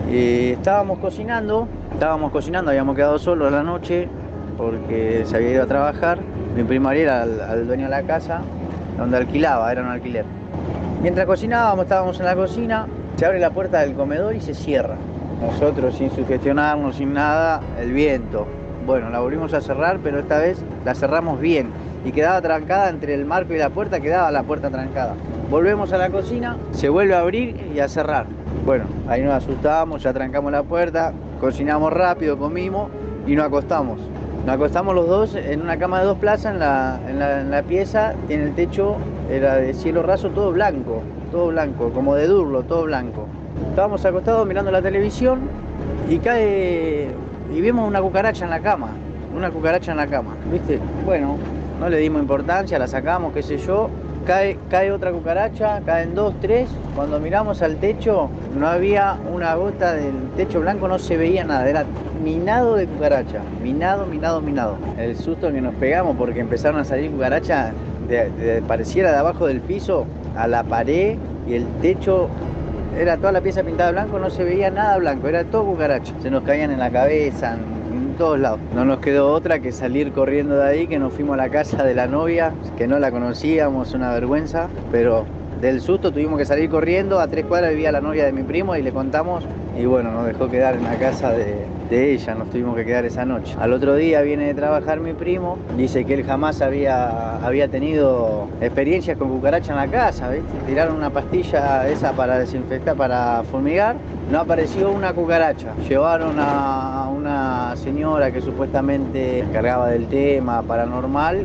Y estábamos cocinando, estábamos cocinando, habíamos quedado solos la noche porque se había ido a trabajar. Mi primo Ariel era al, al dueño de la casa donde alquilaba, era un alquiler. Mientras cocinábamos, estábamos en la cocina, se abre la puerta del comedor y se cierra. Nosotros sin sugestionarnos, sin nada, el viento. Bueno, la volvimos a cerrar, pero esta vez la cerramos bien. Y quedaba trancada entre el marco y la puerta, quedaba la puerta trancada. Volvemos a la cocina, se vuelve a abrir y a cerrar. Bueno, ahí nos asustamos, ya trancamos la puerta, cocinamos rápido, comimos y nos acostamos. Nos acostamos los dos en una cama de dos plazas en la, en la, en la pieza, tiene el techo, era de cielo raso, todo blanco, todo blanco, como de Durlo, todo blanco. Estábamos acostados mirando la televisión y cae, y vemos una cucaracha en la cama, una cucaracha en la cama, ¿viste? Bueno, no le dimos importancia, la sacamos, qué sé yo, cae, cae otra cucaracha, caen dos, tres, cuando miramos al techo no había una gota del techo blanco, no se veía nada, era minado de cucaracha, minado, minado, minado. El susto que nos pegamos porque empezaron a salir cucarachas, de, de, pareciera de abajo del piso a la pared y el techo, era toda la pieza pintada de blanco, no se veía nada blanco, era todo cucaracha, se nos caían en la cabeza, en, todos lados. No nos quedó otra que salir corriendo de ahí, que nos fuimos a la casa de la novia, que no la conocíamos, una vergüenza, pero del susto tuvimos que salir corriendo. A tres cuadras vivía la novia de mi primo y le contamos y bueno, nos dejó quedar en la casa de, de ella, nos tuvimos que quedar esa noche. Al otro día viene de trabajar mi primo, dice que él jamás había, había tenido experiencias con cucaracha en la casa, ¿viste? Tiraron una pastilla esa para desinfectar, para fumigar, no apareció una cucaracha. Llevaron a una señora que supuestamente cargaba del tema paranormal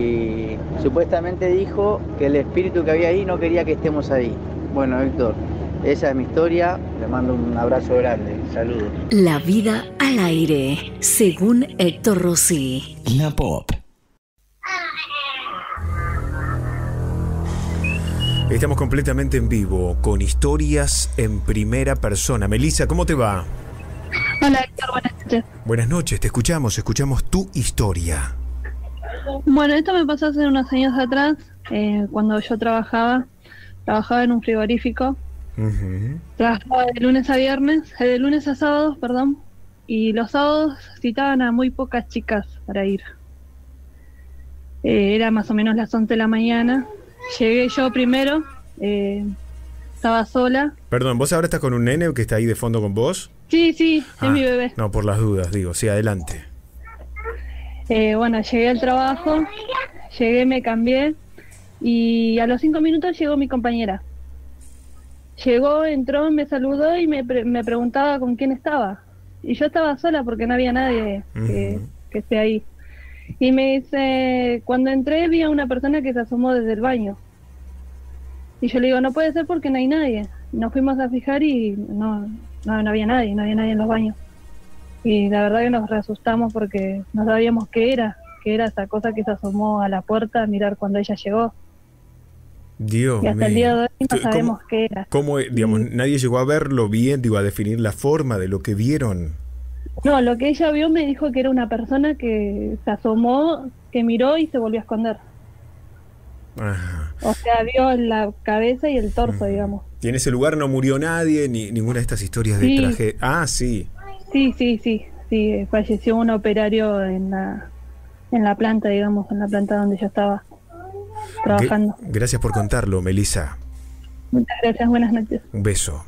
y supuestamente dijo que el espíritu que había ahí no quería que estemos ahí. Bueno, Héctor, esa es mi historia, le mando un abrazo grande, saludos. La vida al aire, según Héctor Rossi. La Pop. Estamos completamente en vivo, con historias en primera persona. Melissa, ¿cómo te va? Hola Héctor, buenas noches. Buenas noches, te escuchamos, escuchamos tu historia. Bueno, esto me pasó hace unos años atrás, eh, cuando yo trabajaba, trabajaba en un frigorífico. Uh-huh. Trabajaba de lunes a viernes, eh, de lunes a sábados, perdón, y los sábados citaban a muy pocas chicas para ir. Eh, era más o menos las once de la mañana. Llegué yo primero, eh, estaba sola. Perdón, ¿vos ahora estás con un nene que está ahí de fondo con vos? Sí, sí, ah, es mi bebé. No, por las dudas, digo, sí, adelante. Eh, bueno, llegué al trabajo, llegué, me cambié y a los cinco minutos llegó mi compañera. Llegó, entró, me saludó y me, pre- me preguntaba con quién estaba. Y yo estaba sola porque no había nadie que, uh-huh. que esté ahí. Y me dice, cuando entré vi a una persona que se asomó desde el baño. Y yo le digo, no puede ser porque no hay nadie. nos fuimos a fijar y no, no, no había nadie, no había nadie en los baños. Y la verdad que nos re asustamos porque no sabíamos qué era, qué era esa cosa que se asomó a la puerta a mirar cuando ella llegó. Dios Y hasta mío. el día de hoy no ¿Cómo- sabemos qué era. ¿Cómo, digamos, nadie llegó a verlo bien, digo, a definir la forma de lo que vieron? No, lo que ella vio me dijo que era una persona que se asomó, que miró y se volvió a esconder. Ajá. O sea, vio la cabeza y el torso, digamos. Y en ese lugar no murió nadie, ni ninguna de estas historias de Sí. traje. Ah, sí. Sí, sí, sí, sí, falleció un operario en la, en la planta, digamos, en la planta donde yo estaba trabajando. Gra- Gracias por contarlo, Melissa. Muchas gracias, buenas noches. Un beso.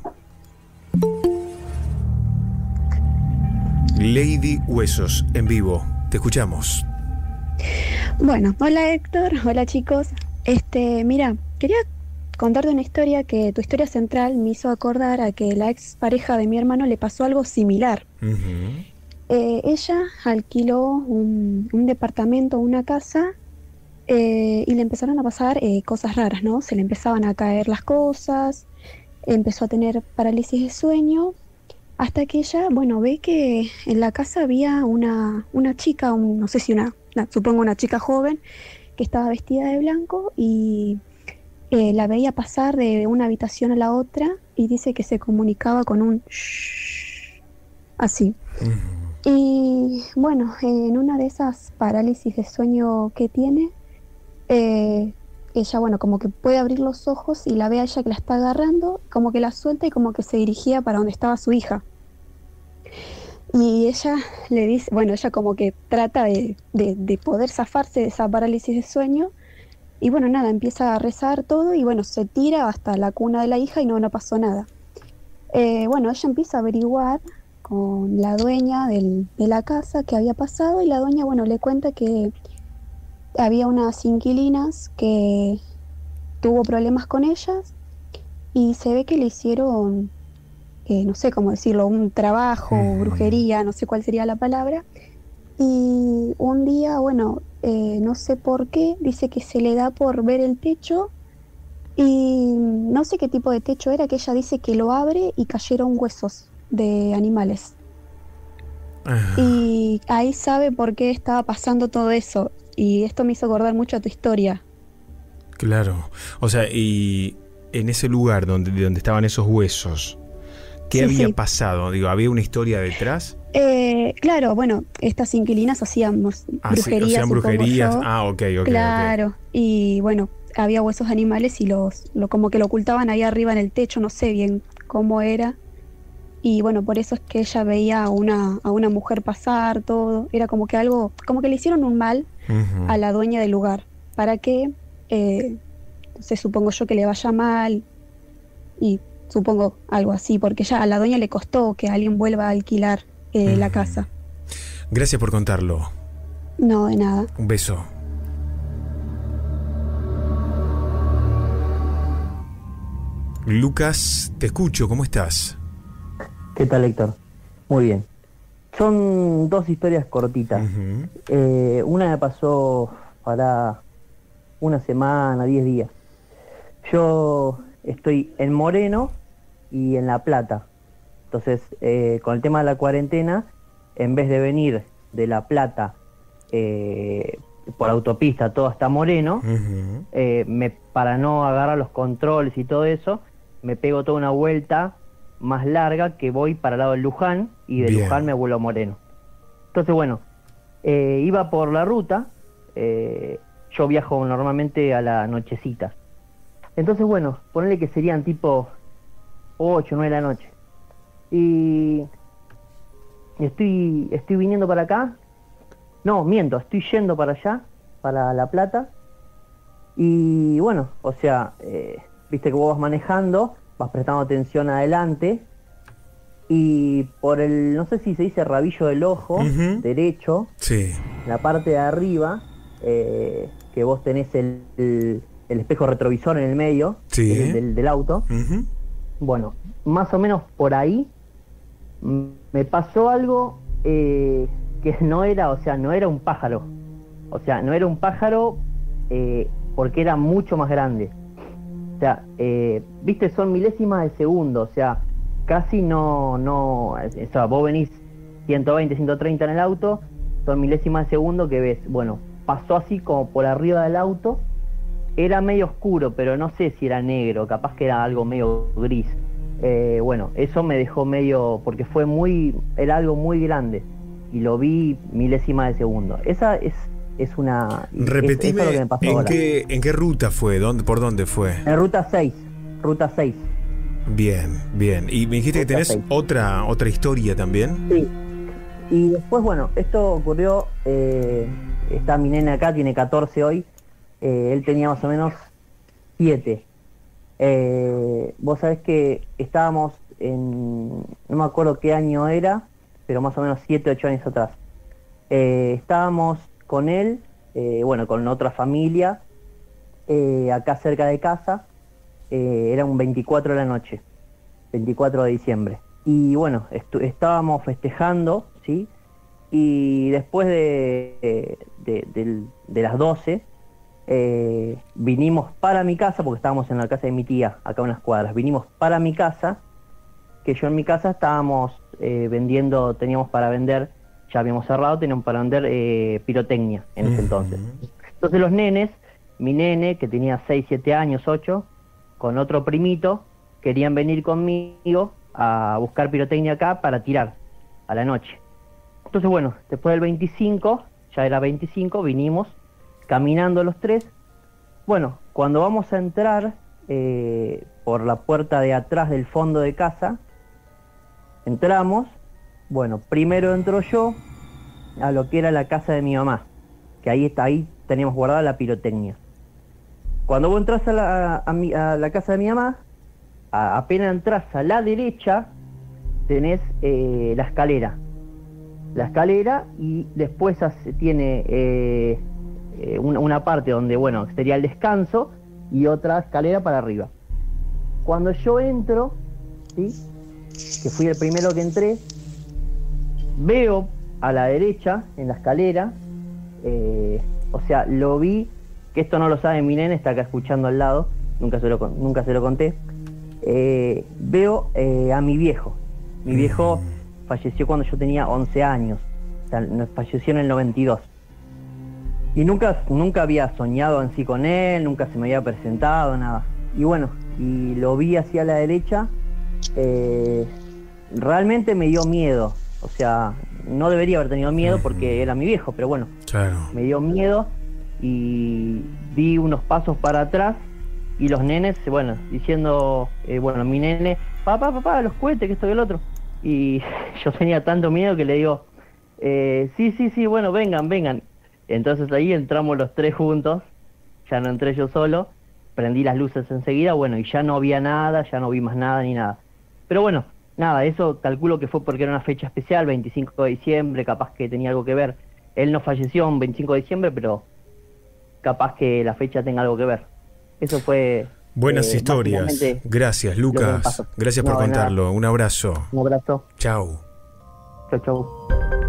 Lady Huesos, en vivo. Te escuchamos. Bueno, hola Héctor, hola chicos. Este, mira, quería contarte una historia que tu historia central me hizo acordar a que la ex pareja de mi hermano le pasó algo similar. Eh, ella alquiló un, un departamento, una casa, eh, y le empezaron a pasar eh, cosas raras, ¿no? Se le empezaban a caer las cosas, empezó a tener parálisis de sueño, hasta que ella, bueno, ve que en la casa había una, una chica, un- no sé si una, una- supongo una chica joven, que estaba vestida de blanco y eh, la veía pasar de una habitación a la otra y dice que se comunicaba con un shhh, así. Y bueno, en una de esas parálisis de sueño que tiene, eh, ella, bueno, como que puede abrir los ojos y la ve a ella que la está agarrando, como que la suelta y como que se dirigía para donde estaba su hija. Y ella le dice, bueno, ella como que trata de, de, de poder zafarse de esa parálisis de sueño. Y bueno, nada, empieza a rezar todo y bueno, se tira hasta la cuna de la hija y no, no pasó nada. Eh, bueno, ella empieza a averiguar con la dueña del- de la casa qué había pasado y la dueña, bueno, le cuenta que había unas inquilinas que tuvo problemas con ellas y se ve que le hicieron, eh, no sé cómo decirlo, un trabajo, brujería, no sé cuál sería la palabra. Y un día, bueno, eh, no sé por qué, dice que se le da por ver el techo y no sé qué tipo de techo era, que ella dice que lo abre y cayeron huesos de animales. Y ahí sabe por qué estaba pasando todo eso. Y esto me hizo acordar mucho a tu historia. Claro. O sea, y en ese lugar donde, donde estaban esos huesos, ¿qué Sí, había sí. pasado? Digo, ¿había una historia detrás? Eh, claro, bueno, estas inquilinas hacíamos Ah, sí, brujerías, hacían supongo brujerías. yo. Ah, ok, ok. Claro, y bueno, había huesos de animales y los, lo, como que lo ocultaban ahí arriba en el techo, no sé bien cómo era. Y bueno, por eso es que ella veía a una, a una mujer pasar, todo. Era como que algo, como que le hicieron un mal Ujú. a la dueña del lugar, para que, eh, no sé, supongo yo que le vaya mal, y supongo algo así, porque ya a la dueña le costó que alguien vuelva a alquilar eh, la casa. Gracias por contarlo. No, de nada. Un beso. Lucas, te escucho, ¿cómo estás? ¿Qué tal, Héctor? Muy bien. Son dos historias cortitas. Eh, una me pasó para una semana, diez días. Yo estoy en Moreno y en La Plata. Entonces, eh, con el tema de la cuarentena, en vez de venir de La Plata eh, por autopista todo hasta Moreno, eh, me, para no agarrar los controles y todo eso, me pego toda una vuelta más larga que voy para el lado de Luján y de Bien. Luján me vuelvo a Moreno. Entonces, bueno, eh, iba por la ruta, eh, yo viajo normalmente a la nochecita. Entonces, bueno, ponele que serían tipo ocho, nueve de la noche. Y estoy, estoy viniendo para acá. No, miento, estoy yendo para allá, para La Plata. Y bueno, o sea, eh, viste que vos vas manejando, vas prestando atención adelante. Y por el, no sé si se dice rabillo del ojo, Ujú. derecho, Sí. la parte de arriba, eh, que vos tenés el, el, el espejo retrovisor en el medio Sí. del, del- del auto. Ujú. Bueno, más o menos por ahí mm, me pasó algo eh, que no era, o sea, no era un pájaro. O sea, no era un pájaro eh, porque era mucho más grande. O sea, eh, viste, son milésimas de segundo, o sea, casi no, no, o sea, vos venís ciento veinte, ciento treinta en el auto, son milésimas de segundo que ves, bueno, pasó así como por arriba del auto, era medio oscuro, pero no sé si era negro, capaz que era algo medio gris. Eh, bueno, eso me dejó medio, porque fue muy, era algo muy grande, y lo vi milésimas de segundo. Esa es, es una... Repetime, es, es lo que me pasó ¿en ahora. qué, ¿en qué ruta fue? ¿Dónde, ¿Por dónde fue? En ruta seis, ruta seis. Bien, bien. Y me dijiste que tenés otra, otra historia también. Sí. Y después, bueno, esto ocurrió, eh, está mi nena acá, tiene catorce hoy, eh, él tenía más o menos siete. Eh, vos sabés que estábamos en, no me acuerdo qué año era, pero más o menos siete, ocho años atrás. Eh, estábamos con él, eh, bueno, con otra familia, eh, acá cerca de casa, eh, era un veinticuatro de la noche, veinticuatro de diciembre. Y bueno, estábamos festejando, ¿sí? Y después de, de, de, de las doce, eh, vinimos para mi casa, porque estábamos en la casa de mi tía, acá a unas cuadras, vinimos para mi casa, que yo en mi casa estábamos eh, vendiendo, teníamos para vender, ya habíamos cerrado, teníamos para vender eh, pirotecnia en ese entonces. Entonces los nenes, mi nene, que tenía seis, siete años, ocho, con otro primito, querían venir conmigo a buscar pirotecnia acá para tirar a la noche. Entonces bueno, después del veinticinco, ya era veinticinco, vinimos caminando los tres. Bueno, cuando vamos a entrar eh, por la puerta de atrás del fondo de casa, entramos, bueno, primero entro yo a lo que era la casa de mi mamá, que ahí está, ahí tenemos guardada la pirotecnia. Cuando vos entras a la, a mi, a la casa de mi mamá, a, apenas entras a la derecha, tenés eh, la escalera. La escalera y después hace, tiene eh, eh, una, una parte donde, bueno, sería el descanso y otra escalera para arriba. Cuando yo entro, ¿sí?, que fui el primero que entré, veo a la derecha, en la escalera, eh, o sea, lo vi, que esto no lo sabe mi nene, está acá escuchando al lado, nunca se lo, nunca se lo conté, eh, veo eh, a mi viejo. Mi viejo falleció cuando yo tenía once años, o sea, falleció en el noventa y dos. Y nunca, nunca había soñado en sí con él, nunca se me había presentado, nada. Y bueno, y lo vi hacia la derecha, eh, realmente me dio miedo. O sea, no debería haber tenido miedo porque era mi viejo, pero bueno, claro, me dio miedo y di unos pasos para atrás y los nenes, bueno, diciendo, eh, bueno, mi nene, papá, papá, los cohetes, que esto y el otro. Y yo tenía tanto miedo que le digo, eh, sí, sí, sí, bueno, vengan, vengan. Entonces ahí entramos los tres juntos, ya no entré yo solo, prendí las luces enseguida, bueno, y ya no había nada, ya no vi más nada ni nada. Pero bueno, nada, eso calculo que fue porque era una fecha especial, veinticinco de diciembre, capaz que tenía algo que ver. Él no falleció en veinticinco de diciembre, pero capaz que la fecha tenga algo que ver. Eso fue... Buenas eh, historias. Gracias, Lucas. Gracias por no, contarlo. Un abrazo. Un abrazo. Chau. Chau, chau.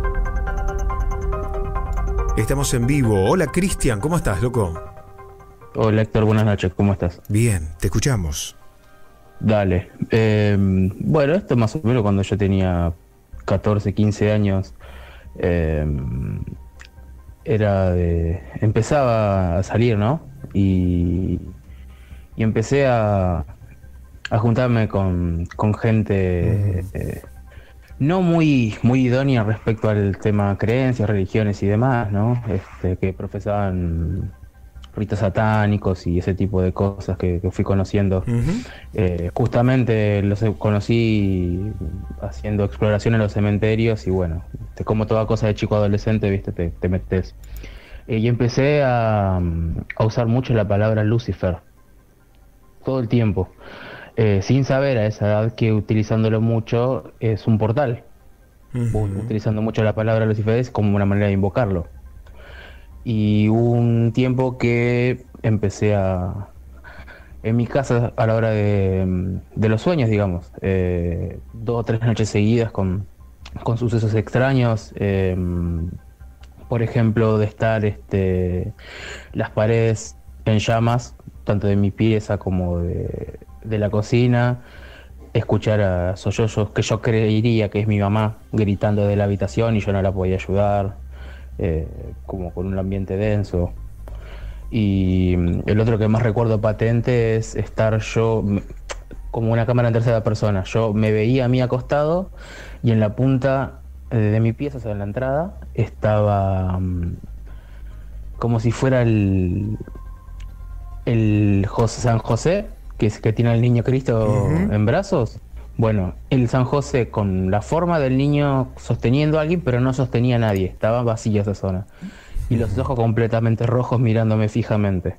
Estamos en vivo. Hola, Cristian. ¿Cómo estás, loco? Hola, Héctor. Buenas noches. ¿Cómo estás? Bien. Te escuchamos. Dale. Eh, bueno, esto más o menos cuando yo tenía catorce, quince años. Eh, era de... Empezaba a salir, ¿no? Y... Y empecé a, a juntarme con, con gente eh, no muy, muy idónea respecto al tema creencias, religiones y demás, ¿no? Este, que profesaban ritos satánicos y ese tipo de cosas que, que fui conociendo. Uh-huh. Eh, justamente los conocí haciendo exploración en los cementerios y bueno, este, como toda cosa de chico adolescente, viste, te, te metes. Eh, y empecé a, a usar mucho la palabra Lucifer. Todo el tiempo, eh, sin saber a esa edad que utilizándolo mucho es un portal. Uh-huh. Utilizando mucho la palabra Lucifer es como una manera de invocarlo. Y hubo un tiempo que empecé a... En mi casa, a la hora de, de los sueños, digamos, eh, dos o tres noches seguidas con, con sucesos extraños, eh, por ejemplo, de estar este, las paredes en llamas, tanto de mi pieza como de, de la cocina, escuchar a sollozos que yo creería que es mi mamá gritando de la habitación y yo no la podía ayudar, eh, como con un ambiente denso. Y el otro que más recuerdo patente es estar yo como una cámara en tercera persona. Yo me veía a mí acostado y en la punta de mi pieza, o sea, en la entrada, estaba um, como si fuera el, el José, San José, que, es, que tiene al niño Cristo uh-huh. en brazos. Bueno, el San José con la forma del niño sosteniendo a alguien, pero no sostenía a nadie, estaba vacía esa zona. Y los ojos completamente rojos mirándome fijamente.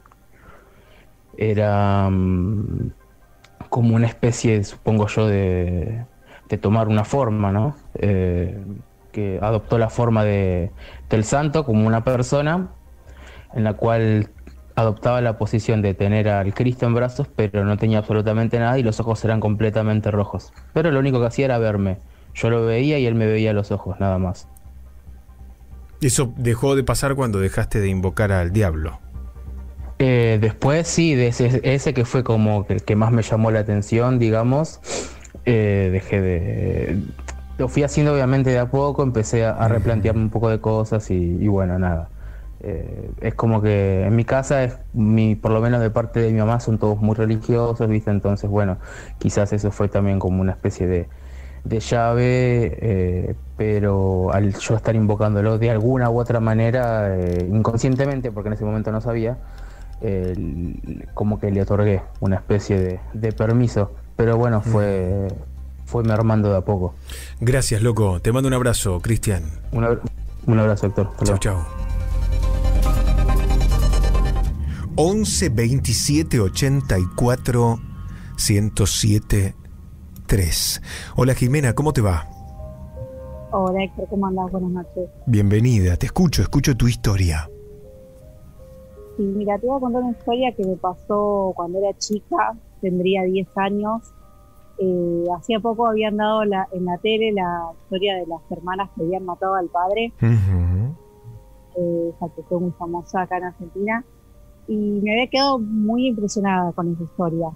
Era um, como una especie, supongo yo, de, de tomar una forma, ¿no? Eh, que adoptó la forma de, del santo como una persona en la cual adoptaba la posición de tener al Cristo en brazos, pero no tenía absolutamente nada y los ojos eran completamente rojos. Pero lo único que hacía era verme. Yo lo veía y él me veía los ojos, nada más. ¿Eso dejó de pasar cuando dejaste de invocar al diablo? Eh, después sí, de ese, ese que fue como el que más me llamó la atención, digamos, eh, dejé de... Lo fui haciendo obviamente de a poco, empecé a, a replantearme un poco de cosas y, y bueno, nada. Eh, es como que en mi casa, es mi, por lo menos de parte de mi mamá, son todos muy religiosos, ¿viste? Entonces, bueno, quizás eso fue también como una especie de, de llave, eh, pero al yo estar invocándolo de alguna u otra manera, eh, inconscientemente, porque en ese momento no sabía, eh, como que le otorgué una especie de, de permiso. Pero bueno, fue... fue mermando de a poco. Gracias, loco. Te mando un abrazo, Cristian. Un, ab- un abrazo, Héctor. Chau, chau. once veintisiete ochenta y cuatro ciento siete tres. Hola, Jimena, ¿cómo te va? Hola, Héctor, ¿cómo andás? Buenas noches. Bienvenida, te escucho, escucho tu historia. Sí, mira, te voy a contar una historia que me pasó cuando era chica, tendría diez años. Eh, hacía poco habían dado la, en la tele la historia de las hermanas que habían matado al padre, uh-huh. eh, esa que fue muy famosa acá en Argentina, y me había quedado muy impresionada con esa historia.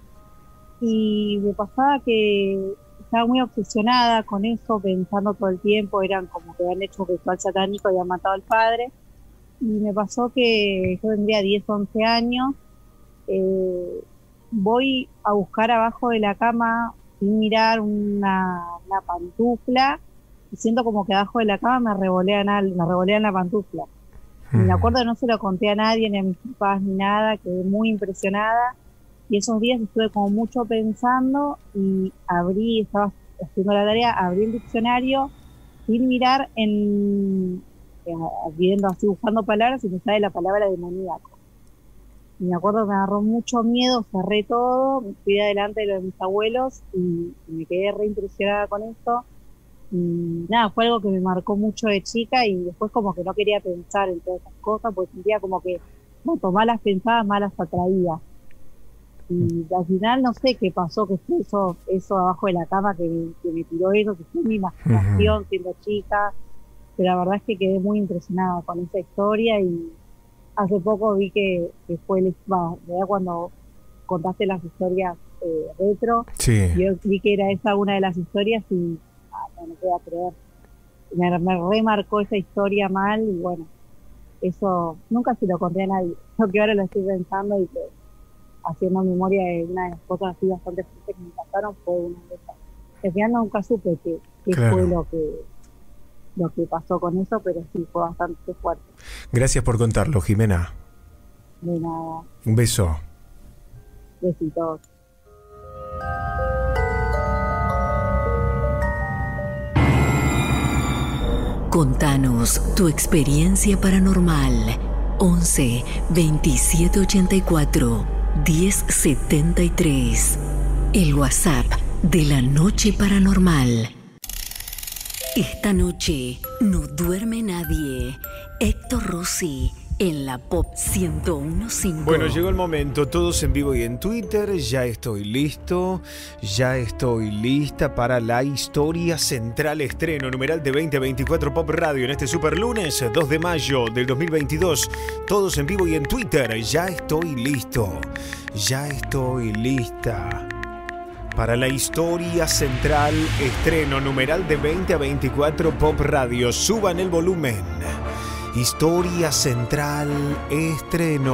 Y me pasaba que estaba muy obsesionada con eso, pensando todo el tiempo, eran como que habían hecho un ritual satánico y habían matado al padre. Y me pasó que yo tendría diez, once años, eh, voy a buscar abajo de la cama sin mirar una, una pantufla y siento como que abajo de la cama me revolean, al, me revolean la pantufla. Y me acuerdo que no se lo conté a nadie, ni a mis papás, ni nada, quedé muy impresionada. Y esos días estuve como mucho pensando y abrí, estaba haciendo la tarea, abrí el diccionario sin mirar, en eh, viendo así, buscando palabras, y me sale la palabra demoníaco. Y me acuerdo que me agarró mucho miedo, cerré todo, me fui adelante de lo de mis abuelos y, y me quedé re impresionada con esto. Y nada, fue algo que me marcó mucho de chica y después como que no quería pensar en todas esas cosas, porque sentía como que cuanto malas pensaba, malas atraía. Y al final no sé qué pasó, que fue eso, eso abajo de la cama que me, que me tiró eso, que fue mi imaginación siendo chica, pero la verdad es que quedé muy impresionada con esa historia. Y hace poco vi que, que fue el va, ¿verdad? Cuando contaste las historias eh, retro, sí. Yo vi que era esa una de las historias y ah, no, no puedo creer. Me, me remarcó esa historia mal y bueno, eso nunca se lo conté a nadie. Lo que ahora lo estoy pensando y que haciendo memoria de una de las cosas así bastante fuertes que me pasaron fue una de esas. Al final nunca supe qué, qué claro. fue lo que lo que pasó con eso, pero sí fue bastante fuerte. Gracias por contarlo, Jimena. De nada. Un beso. Besitos. Contanos tu experiencia paranormal. once veintisiete ochenta y cuatro diez setenta y tres. El WhatsApp de la Noche Paranormal. Esta noche no duerme nadie. Héctor Rossi en la Pop ciento uno punto cinco. Bueno, llegó el momento, todos en vivo y en Twitter. Ya estoy listo, ya estoy lista para la historia central estreno, numeral de veinte veinticuatro Pop Radio en este super lunes, dos de mayo del dos mil veintidós. Todos en vivo y en Twitter. Ya estoy listo, ya estoy lista para la historia central estreno, numeral de veinte a veinticuatro Pop Radio. Suban el volumen. Historia central estreno.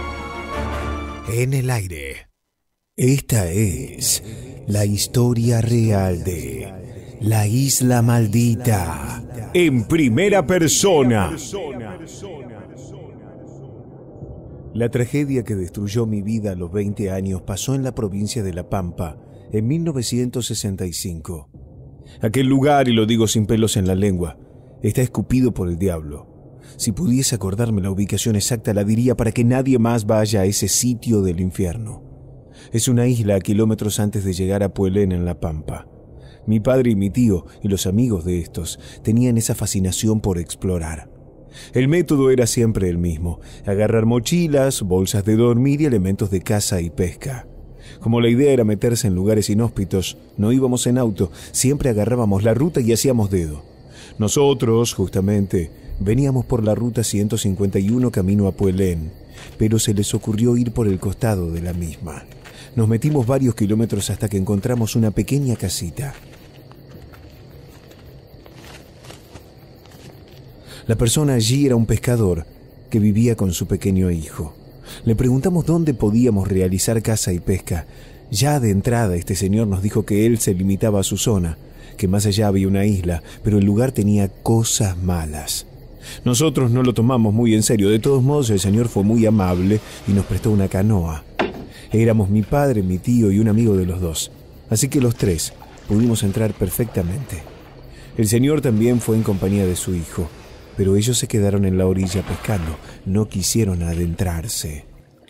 En el aire. Esta es la historia real de la Isla Maldita en primera persona. La tragedia que destruyó mi vida a los veinte años pasó en la provincia de La Pampa en mil novecientos sesenta y cinco. Aquel lugar, y lo digo sin pelos en la lengua, está escupido por el diablo. Si pudiese acordarme la ubicación exacta, la diría para que nadie más vaya a ese sitio del infierno. Es una isla a kilómetros antes de llegar a Puelén, en La Pampa. Mi padre y mi tío, y los amigos de estos, tenían esa fascinación por explorar. El método era siempre el mismo: agarrar mochilas, bolsas de dormir y elementos de caza y pesca. Como la idea era meterse en lugares inhóspitos, no íbamos en auto, siempre agarrábamos la ruta y hacíamos dedo. Nosotros, justamente, veníamos por la ruta ciento cincuenta y uno camino a Puelén, pero se les ocurrió ir por el costado de la misma. Nos metimos varios kilómetros hasta que encontramos una pequeña casita. La persona allí era un pescador que vivía con su pequeño hijo. Le preguntamos dónde podíamos realizar caza y pesca. Ya de entrada este señor nos dijo que él se limitaba a su zona, que más allá había una isla, pero el lugar tenía cosas malas. Nosotros no lo tomamos muy en serio. De todos modos, el señor fue muy amable y nos prestó una canoa. Éramos mi padre, mi tío y un amigo de los dos, así que los tres pudimos entrar perfectamente. El señor también fue en compañía de su hijo, pero ellos se quedaron en la orilla pescando, no quisieron adentrarse.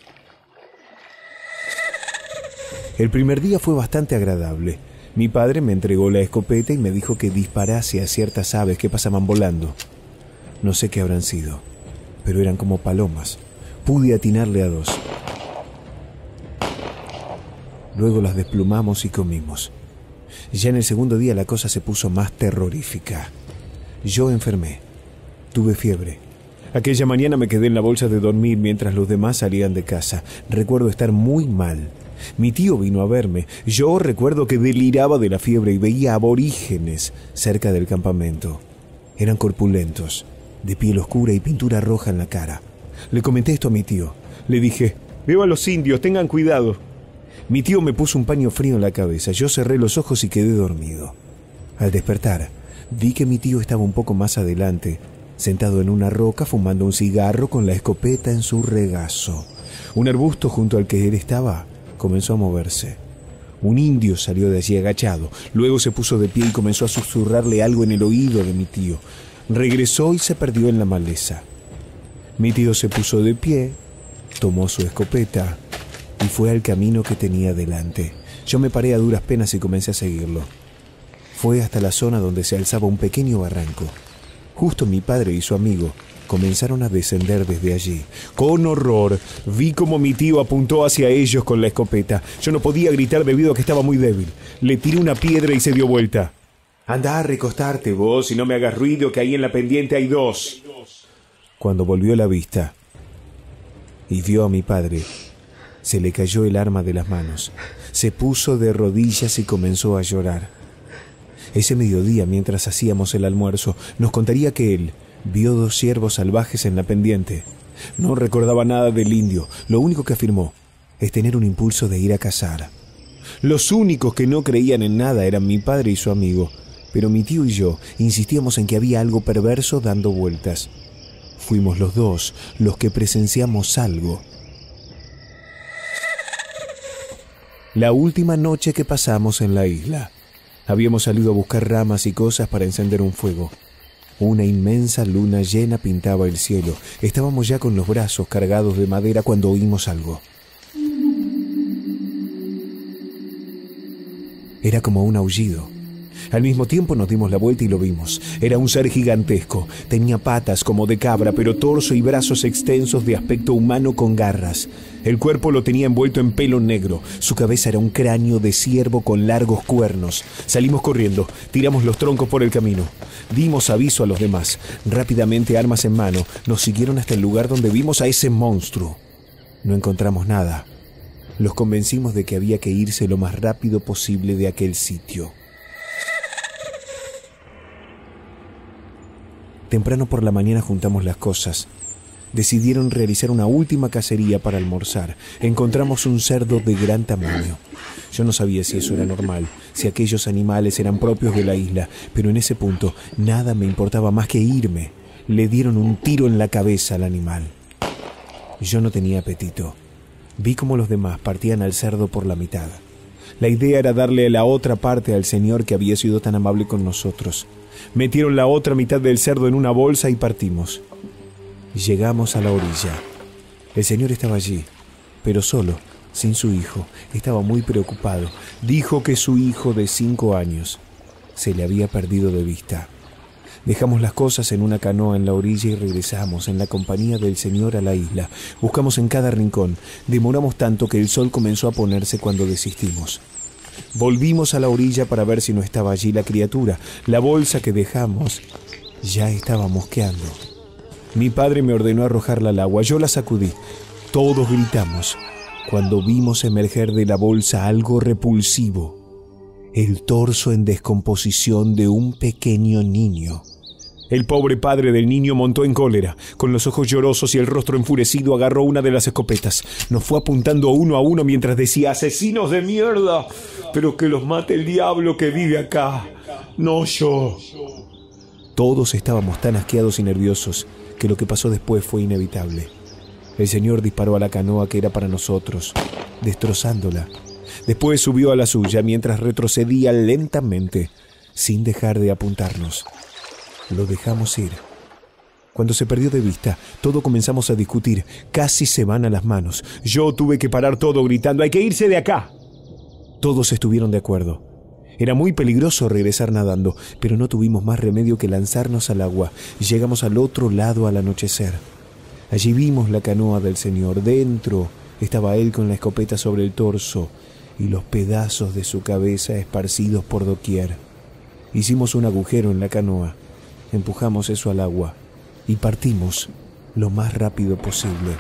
El primer día fue bastante agradable. Mi padre me entregó la escopeta y me dijo que disparase a ciertas aves que pasaban volando. No sé qué habrán sido, pero eran como palomas. Pude atinarle a dos. Luego las desplumamos y comimos. Ya en el segundo día la cosa se puso más terrorífica. Yo enfermé. Tuve fiebre. Aquella mañana me quedé en la bolsa de dormir mientras los demás salían de casa. Recuerdo estar muy mal. Mi tío vino a verme. Yo recuerdo que deliraba de la fiebre y veía aborígenes cerca del campamento. Eran corpulentos, de piel oscura y pintura roja en la cara. Le comenté esto a mi tío. Le dije: veo a los indios, tengan cuidado. Mi tío me puso un paño frío en la cabeza. Yo cerré los ojos y quedé dormido. Al despertar, vi que mi tío estaba un poco más adelante, sentado en una roca fumando un cigarro con la escopeta en su regazo. Un arbusto junto al que él estaba comenzó a moverse. Un indio salió de allí agachado. Luego se puso de pie y comenzó a susurrarle algo en el oído de mi tío. Regresó y se perdió en la maleza. Mi tío se puso de pie, tomó su escopeta y fue al camino que tenía delante. Yo me paré a duras penas y comencé a seguirlo. Fue hasta la zona donde se alzaba un pequeño barranco. Justo mi padre y su amigo comenzaron a descender desde allí. Con horror, vi cómo mi tío apuntó hacia ellos con la escopeta. Yo no podía gritar debido a que estaba muy débil. Le tiré una piedra y se dio vuelta. «Anda a recostarte vos y no me hagas ruido, que ahí en la pendiente hay dos». Cuando volvió la vista y vio a mi padre, se le cayó el arma de las manos. Se puso de rodillas y comenzó a llorar. Ese mediodía, mientras hacíamos el almuerzo, nos contaría que él vio dos ciervos salvajes en la pendiente. No recordaba nada del indio. Lo único que afirmó es tener un impulso de ir a cazar. Los únicos que no creían en nada eran mi padre y su amigo, pero mi tío y yo insistíamos en que había algo perverso dando vueltas. Fuimos los dos los que presenciamos algo. La última noche que pasamos en la isla, habíamos salido a buscar ramas y cosas para encender un fuego. Una inmensa luna llena pintaba el cielo. Estábamos ya con los brazos cargados de madera cuando oímos algo. Era como un aullido. Al mismo tiempo nos dimos la vuelta y lo vimos. Era un ser gigantesco. Tenía patas como de cabra, pero torso y brazos extensos de aspecto humano con garras. El cuerpo lo tenía envuelto en pelo negro. Su cabeza era un cráneo de ciervo con largos cuernos. Salimos corriendo, tiramos los troncos por el camino. Dimos aviso a los demás. Rápidamente, armas en mano, nos siguieron hasta el lugar donde vimos a ese monstruo. No encontramos nada. Los convencimos de que había que irse lo más rápido posible de aquel sitio. Temprano por la mañana juntamos las cosas. Decidieron realizar una última cacería para almorzar. Encontramos un cerdo de gran tamaño. Yo no sabía si eso era normal, si aquellos animales eran propios de la isla, pero en ese punto nada me importaba más que irme. Le dieron un tiro en la cabeza al animal. Yo no tenía apetito. Vi cómo los demás partían al cerdo por la mitad. La idea era darle la otra parte al señor que había sido tan amable con nosotros. Metieron la otra mitad del cerdo en una bolsa y partimos. Llegamos a la orilla. El señor estaba allí, pero solo, sin su hijo. Estaba muy preocupado. Dijo que su hijo de cinco años se le había perdido de vista. Dejamos las cosas en una canoa en la orilla y regresamos en la compañía del señor a la isla. Buscamos en cada rincón. Demoramos tanto que el sol comenzó a ponerse cuando desistimos. Volvimos a la orilla para ver si no estaba allí la criatura. La bolsa que dejamos ya estaba mosqueando. Mi padre me ordenó arrojarla al agua. Yo la sacudí. Todos gritamos cuando vimos emerger de la bolsa algo repulsivo. El torso en descomposición de un pequeño niño. El pobre padre del niño montó en cólera. Con los ojos llorosos y el rostro enfurecido agarró una de las escopetas. Nos fue apuntando uno a uno mientras decía: «¡Asesinos de mierda! Pero que los mate el diablo que vive acá, no yo». Todos estábamos tan asqueados y nerviosos que lo que pasó después fue inevitable. El señor disparó a la canoa que era para nosotros, destrozándola. Después subió a la suya mientras retrocedía lentamente, sin dejar de apuntarnos. Lo dejamos ir. Cuando se perdió de vista, todos comenzamos a discutir. Casi se van a las manos. Yo tuve que parar todo gritando: «¡Hay que irse de acá!». Todos estuvieron de acuerdo. Era muy peligroso regresar nadando, pero no tuvimos más remedio que lanzarnos al agua. Llegamos al otro lado al anochecer. Allí vimos la canoa del señor. Dentro estaba él con la escopeta sobre el torso y los pedazos de su cabeza esparcidos por doquier. Hicimos un agujero en la canoa, empujamos eso al agua y partimos lo más rápido posible.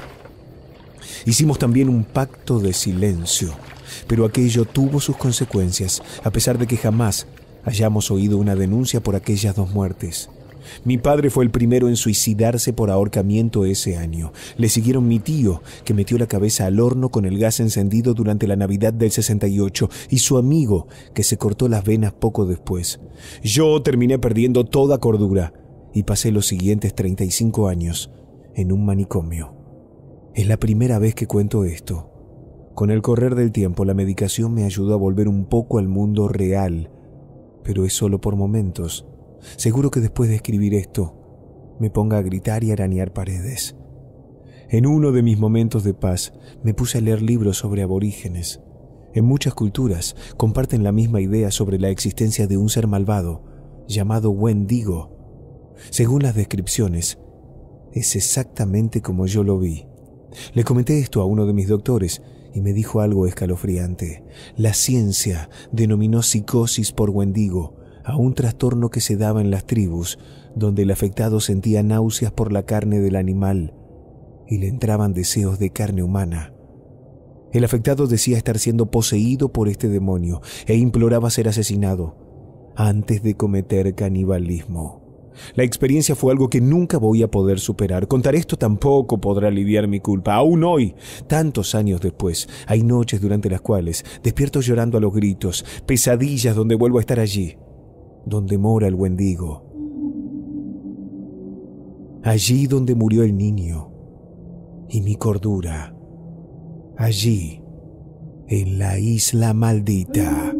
Hicimos también un pacto de silencio, pero aquello tuvo sus consecuencias, a pesar de que jamás hayamos oído una denuncia por aquellas dos muertes. Mi padre fue el primero en suicidarse por ahorcamiento ese año. Le siguieron mi tío, que metió la cabeza al horno con el gas encendido durante la Navidad del sesenta y ocho, y su amigo, que se cortó las venas poco después. Yo terminé perdiendo toda cordura y pasé los siguientes treinta y cinco años en un manicomio. Es la primera vez que cuento esto. Con el correr del tiempo, la medicación me ayudó a volver un poco al mundo real, pero es solo por momentos. Seguro que después de escribir esto, me ponga a gritar y arañar paredes. En uno de mis momentos de paz, me puse a leer libros sobre aborígenes. En muchas culturas comparten la misma idea sobre la existencia de un ser malvado, llamado Wendigo. Según las descripciones, es exactamente como yo lo vi. Le comenté esto a uno de mis doctores y me dijo algo escalofriante. La ciencia denominó psicosis por Wendigo a un trastorno que se daba en las tribus, donde el afectado sentía náuseas por la carne del animal y le entraban deseos de carne humana. El afectado decía estar siendo poseído por este demonio e imploraba ser asesinado antes de cometer canibalismo. La experiencia fue algo que nunca voy a poder superar. Contar esto tampoco podrá aliviar mi culpa. Aún hoy, tantos años después, hay noches durante las cuales despierto llorando a los gritos, pesadillas donde vuelvo a estar allí, donde mora el Wendigo. Allí donde murió el niño y mi cordura. Allí, en la isla maldita.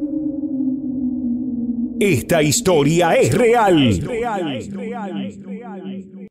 Esta historia es real. Es real, es real, es real, es real.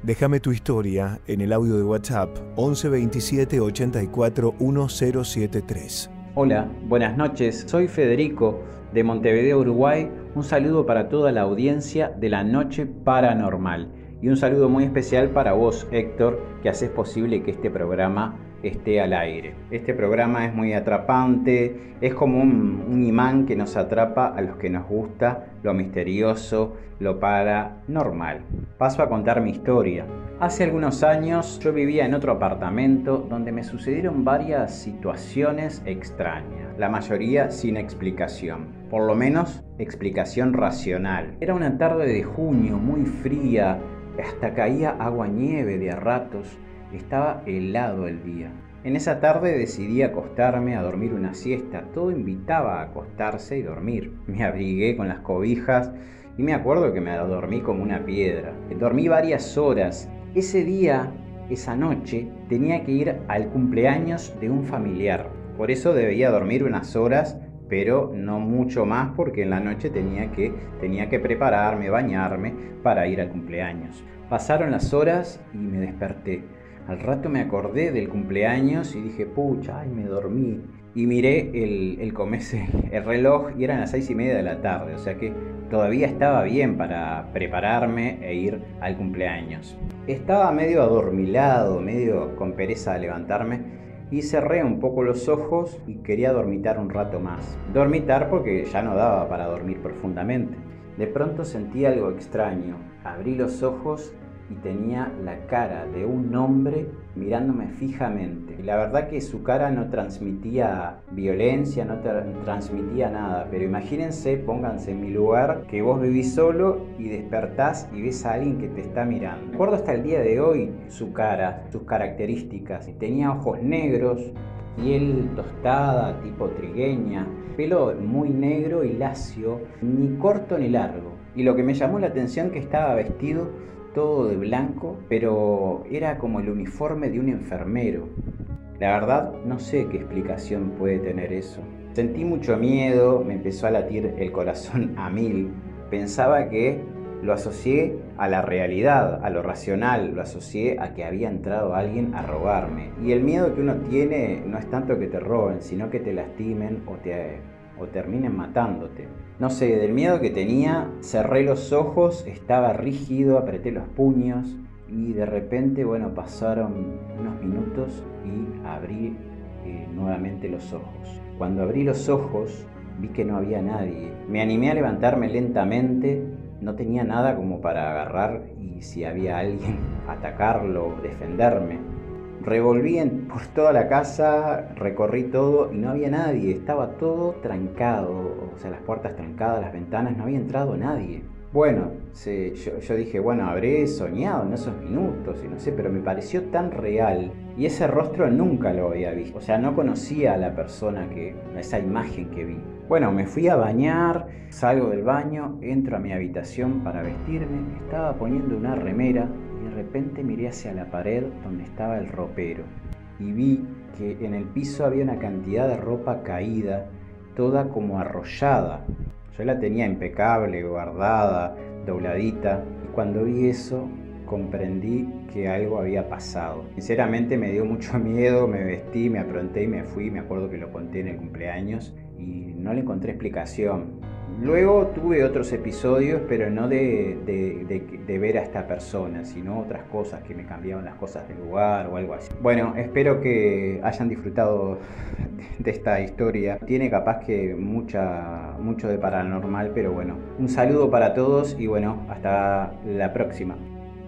Déjame tu historia en el audio de WhatsApp once veintisiete ochenta y cuatro mil setenta y tres. Hola, buenas noches. Soy Federico de Montevideo, Uruguay. Un saludo para toda la audiencia de La Noche Paranormal. Y un saludo muy especial para vos, Héctor, que haces posible que este programa esté al aire. Este programa es muy atrapante, es como un, un imán que nos atrapa a los que nos gusta lo misterioso, lo paranormal. Paso a contar mi historia. Hace algunos años yo vivía en otro apartamento donde me sucedieron varias situaciones extrañas, la mayoría sin explicación, por lo menos explicación racional. Era una tarde de junio muy fría, hasta caía agua nieve de a ratos. Estaba helado el día. En esa tarde decidí acostarme a dormir una siesta. Todo invitaba a acostarse y dormir. Me abrigué con las cobijas y me acuerdo que me dormí como una piedra. Dormí varias horas. Ese día, esa noche, tenía que ir al cumpleaños de un familiar. Por eso debía dormir unas horas, pero no mucho más porque en la noche tenía que, tenía que prepararme, bañarme para ir al cumpleaños. Pasaron las horas y me desperté. Al rato me acordé del cumpleaños y dije, pucha, ay, me dormí. Y miré el, el, comece, el reloj y eran las seis y media de la tarde, o sea que todavía estaba bien para prepararme e ir al cumpleaños. Estaba medio adormilado, medio con pereza de levantarme y cerré un poco los ojos y quería dormitar un rato más. Dormitar porque ya no daba para dormir profundamente. De pronto sentí algo extraño. Abrí los ojos y tenía la cara de un hombre mirándome fijamente. Y la verdad que su cara no transmitía violencia, no tra- transmitía nada. Pero imagínense, pónganse en mi lugar, que vos vivís solo y despertás y ves a alguien que te está mirando. Recuerdo hasta el día de hoy su cara, sus características. Tenía ojos negros, piel tostada, tipo trigueña, pelo muy negro y lacio, ni corto ni largo. Y lo que me llamó la atención que estaba vestido todo de blanco, pero era como el uniforme de un enfermero. La verdad, no sé qué explicación puede tener eso. Sentí mucho miedo, me empezó a latir el corazón a mil. Pensaba que lo asocié a la realidad, a lo racional, lo asocié a que había entrado alguien a robarme. Y el miedo que uno tiene no es tanto que te roben, sino que te lastimen o te... o terminen matándote. No sé, del miedo que tenía, cerré los ojos, estaba rígido, apreté los puños y de repente, bueno, pasaron unos minutos y abrí eh, nuevamente los ojos. Cuando abrí los ojos, vi que no había nadie. Me animé a levantarme lentamente, no tenía nada como para agarrar y si había alguien, atacarlo, defenderme. Revolví en, por toda la casa, recorrí todo y no había nadie, estaba todo trancado, o sea, las puertas trancadas, las ventanas, no había entrado nadie. Bueno, se, yo, yo dije, bueno, habré soñado en esos minutos y no sé, pero me pareció tan real y ese rostro nunca lo había visto, o sea, no conocía a la persona, que, esa imagen que vi. Bueno, me fui a bañar, salgo del baño, entro a mi habitación para vestirme, estaba poniendo una remera. De repente miré hacia la pared donde estaba el ropero y vi que en el piso había una cantidad de ropa caída, toda como arrollada. Yo la tenía impecable, guardada, dobladita, y cuando vi eso comprendí que algo había pasado. Sinceramente me dio mucho miedo, me vestí, me apronté y me fui. Me acuerdo que lo conté en el cumpleaños y no le encontré explicación. Luego tuve otros episodios, pero no de, de, de, de ver a esta persona, sino otras cosas que me cambiaban las cosas del lugar o algo así. Bueno, espero que hayan disfrutado de esta historia. Tiene capaz que mucha, mucho de paranormal, pero bueno. Un saludo para todos y bueno, hasta la próxima.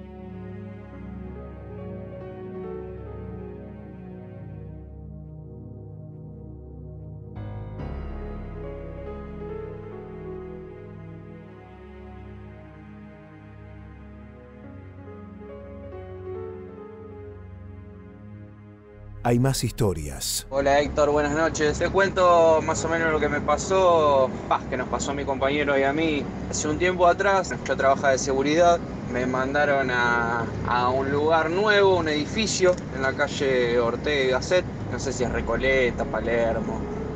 Hay más historias. Hola Héctor, buenas noches. Te cuento más o menos lo que me pasó, bah, que nos pasó a mi compañero y a mí. Hace un tiempo atrás, yo trabajaba de seguridad, me mandaron a, a un lugar nuevo, un edificio en la calle Ortega y Gasset, no sé si es Recoleta, Palermo,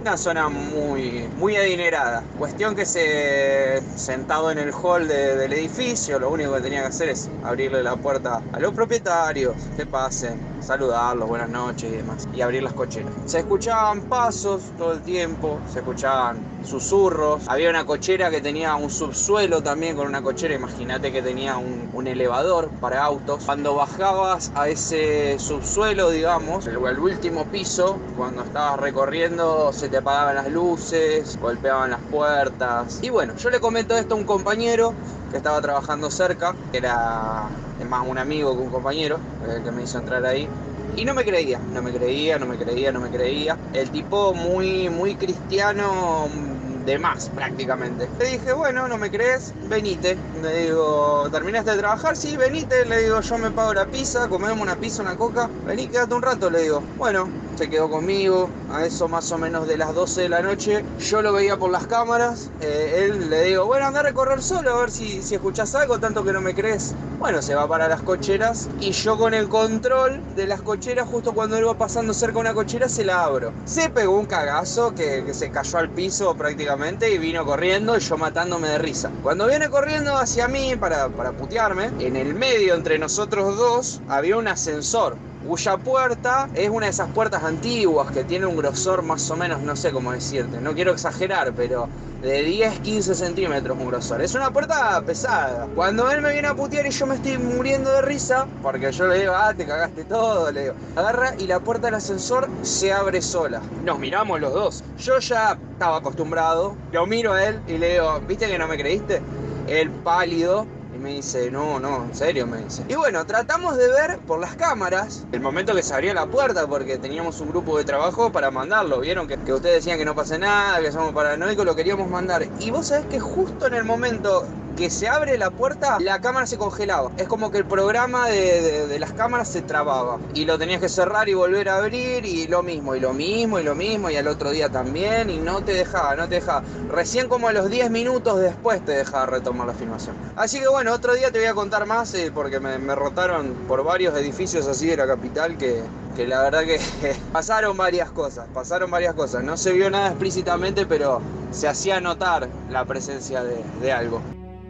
Una zona muy, muy adinerada. Cuestión que se sentado en el hall de, del edificio, lo único que tenía que hacer es abrirle la puerta a los propietarios, que pasen, saludarlos, buenas noches y demás, y abrir las cocheras. Se escuchaban pasos todo el tiempo, se escuchaban susurros. Había una cochera que tenía un subsuelo también con una cochera, imagínate que tenía un, un elevador para autos. Cuando bajabas a ese subsuelo, digamos, el, el último piso, cuando estabas recorriendo se te apagaban las luces, golpeaban las puertas. Y bueno, yo le comento esto a un compañero que estaba trabajando cerca, que era más un amigo que un compañero, el que me hizo entrar ahí. Y no me creía, no me creía, no me creía, no me creía. El tipo muy, muy cristiano de más prácticamente. Le dije, bueno, ¿no me crees? Venite. Le digo, ¿terminaste de trabajar? Sí, venite. Le digo, yo me pago la pizza, comemos una pizza, una coca. Vení, quédate un rato, le digo. Bueno, se quedó conmigo. A eso más o menos de las doce de la noche. Yo lo veía por las cámaras. Eh, él le digo, bueno, anda a recorrer solo a ver si, si escuchás algo, tanto que no me crees. Bueno, se va para las cocheras y yo con el control de las cocheras, justo cuando él va pasando cerca de una cochera, se la abro. Se pegó un cagazo que, que se cayó al piso prácticamente y vino corriendo y yo matándome de risa. Cuando viene corriendo hacia mí para, para putearme, en el medio entre nosotros dos había un ascensor, cuya puerta es una de esas puertas antiguas que tiene un grosor más o menos, no sé cómo decirte, no quiero exagerar, pero de diez a quince centímetros un grosor. Es una puerta pesada. Cuando él me viene a putear y yo me estoy muriendo de risa, porque yo le digo, ah, te cagaste todo, le digo, agarra y la puerta del ascensor se abre sola. Nos miramos los dos. Yo ya estaba acostumbrado, lo miro a él y le digo, ¿viste que no me creíste? Él pálido. Me dice, no, no, en serio, me dice. Y bueno, tratamos de ver por las cámaras el momento que se abrió la puerta, porque teníamos un grupo de trabajo para mandarlo. Vieron que, que ustedes decían que no pase nada, que somos paranoicos, lo queríamos mandar. Y vos sabés que justo en el momento que se abre la puerta, la cámara se congelaba. Es como que el programa de, de, de las cámaras se trababa. Y lo tenías que cerrar y volver a abrir, y lo mismo, y lo mismo, y lo mismo, y al otro día también, y no te dejaba, no te dejaba. Recién como a los diez minutos después te dejaba retomar la filmación. Así que bueno, otro día te voy a contar más, eh, porque me, me rotaron por varios edificios así de la capital que... que la verdad que pasaron varias cosas, pasaron varias cosas. No se vio nada explícitamente, pero se hacía notar la presencia de, de algo.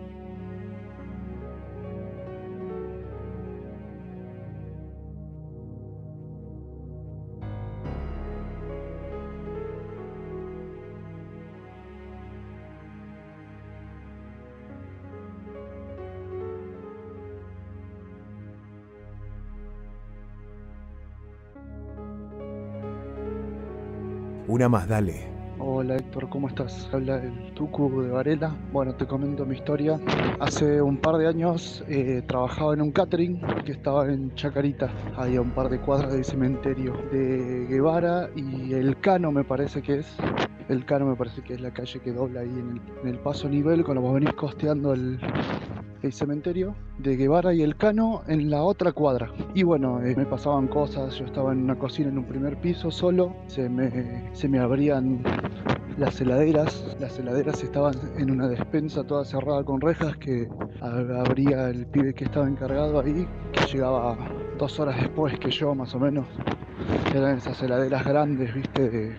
Una más, dale. Hola Héctor, ¿cómo estás? Habla el Tucu de Varela. Bueno, te comento mi historia. Hace un par de años eh, trabajaba en un catering que estaba en Chacarita. Había un par de cuadras del cementerio de Guevara y El Cano, me parece que es. El Cano me parece que es la calle que dobla ahí en el, en el paso nivel cuando vos venís costeando el, el cementerio de Guevara y El Cano en la otra cuadra. Y bueno, eh, me pasaban cosas. Yo estaba en una cocina en un primer piso solo. Se me, se me abrían las heladeras. Las heladeras estaban en una despensa toda cerrada con rejas que abría el pibe que estaba encargado ahí, que llegaba dos horas después que yo más o menos. Eran esas heladeras grandes, viste, de...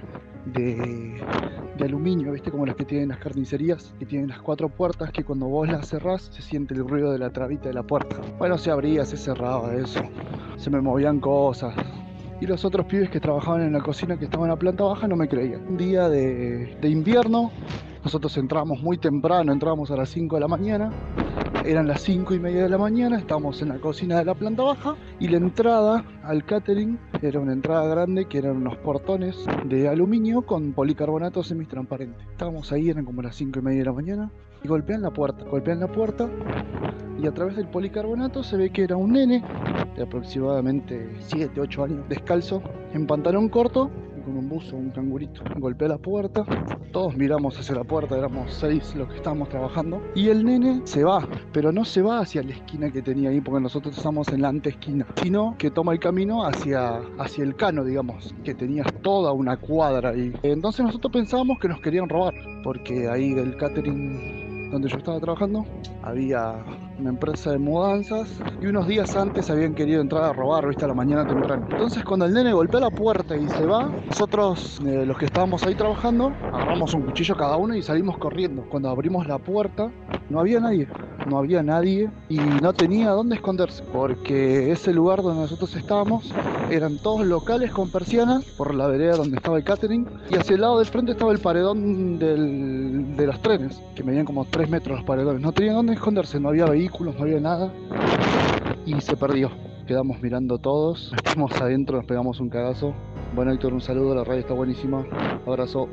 De, de aluminio, viste, como las que tienen las carnicerías, que tienen las cuatro puertas que cuando vos las cerrás se siente el ruido de la trabita de la puerta. Bueno, se abría, se cerraba eso, se me movían cosas. Y los otros pibes que trabajaban en la cocina, que estaban en la planta baja, no me creían. Un día de, de invierno, nosotros entramos muy temprano, entramos a las cinco de la mañana. Eran las cinco y media de la mañana, estábamos en la cocina de la planta baja y la entrada al catering era una entrada grande que eran unos portones de aluminio con policarbonato semitransparente. Estábamos ahí, eran como las cinco y media de la mañana y golpean la puerta, golpean la puerta y a través del policarbonato se ve que era un nene de aproximadamente siete, ocho años, descalzo, en pantalón corto, con un buzo, un cangurito. Golpea la puerta, todos miramos hacia la puerta, éramos seis los que estábamos trabajando, y el nene se va, pero no se va hacia la esquina que tenía ahí, porque nosotros estamos en la anteesquina, sino que toma el camino hacia, hacia el Cano, digamos, que tenía toda una cuadra ahí. Entonces nosotros pensábamos que nos querían robar, porque ahí del catering donde yo estaba trabajando había una empresa de mudanzas, y unos días antes habían querido entrar a robar, viste, a la mañana temprano. Entonces cuando el nene golpea la puerta y se va, nosotros, eh, los que estábamos ahí trabajando, agarramos un cuchillo cada uno y salimos corriendo. Cuando abrimos la puerta, no había nadie, no había nadie y no tenía dónde esconderse, porque ese lugar donde nosotros estábamos eran todos locales con persianas por la vereda donde estaba el catering, y hacia el lado del frente estaba el paredón del, de los trenes, que medían como tres metros los paredones. No tenían dónde esconderse, no había vehículos, no había nada, y se perdió. Quedamos mirando todos, estamos adentro, nos pegamos un cagazo. Bueno, Héctor, un saludo, la radio está buenísima, abrazo.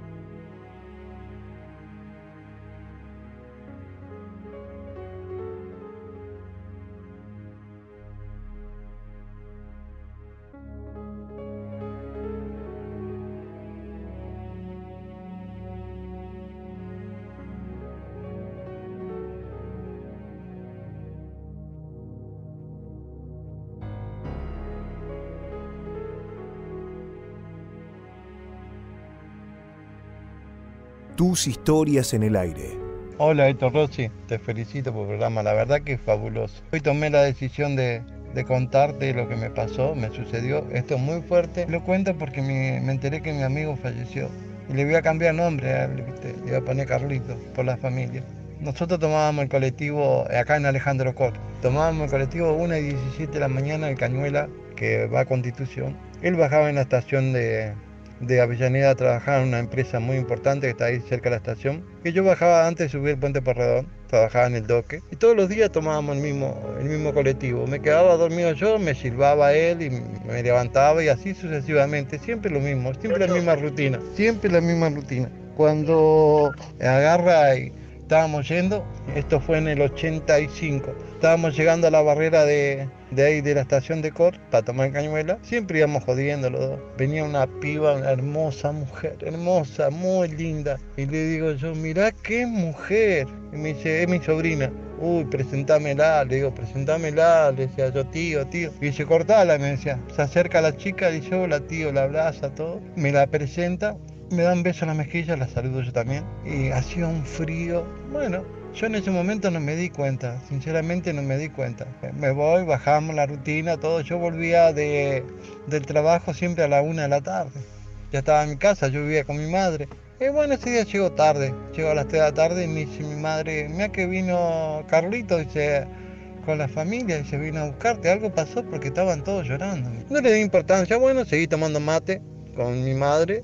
Tus historias en el aire. Hola Héctor Rossi, te felicito por el programa, la verdad que es fabuloso. Hoy tomé la decisión de, de contarte lo que me pasó, me sucedió, esto es muy fuerte. Lo cuento porque me, me enteré que mi amigo falleció y le voy a cambiar nombre a él, ¿viste? Le voy a poner Carlito por la familia. Nosotros tomábamos el colectivo acá en Alejandro Cort, tomábamos el colectivo una y diecisiete de la mañana en Cañuela, que va a Constitución. Él bajaba en la estación de... de Avellaneda, trabajaba en una empresa muy importante que está ahí cerca de la estación, que yo bajaba antes de subir el puente Porredón, trabajaba en el doque, y todos los días tomábamos el mismo, el mismo colectivo. Me quedaba dormido yo, me silbaba él y me levantaba, y así sucesivamente, siempre lo mismo, siempre la misma rutina, siempre la misma rutina. Cuando agarra y estábamos yendo, esto fue en el ochenta y cinco, estábamos llegando a la barrera de, de ahí de la estación de Cort para tomar Cañuela, siempre íbamos jodiendo los dos. Venía una piba, una hermosa mujer, hermosa, muy linda, y le digo yo, mirá qué mujer, y me dice, es mi sobrina. Uy, presentámela, le digo, presentámela, le decía yo, tío, tío. Y dice, cortala, me decía. Se acerca la chica, dice, hola tío, la abraza, todo, me la presenta. Me dan besos en las mejillas, la saludo yo también. Y hacía un frío. Bueno, yo en ese momento no me di cuenta, sinceramente no me di cuenta. Me voy, bajamos la rutina, todo. Yo volvía de, del trabajo siempre a la una de la tarde. Ya estaba en mi casa, yo vivía con mi madre. Y bueno, ese día llego tarde, llego a las tres de la tarde y me dice mi madre, mira que vino Carlito, dice, con la familia, y se vino a buscarte, algo pasó porque estaban todos llorando. No le di importancia, bueno, seguí tomando mate con mi madre,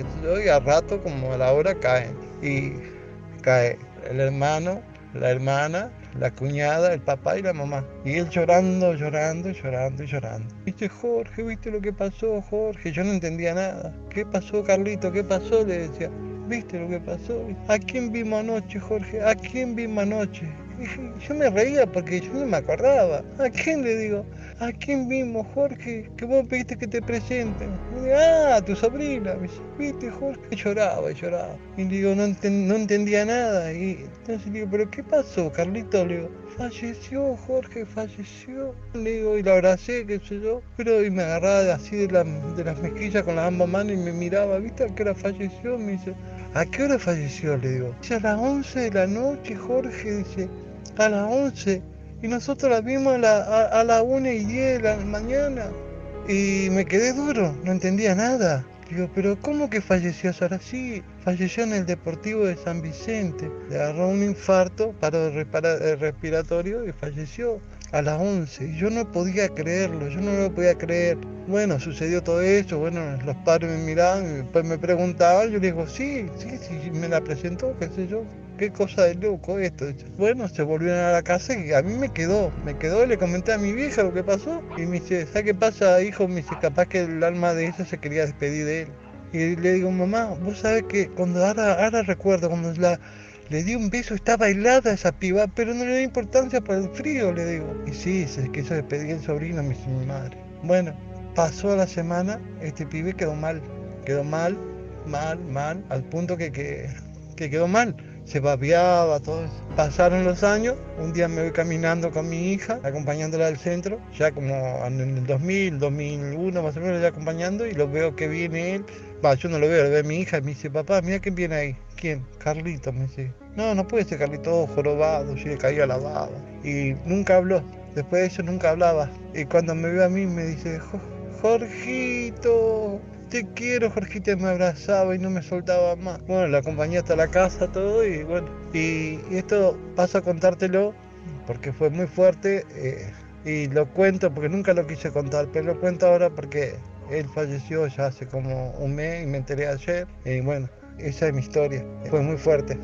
y a rato, como a la hora, cae. Y cae el hermano, la hermana, la cuñada, el papá y la mamá. Y él llorando, llorando, llorando y llorando. Dice, Jorge, ¿viste lo que pasó, Jorge? Yo no entendía nada. ¿Qué pasó, Carlito? ¿Qué pasó? Le decía. ¿Viste lo que pasó? ¿A quién vimos anoche, Jorge? ¿A quién vimos anoche? Y yo me reía porque yo no me acordaba. ¿A quién le digo? ¿A quién vimos, Jorge? Que vos pediste que te presenten. Y digo, ah, tu sobrina. Me dice, ¿viste, Jorge? Y lloraba y lloraba. Y le digo, no, enten no entendía nada. Y entonces le digo, ¿pero qué pasó, Carlito? Le digo, falleció, Jorge, falleció. Le digo, y la abracé, qué sé yo. Pero y me agarraba así de, la, de las mejillas con las ambas manos y me miraba, ¿viste? ¿A qué hora falleció? Me dice, ¿a qué hora falleció? Le digo, dice, a las once de la noche, Jorge, dice, a las once. Y nosotros la vimos a la, a, a la una y diez de la mañana. Y me quedé duro, no entendía nada. Digo, pero ¿cómo que falleció ahora? Sí, falleció en el Deportivo de San Vicente. Le agarró un infarto, paro respiratorio y falleció a las once. Y yo no podía creerlo, yo no lo podía creer. Bueno, sucedió todo eso, bueno, los padres me miraban y después me preguntaban. Yo les digo, sí, sí, sí, me la presentó, qué sé yo. Qué cosa de loco esto. Bueno, se volvieron a la casa y a mí me quedó, me quedó, le comenté a mi vieja lo que pasó y me dice, ¿sabes qué pasa, hijo? Me dice, capaz que el alma de ella se quería despedir de él. Y le digo, mamá, vos sabés que cuando ahora, ahora recuerdo, cuando la, le di un beso, estaba helada esa piba, pero no le di importancia por el frío, le digo. Y sí, se quiso despedir el sobrino, me dice mi madre. Bueno, pasó la semana, este pibe quedó mal, quedó mal, mal, mal, al punto que, que, que quedó mal. Se babeaba, todo eso. Pasaron los años, un día me voy caminando con mi hija, acompañándola al centro, ya como en el dos mil, dos mil uno más o menos, ya acompañando, y lo veo que viene él Va, yo no lo veo, lo ve mi hija y me dice, papá, mira quién viene ahí. ¿Quién? Carlito, me dice. No, no puede ser Carlito, todo jorobado, yo le caía la baba. Y nunca habló, después de eso nunca hablaba. Y cuando me ve a mí me dice, Jorgito, te quiero, Jorgito, y me abrazaba y no me soltaba más. Bueno, la acompañé hasta la casa, todo, y bueno. Y, y esto paso a contártelo porque fue muy fuerte. Eh, y lo cuento porque nunca lo quise contar, pero lo cuento ahora porque él falleció ya hace como un mes y me enteré ayer. Y bueno, esa es mi historia, fue muy fuerte.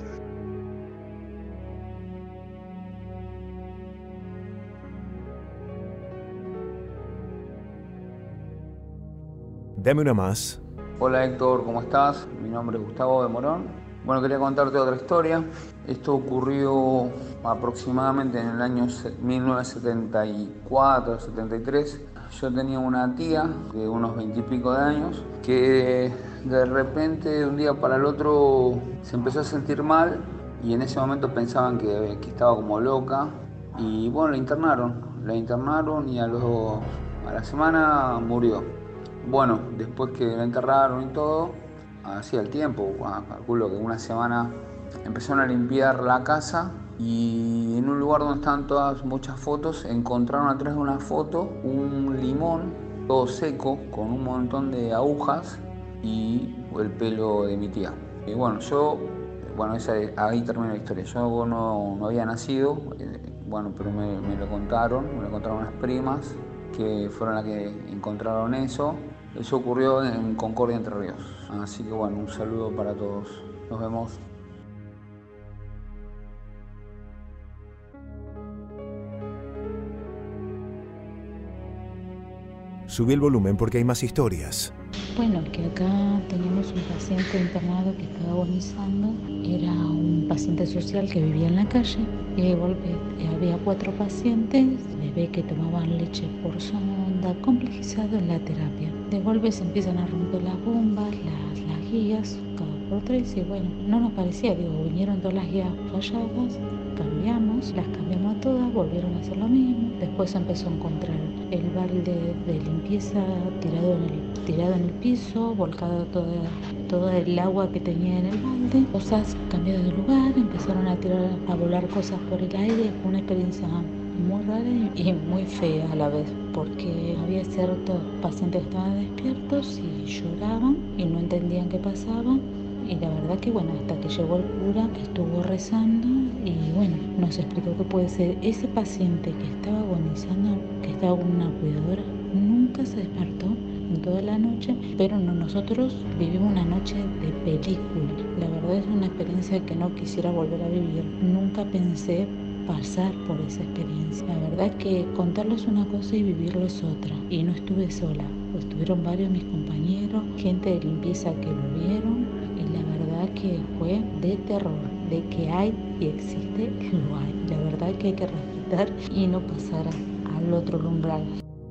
Dame una más. Hola Héctor, ¿cómo estás? Mi nombre es Gustavo de Morón. Bueno, quería contarte otra historia. Esto ocurrió aproximadamente en el año mil novecientos setenta y cuatro, setenta y tres. Yo tenía una tía de unos veintipico de años que de repente de un día para el otro se empezó a sentir mal y en ese momento pensaban que, que estaba como loca y bueno, la internaron. La internaron y a, los, a la semana murió. Bueno, después que la enterraron y todo, hacía el tiempo, calculo que una semana, empezaron a limpiar la casa y en un lugar donde estaban todas muchas fotos, encontraron atrás de una foto un limón todo seco con un montón de agujas y el pelo de mi tía. Y bueno, yo, bueno, esa, ahí termina la historia. Yo no, no había nacido, eh, bueno, pero me, me lo contaron, me lo contaron unas primas que fueron las que encontraron eso. Eso ocurrió en Concordia, Entre Ríos. Así que bueno, un saludo para todos. Nos vemos. Subí el volumen porque hay más historias. Bueno, que acá teníamos un paciente internado que estaba agonizando. Era un paciente social que vivía en la calle. Y de golpe había cuatro pacientes, bebé que tomaban leche por sonda, complejizado en la terapia. De golpe se empiezan a romper las bombas, las, las guías, cada por tres. Y bueno, no nos parecía, digo, vinieron todas las guías falladas. Cambiamos, las cambiamos a todas, volvieron a hacer lo mismo. Después se empezó a encontrar el balde de limpieza tirado en el, tirado en el piso, volcado toda, todo el agua que tenía en el balde. Cosas cambiadas de lugar, empezaron a tirar, a volar cosas por el aire. Fue una experiencia muy rara y muy fea a la vez, porque había ciertos pacientes que estaban despiertos y lloraban y no entendían qué pasaba. Y la verdad que bueno, hasta que llegó el cura, que estuvo rezando y bueno, nos explicó que puede ser ese paciente que estaba agonizando, que estaba con una cuidadora, nunca se despertó en toda la noche, pero no, nosotros vivimos una noche de película. La verdad es una experiencia que no quisiera volver a vivir. Nunca pensé pasar por esa experiencia. La verdad es que contarlo es una cosa y vivirlo es otra. Y no estuve sola, estuvieron varios de mis compañeros, gente de limpieza que lo vieron. Que fue de terror, de que hay y existe, lo hay. La verdad que hay que respetar y no pasar al otro umbral.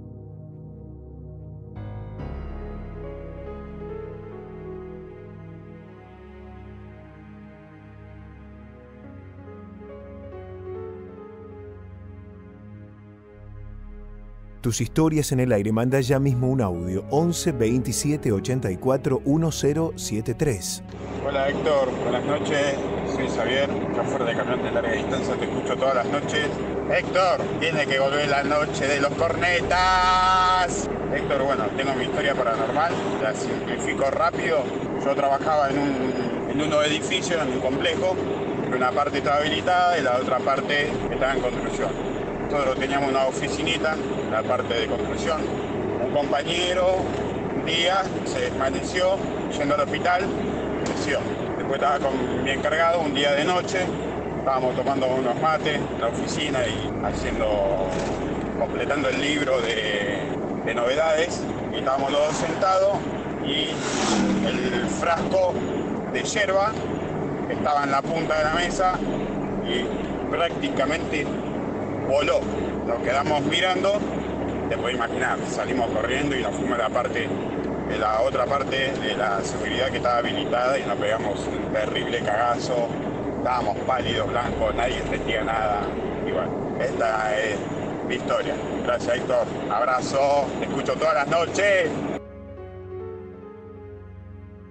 Tus historias en el aire. Manda ya mismo un audio once veintisiete ochenta y cuatro diez setenta y tres. Hola Héctor, buenas noches. Soy Xavier, chofer de camión de larga distancia. Te escucho todas las noches. Héctor, tiene que volver la noche de los cornetas. Héctor, bueno, tengo mi historia paranormal. La simplifico rápido. Yo trabajaba en un, en un edificio, en un complejo. Una parte estaba habilitada y la otra parte estaba en construcción. Nosotros teníamos una oficinita en la parte de construcción. Un compañero un día se desvaneció yendo al hospital, falleció. Después estaba con mi encargado un día de noche, estábamos tomando unos mates en la oficina y haciendo, completando el libro de, de novedades. Y estábamos los dos sentados y el frasco de yerba estaba en la punta de la mesa y prácticamente voló. Nos quedamos mirando, te puedes imaginar, salimos corriendo y nos fuimos a la parte, de la otra parte de la seguridad que estaba habilitada y nos pegamos un terrible cagazo. Estábamos pálidos, blancos, nadie sentía nada. Y bueno, esta es mi historia. Gracias Héctor, abrazo, te escucho todas las noches.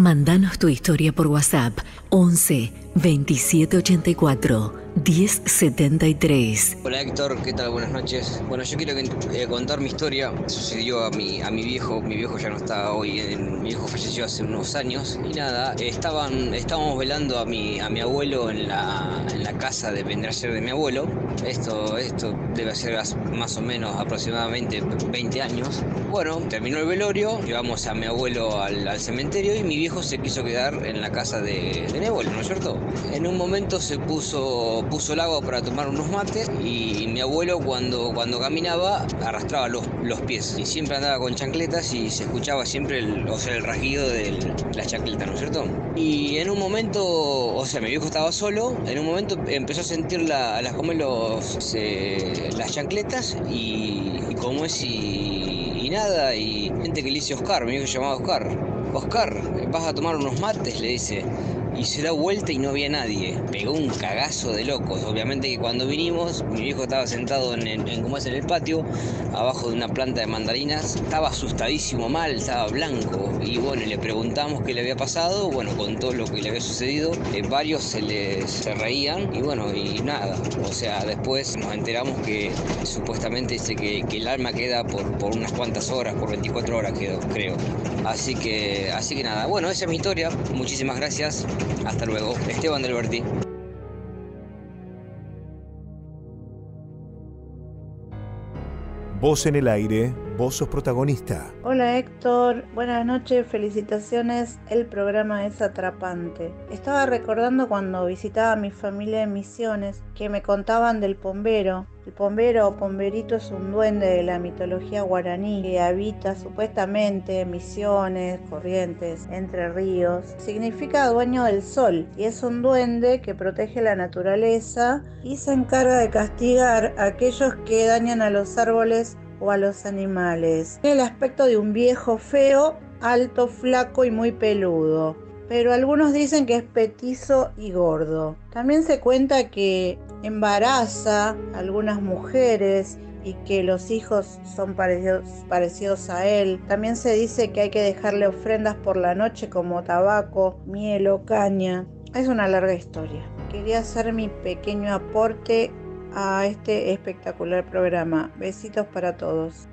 Mándanos tu historia por WhatsApp once veintisiete ochenta y cuatro diez setenta y tres. Hola Héctor, ¿qué tal? Buenas noches. Bueno, yo quiero eh, contar mi historia. Sucedió a mi, a mi viejo, mi viejo ya no está hoy, en, mi viejo falleció hace unos años. Y nada, estaban, estábamos velando a mi, a mi abuelo en la, en la casa de vendrá a ser de mi abuelo. Esto, esto debe ser más o menos aproximadamente veinte años. Bueno, terminó el velorio, llevamos a mi abuelo al, al cementerio y mi viejo se quiso quedar en la casa de, de mi abuelo, ¿no es cierto? En un momento se puso puso el agua para tomar unos mates y mi abuelo cuando, cuando caminaba arrastraba los, los pies y siempre andaba con chancletas y se escuchaba siempre el, o sea, el rasguido de las chancletas, ¿no es cierto? Y en un momento, o sea, mi viejo estaba solo, en un momento empezó a sentir la, las, como los, eh, las chancletas y, y como es y, y nada, y gente que le dice Oscar, mi viejo se llamaba Oscar, Oscar, vas a tomar unos mates, le dice. Y se da vuelta y no había nadie. Pegó un cagazo de locos. Obviamente que cuando vinimos, mi viejo estaba sentado en, en, en, como es, en el patio, abajo de una planta de mandarinas. Estaba asustadísimo mal, estaba blanco. Y bueno, le preguntamos qué le había pasado. Bueno, con todo lo que le había sucedido, eh, varios se les se reían. Y bueno, y nada. O sea, después nos enteramos que supuestamente dice que, que el alma queda por, por unas cuantas horas, por veinticuatro horas quedó, creo. Así que, así que nada. Bueno, esa es mi historia. Muchísimas gracias. Hasta luego. Esteban del Berti. Voz en el aire, vos sos protagonista. Hola Héctor, buenas noches, felicitaciones, el programa es atrapante. Estaba recordando cuando visitaba a mi familia en Misiones que me contaban del pombero. El pombero o pomberito es un duende de la mitología guaraní que habita supuestamente en Misiones, Corrientes, Entre Ríos. Significa dueño del sol y es un duende que protege la naturaleza y se encarga de castigar a aquellos que dañan a los árboles o a los animales. Tiene el aspecto de un viejo feo, alto, flaco y muy peludo, pero algunos dicen que es petizo y gordo. También se cuenta que embaraza a algunas mujeres y que los hijos son parecidos, parecidos a él. También se dice que hay que dejarle ofrendas por la noche como tabaco, miel o caña. Es una larga historia. Quería hacer mi pequeño aporte a este espectacular programa. Besitos para todos.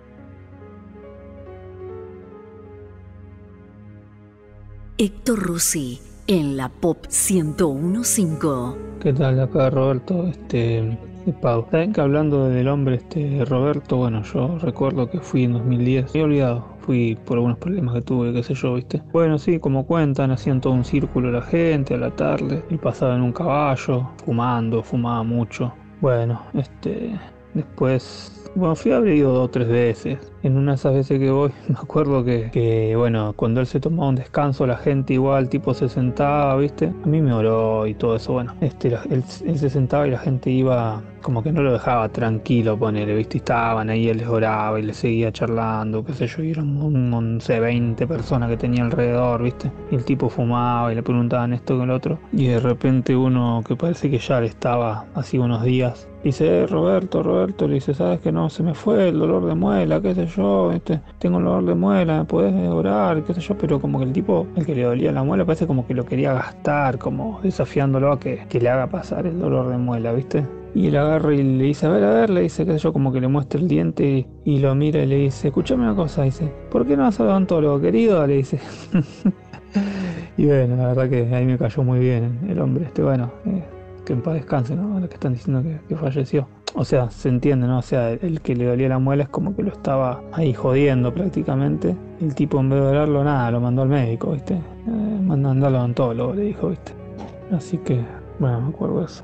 Héctor Rossi en la Pop ciento uno punto cinco. ¿Qué tal? Acá Roberto, este, de Pau. ¿Saben que hablando del hombre este Roberto? Bueno, yo recuerdo que fui en dos mil diez, me he olvidado, fui por algunos problemas que tuve, qué sé yo, ¿viste? Bueno, sí, como cuentan, hacían todo un círculo la gente a la tarde, y pasaba en un caballo, fumando, fumaba mucho. Bueno, este, después, bueno, fui a haber ido dos o tres veces. En una de esas veces que voy, me acuerdo que, que, bueno, cuando él se tomaba un descanso, la gente igual, tipo, se sentaba, ¿viste? A mí me oró y todo eso, bueno. Este, él, él se sentaba y la gente iba, como que no lo dejaba tranquilo, ponele, ¿viste? Y estaban ahí, él les oraba y les seguía charlando, qué sé yo, y eran un, no sé, veinte personas que tenía alrededor, ¿viste? Y el tipo fumaba y le preguntaban esto con el otro. Y de repente uno que parece que ya le estaba así unos días, dice, eh, Roberto, Roberto, le dice, ¿sabes que no? Se me fue el dolor de muela, qué sé yo, ¿viste? Tengo un dolor de muela, ¿me podés orar? Qué sé yo, pero como que el tipo, el que le dolía la muela, parece como que lo quería gastar, como desafiándolo a que, que le haga pasar el dolor de muela, ¿viste? Y él agarra y le dice, a ver, a ver, le dice, qué sé yo, como que le muestra el diente y, y lo mira y le dice, escúchame una cosa, dice, ¿por qué no vas al odontólogo, querido? Le dice. Y bueno, la verdad que ahí me cayó muy bien el hombre, este, bueno, eh, que en paz descanse, ¿no? Lo que están diciendo que, que falleció. O sea, se entiende, ¿no? O sea, el que le dolía la muela es como que lo estaba ahí jodiendo prácticamente. El tipo, en vez de orarlo, nada, lo mandó al médico, ¿viste? Eh, mandó al odontólogo, le dijo, ¿viste? Así que, bueno, me acuerdo de eso.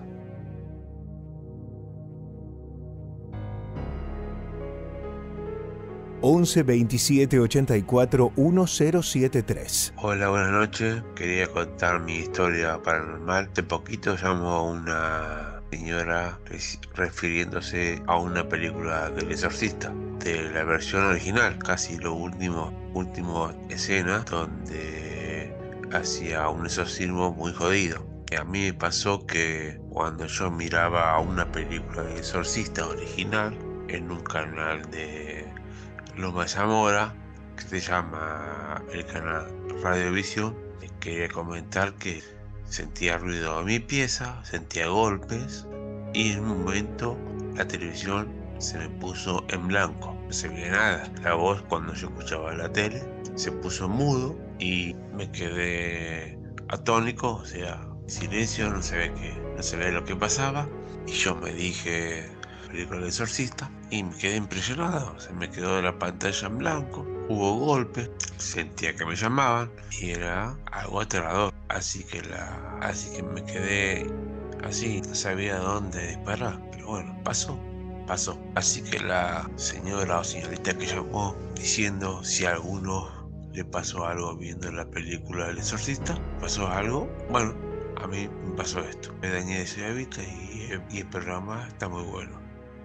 once veintisiete ochenta y cuatro mil setenta y tres. Hola, buenas noches. Quería contar mi historia paranormal. Hace poquito llamó a una señora refiriéndose a una película del Exorcista, de la versión original, casi lo último, último escena donde hacía un exorcismo muy jodido. Y a mí me pasó que cuando yo miraba una película del Exorcista original en un canal de Loma Zamora, que se llama el canal Radiovisión, quería comentar que sentía ruido en mi pieza, sentía golpes y en un momento la televisión se me puso en blanco, no se veía nada. La voz, cuando yo escuchaba la tele, se puso mudo y me quedé atónico, o sea, silencio, no se ve que, no se ve lo que pasaba. Y yo me dije, película del exorcista, y me quedé impresionado. Se me quedó la pantalla en blanco, hubo golpes, sentía que me llamaban y era algo aterrador. Así que la, así que me quedé así, no sabía dónde disparar, pero bueno, pasó. Pasó. Así que la señora o señorita que llamó diciendo si a alguno le pasó algo viendo la película del exorcista, pasó algo, bueno, a mí me pasó esto. Me dañé ese hábito y, y el programa está muy bueno.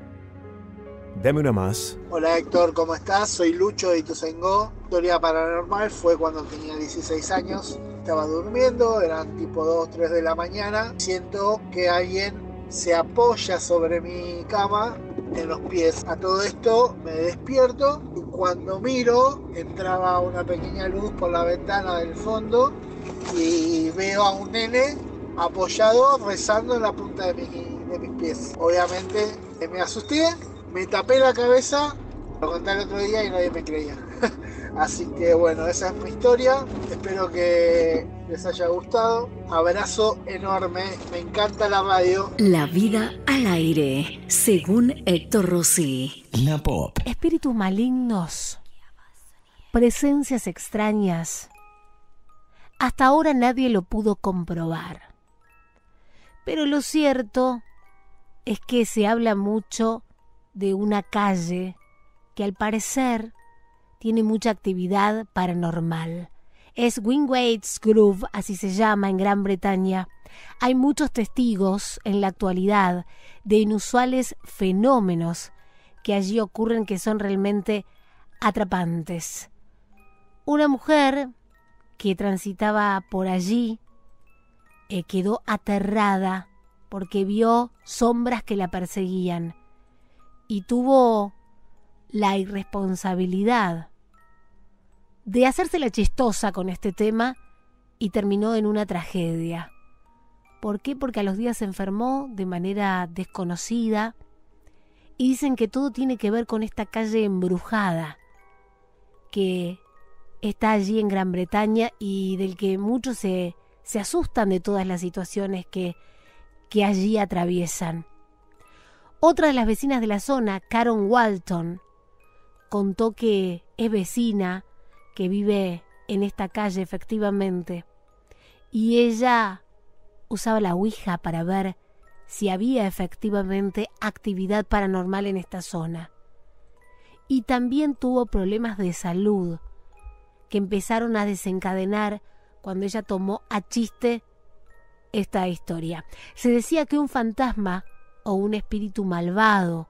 Dame una más. Hola Héctor, ¿cómo estás? Soy Lucho de Ituzaingó. Historia paranormal fue cuando tenía dieciséis años. Estaba durmiendo, eran tipo dos, tres de la mañana. Siento que alguien se apoya sobre mi cama en los pies. A todo esto me despierto y cuando miro entraba una pequeña luz por la ventana del fondo y veo a un nene apoyado rezando en la punta de, mi, de mis pies. Obviamente me asusté, me tapé la cabeza, lo conté el otro día y nadie me creía. Así que bueno, esa es mi historia, espero que les haya gustado. Abrazo enorme, me encanta la radio. La vida al aire, según Héctor Rossi. La Pop. Espíritus malignos, presencias extrañas. Hasta ahora nadie lo pudo comprobar. Pero lo cierto es que se habla mucho de una calle que al parecer tiene mucha actividad paranormal. Es Wingwates Grove, así se llama en Gran Bretaña. Hay muchos testigos en la actualidad de inusuales fenómenos que allí ocurren que son realmente atrapantes. Una mujer que transitaba por allí eh, quedó aterrada porque vio sombras que la perseguían y tuvo la irresponsabilidad de hacerse la chistosa con este tema y terminó en una tragedia. ¿Por qué? Porque a los días se enfermó de manera desconocida y dicen que todo tiene que ver con esta calle embrujada que está allí en Gran Bretaña y del que muchos se, se asustan de todas las situaciones que, que allí atraviesan. Otra de las vecinas de la zona, Karen Walton, contó que es vecina, que vive en esta calle efectivamente, y ella usaba la ouija para ver si había efectivamente actividad paranormal en esta zona. Y también tuvo problemas de salud que empezaron a desencadenar cuando ella tomó a chiste esta historia. Se decía que un fantasma o un espíritu malvado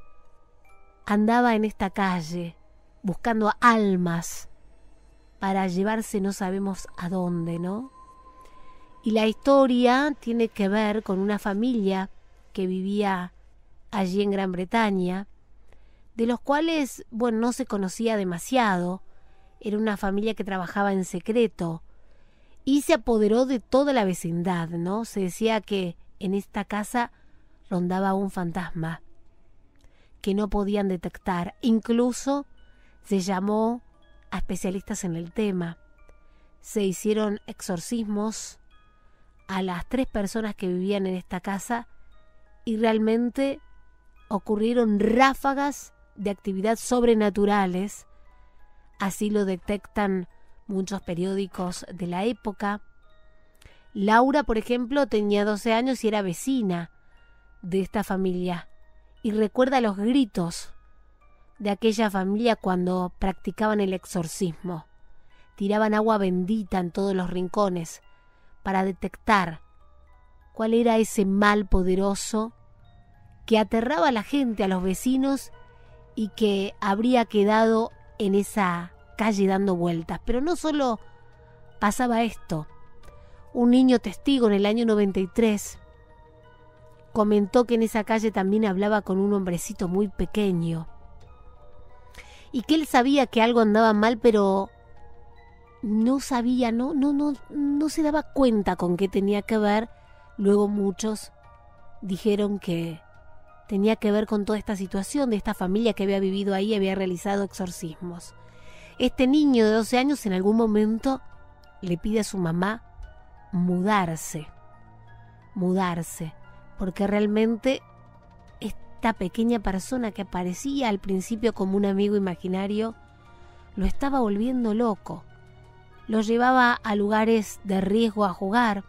andaba en esta calle buscando almas para llevarse no sabemos a dónde, ¿no? Y la historia tiene que ver con una familia que vivía allí en Gran Bretaña, de los cuales, bueno, no se conocía demasiado. Era una familia que trabajaba en secreto y se apoderó de toda la vecindad, ¿no? Se decía que en esta casa rondaba un fantasma que no podían detectar. Incluso se llamó a especialistas en el tema. Se hicieron exorcismos a las tres personas que vivían en esta casa y realmente ocurrieron ráfagas de actividad sobrenaturales. Así lo detectan muchos periódicos de la época. Laura, por ejemplo, tenía doce años y era vecina de esta familia y recuerda los gritos de aquella familia cuando practicaban el exorcismo. Tiraban agua bendita en todos los rincones para detectar cuál era ese mal poderoso que aterraba a la gente, a los vecinos, y que habría quedado en esa calle dando vueltas. Pero no solo pasaba esto. Un niño testigo en el año noventa y tres comentó que en esa calle también hablaba con un hombrecito muy pequeño y que él sabía que algo andaba mal, pero no sabía, no, no, no, no se daba cuenta con qué tenía que ver. Luego muchos dijeron que tenía que ver con toda esta situación de esta familia que había vivido ahí y había realizado exorcismos. Este niño de doce años en algún momento le pide a su mamá mudarse, mudarse, porque realmente esta pequeña persona que aparecía al principio como un amigo imaginario lo estaba volviendo loco. Lo llevaba a lugares de riesgo a jugar.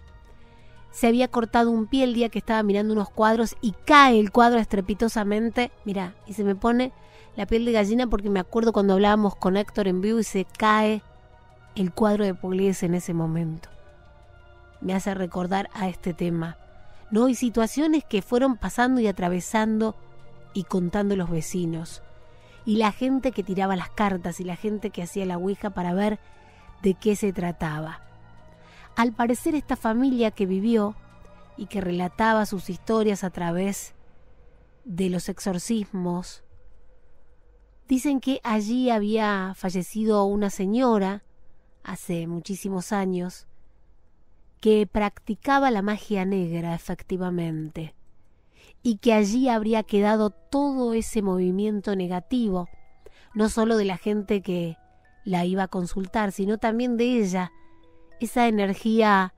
Se había cortado un pie el día que estaba mirando unos cuadros y cae el cuadro estrepitosamente. Mirá, y se me pone la piel de gallina porque me acuerdo cuando hablábamos con Héctor en vivo y se cae el cuadro de Pugliese en ese momento. Me hace recordar a este tema, ¿no? Y situaciones que fueron pasando y atravesando y contando los vecinos. Y la gente que tiraba las cartas y la gente que hacía la ouija para ver de qué se trataba. Al parecer esta familia que vivió y que relataba sus historias a través de los exorcismos, dicen que allí había fallecido una señora hace muchísimos años que practicaba la magia negra efectivamente y que allí habría quedado todo ese movimiento negativo, no solo de la gente que la iba a consultar, sino también de ella, esa energía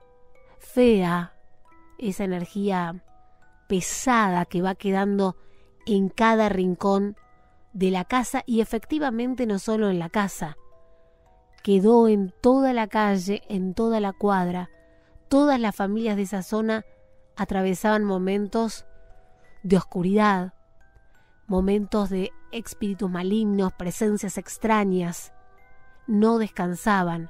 fea, esa energía pesada que va quedando en cada rincón de la casa y efectivamente no solo en la casa, quedó en toda la calle, en toda la cuadra. Todas las familias de esa zona atravesaban momentos de oscuridad, momentos de espíritus malignos, presencias extrañas, no descansaban.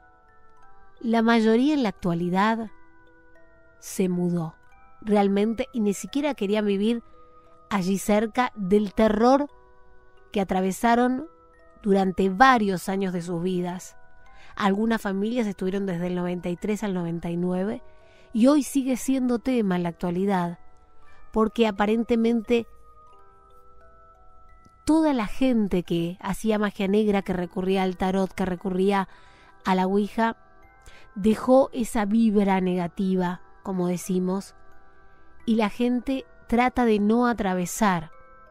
La mayoría en la actualidad se mudó, realmente, y ni siquiera querían vivir allí cerca del terror que atravesaron durante varios años de sus vidas. Algunas familias estuvieron desde el noventa y tres al noventa y nueve y hoy sigue siendo tema en la actualidad, porque aparentemente toda la gente que hacía magia negra, que recurría al tarot, que recurría a la ouija, dejó esa vibra negativa, como decimos, y la gente trata de no atravesar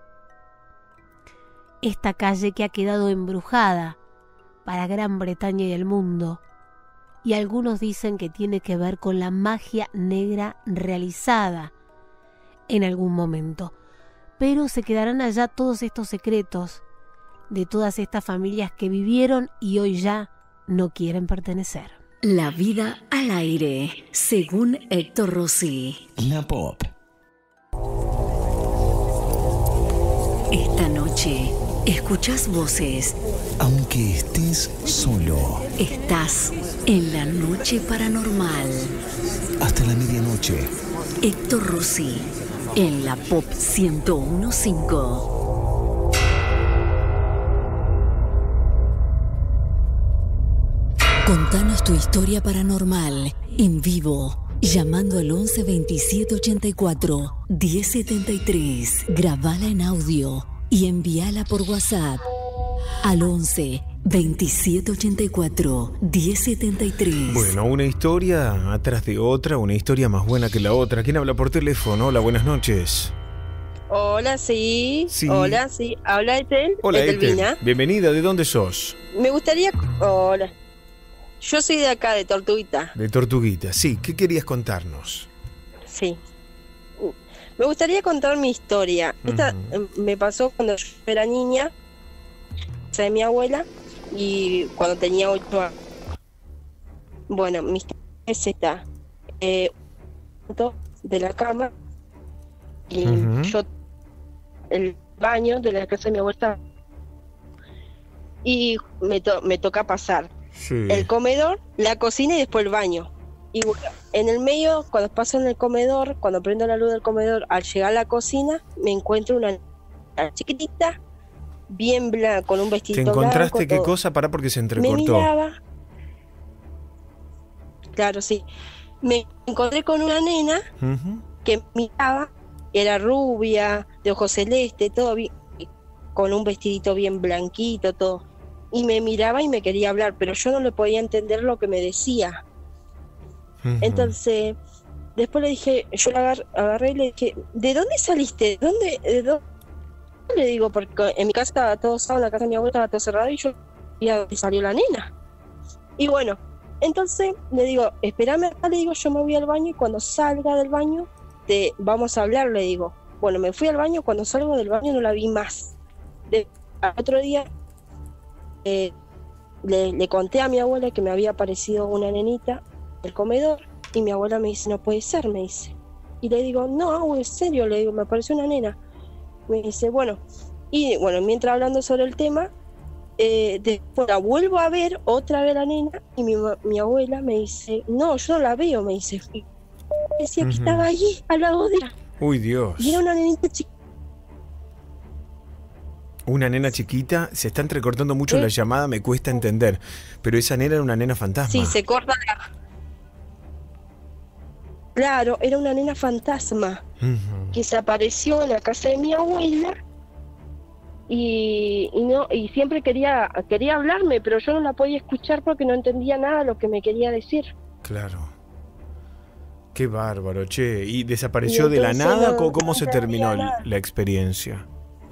esta calle que ha quedado embrujada para Gran Bretaña y el mundo, y algunos dicen que tiene que ver con la magia negra realizada en algún momento. Pero se quedarán allá todos estos secretos de todas estas familias que vivieron y hoy ya no quieren pertenecer. La vida al aire, según Héctor Rossi. La Pop. Esta noche escuchás voces. Aunque estés solo. Estás en la noche paranormal. Hasta la medianoche. Héctor Rossi, en la Pop ciento uno punto cinco. Contanos tu historia paranormal en vivo, llamando al once veintisiete ochenta y cuatro diez setenta y tres. Grabala en audio y envíala por WhatsApp al once veintisiete ochenta y cuatro diez setenta y tres. Bueno, una historia atrás de otra, una historia más buena que la otra. ¿Quién habla por teléfono? Hola, buenas noches. Hola, sí. Sí. Hola, sí. Habla Ethel. Hola, Etelvina. Ethel. Bienvenida. ¿De dónde sos? Me gustaría... Hola. Yo soy de acá, de Tortuguita. De Tortuguita, sí. ¿Qué querías contarnos? Sí. Me gustaría contar mi historia. Uh-huh. Esta eh, me pasó cuando yo era niña, o sea, de mi abuela, y cuando tenía ocho años. Bueno, mi historia es esta. Eh, de la cama, y uh-huh. yo, el baño de la casa de mi abuela, y me, to- me toca pasar. Sí. El comedor, la cocina y después el baño. Y bueno, en el medio, cuando paso en el comedor, cuando prendo la luz del comedor, al llegar a la cocina, me encuentro una chiquitita, bien blanca, con un vestido blanco. ¿Te encontraste blanco, qué todo. cosa? Pará, porque se entrecortó. Me miraba. Claro, sí. Me encontré con una nena uh-huh. que miraba, era rubia, de ojos celeste, todo bien, con un vestidito bien blanquito, todo. y me miraba y me quería hablar, pero yo no le podía entender lo que me decía. Uh-huh. Entonces, después le dije, yo la agar, agarré y le dije, ¿de dónde saliste? ¿De dónde, de dónde? Le digo, porque en mi casa estaba todo cerrado, en la casa de mi abuela estaba todo cerrado y yo y salió la nena. Y bueno, entonces le digo, espérame acá, le digo, yo me voy al baño y cuando salga del baño te vamos a hablar, le digo. Bueno, me fui al baño, cuando salgo del baño no la vi más. De, al otro día eh, le, le conté a mi abuela que me había aparecido una nenita en el comedor y mi abuela me dice, no puede ser, me dice. Y le digo, no, en serio, le digo, me apareció una nena. Me dice, bueno, y bueno, mientras hablando sobre el tema, eh, después la vuelvo a ver otra vez la nena y mi, mi abuela me dice, no, yo no la veo, me dice. Y decía uh-huh. que estaba allí, al lado de ella. Uy, Dios. Y era una nenita chiquita. Una nena chiquita, se está entrecortando mucho ¿Eh? la llamada, me cuesta entender. Pero esa nena era una nena fantasma. Sí, se corta la... Claro, era una nena fantasma uh-huh. que se apareció en la casa de mi abuela y, y no y siempre quería quería hablarme, pero yo no la podía escuchar porque no entendía nada de lo que me quería decir. Claro. Qué bárbaro, che. ¿Y desapareció y de la nada? No, ¿Cómo no se terminó la, la experiencia?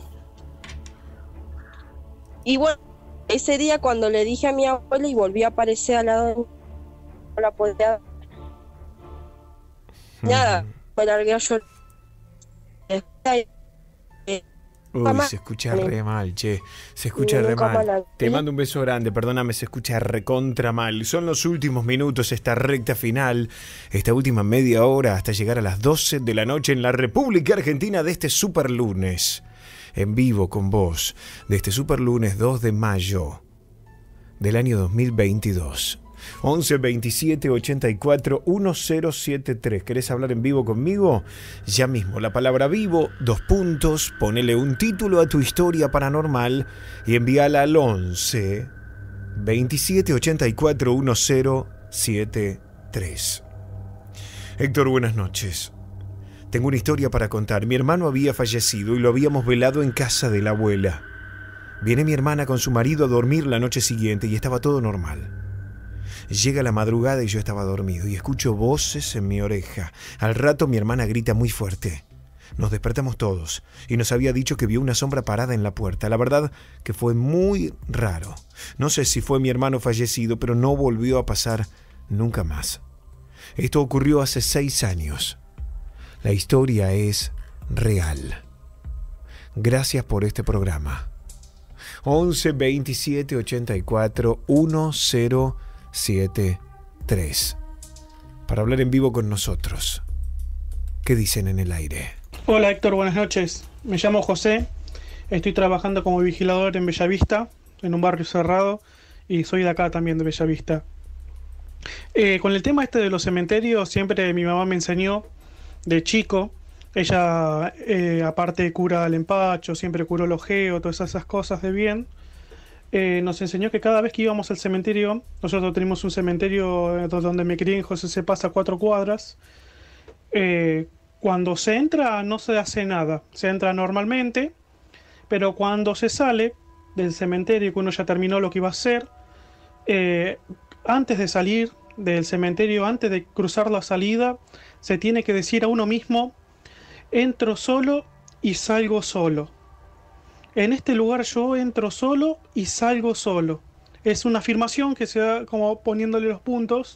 Y bueno, ese día cuando le dije a mi abuela y volvió a aparecer al lado de mí, no la podía... Nada, me largué a llorar. Uy, se escucha re mal, che. Se escucha re mal. Te mando un beso grande, perdóname, se escucha recontra mal. Son los últimos minutos, esta recta final, esta última media hora hasta llegar a las doce de la noche en la República Argentina de este super lunes. En vivo con vos, de este super lunes dos de mayo del año dos mil veintidós. once veintisiete ochenta y cuatro mil setenta y tres. ¿Querés hablar en vivo conmigo? Ya mismo, la palabra vivo, dos puntos, ponele un título a tu historia paranormal y envíala al once veintisiete ochenta y cuatro mil setenta y tres. Héctor, buenas noches. Tengo una historia para contar. Mi hermano había fallecido y lo habíamos velado en casa de la abuela. Viene mi hermana con su marido a dormir la noche siguiente y estaba todo normal. Llega la madrugada y yo estaba dormido y escucho voces en mi oreja. Al rato mi hermana grita muy fuerte. Nos despertamos todos y nos había dicho que vio una sombra parada en la puerta. La verdad que fue muy raro. No sé si fue mi hermano fallecido, pero no volvió a pasar nunca más. Esto ocurrió hace seis años. La historia es real. Gracias por este programa. once veintisiete ochenta y cuatro mil setenta y tres. Para hablar en vivo con nosotros. ¿Qué dicen en el aire? Hola Héctor, buenas noches. Me llamo José. Estoy trabajando como vigilador en Bellavista, en un barrio cerrado, y soy de acá también, de Bellavista. Eh, con el tema este de los cementerios, siempre mi mamá me enseñó de chico. Ella, eh, aparte cura el empacho, siempre curó el ojeo, todas esas cosas de bien. Eh, nos enseñó que cada vez que íbamos al cementerio, nosotros tenemos un cementerio donde me crié en José C. Paz, a cuatro cuadras. Eh, cuando se entra no se hace nada, se entra normalmente, pero cuando se sale del cementerio, que uno ya terminó lo que iba a hacer, eh, antes de salir del cementerio, antes de cruzar la salida, se tiene que decir a uno mismo: entro solo y salgo solo. En este lugar yo entro solo y salgo solo. Es una afirmación que se da como poniéndole los puntos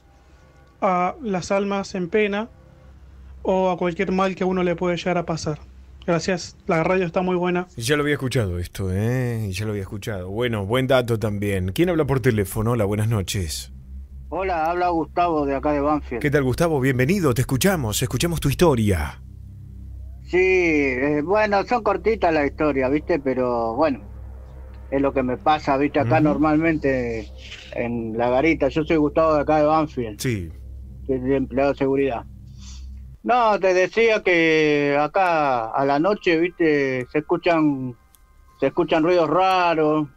a las almas en pena o a cualquier mal que a uno le puede llegar a pasar. Gracias, la radio está muy buena. Ya lo había escuchado esto, ¿eh? Ya lo había escuchado. Bueno, buen dato también. ¿Quién habla por teléfono? Hola, buenas noches. Hola, habla Gustavo de acá de Banfield. ¿Qué tal, Gustavo? Bienvenido, te escuchamos, escuchamos tu historia. Sí, eh, bueno, son cortitas las historias, ¿viste? Pero bueno, es lo que me pasa, ¿viste? Acá uh-huh. normalmente en la garita. Yo soy Gustavo de acá de Banfield. Sí. Que es de empleado de seguridad. No, te decía que acá a la noche, ¿viste? Se escuchan, se escuchan ruidos raros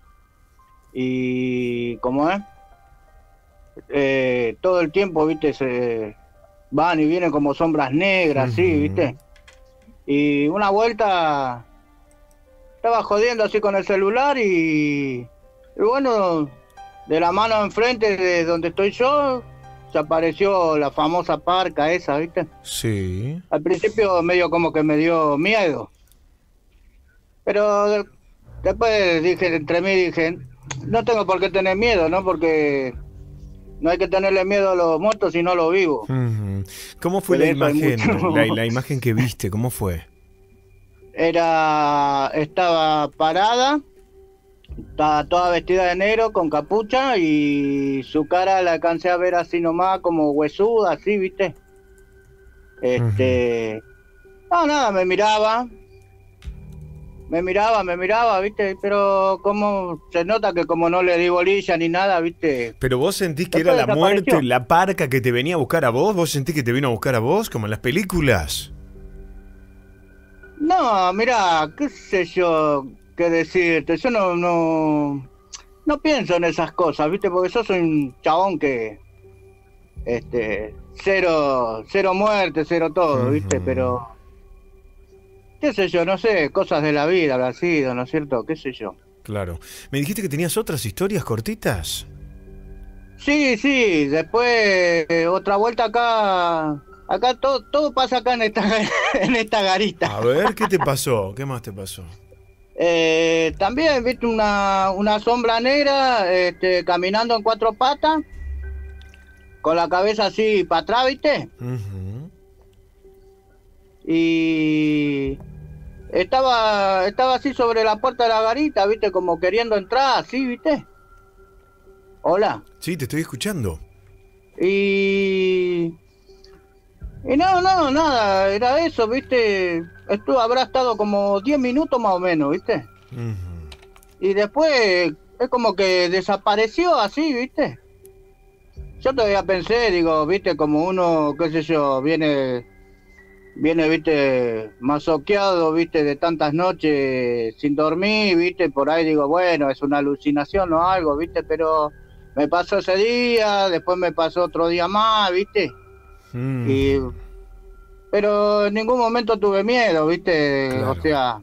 y ¿cómo es? Eh, todo el tiempo, ¿viste? Se van y vienen como sombras negras, uh-huh. ¿sí? ¿Viste? Y una vuelta estaba jodiendo así con el celular y Y bueno, de la mano enfrente de donde estoy yo, se apareció la famosa parca esa, ¿viste? Sí. Al principio medio como que me dio miedo. Pero de- después dije, entre mí dije, no tengo por qué tener miedo, ¿no? Porque no hay que tenerle miedo a los muertos sino a los vivos. Ujú. ¿Cómo fue Pero la eso hay imagen? mucho. La, la imagen que viste, ¿cómo fue? Era, estaba parada, estaba toda vestida de negro con capucha y su cara la alcancé a ver así nomás como huesuda, así, ¿viste? Este, no, nada, me miraba, me miraba, me miraba, ¿viste? Pero como se nota que como no le di bolilla ni nada, ¿viste? Pero vos sentís que Después era la desapareció. muerte, la parca que te venía a buscar a vos. ¿Vos sentís que te vino a buscar a vos, como en las películas? No, mira, qué sé yo, qué decirte, yo no, no, no pienso en esas cosas, ¿viste? Porque yo soy un chabón que, este, cero, cero muerte, cero todo, ¿viste? Pero, qué sé yo, no sé, cosas de la vida habrá sido, ¿no es cierto? Qué sé yo. Claro. ¿Me dijiste que tenías otras historias cortitas? Sí, sí, después eh, otra vuelta acá, acá todo, todo pasa acá en esta, en esta garita. A ver, ¿qué te pasó? ¿Qué más te pasó? Eh, también, viste, una, una sombra negra este, caminando en cuatro patas, con la cabeza así para atrás, viste, Ujú. y estaba, estaba así sobre la puerta de la garita, viste, como queriendo entrar, así, viste. Hola. Sí, te estoy escuchando. Y... Y no, no, nada, era eso, viste, esto habrá estado como diez minutos más o menos, viste. Y después es como que desapareció así, viste. Yo todavía pensé, digo, viste, como uno, qué sé yo, viene, viene, viste, masoqueado, viste, de tantas noches sin dormir, viste, por ahí digo, bueno, es una alucinación o algo, viste, pero me pasó ese día, después me pasó otro día más, viste. Mm. Y, pero en ningún momento tuve miedo, ¿viste? Claro. O sea,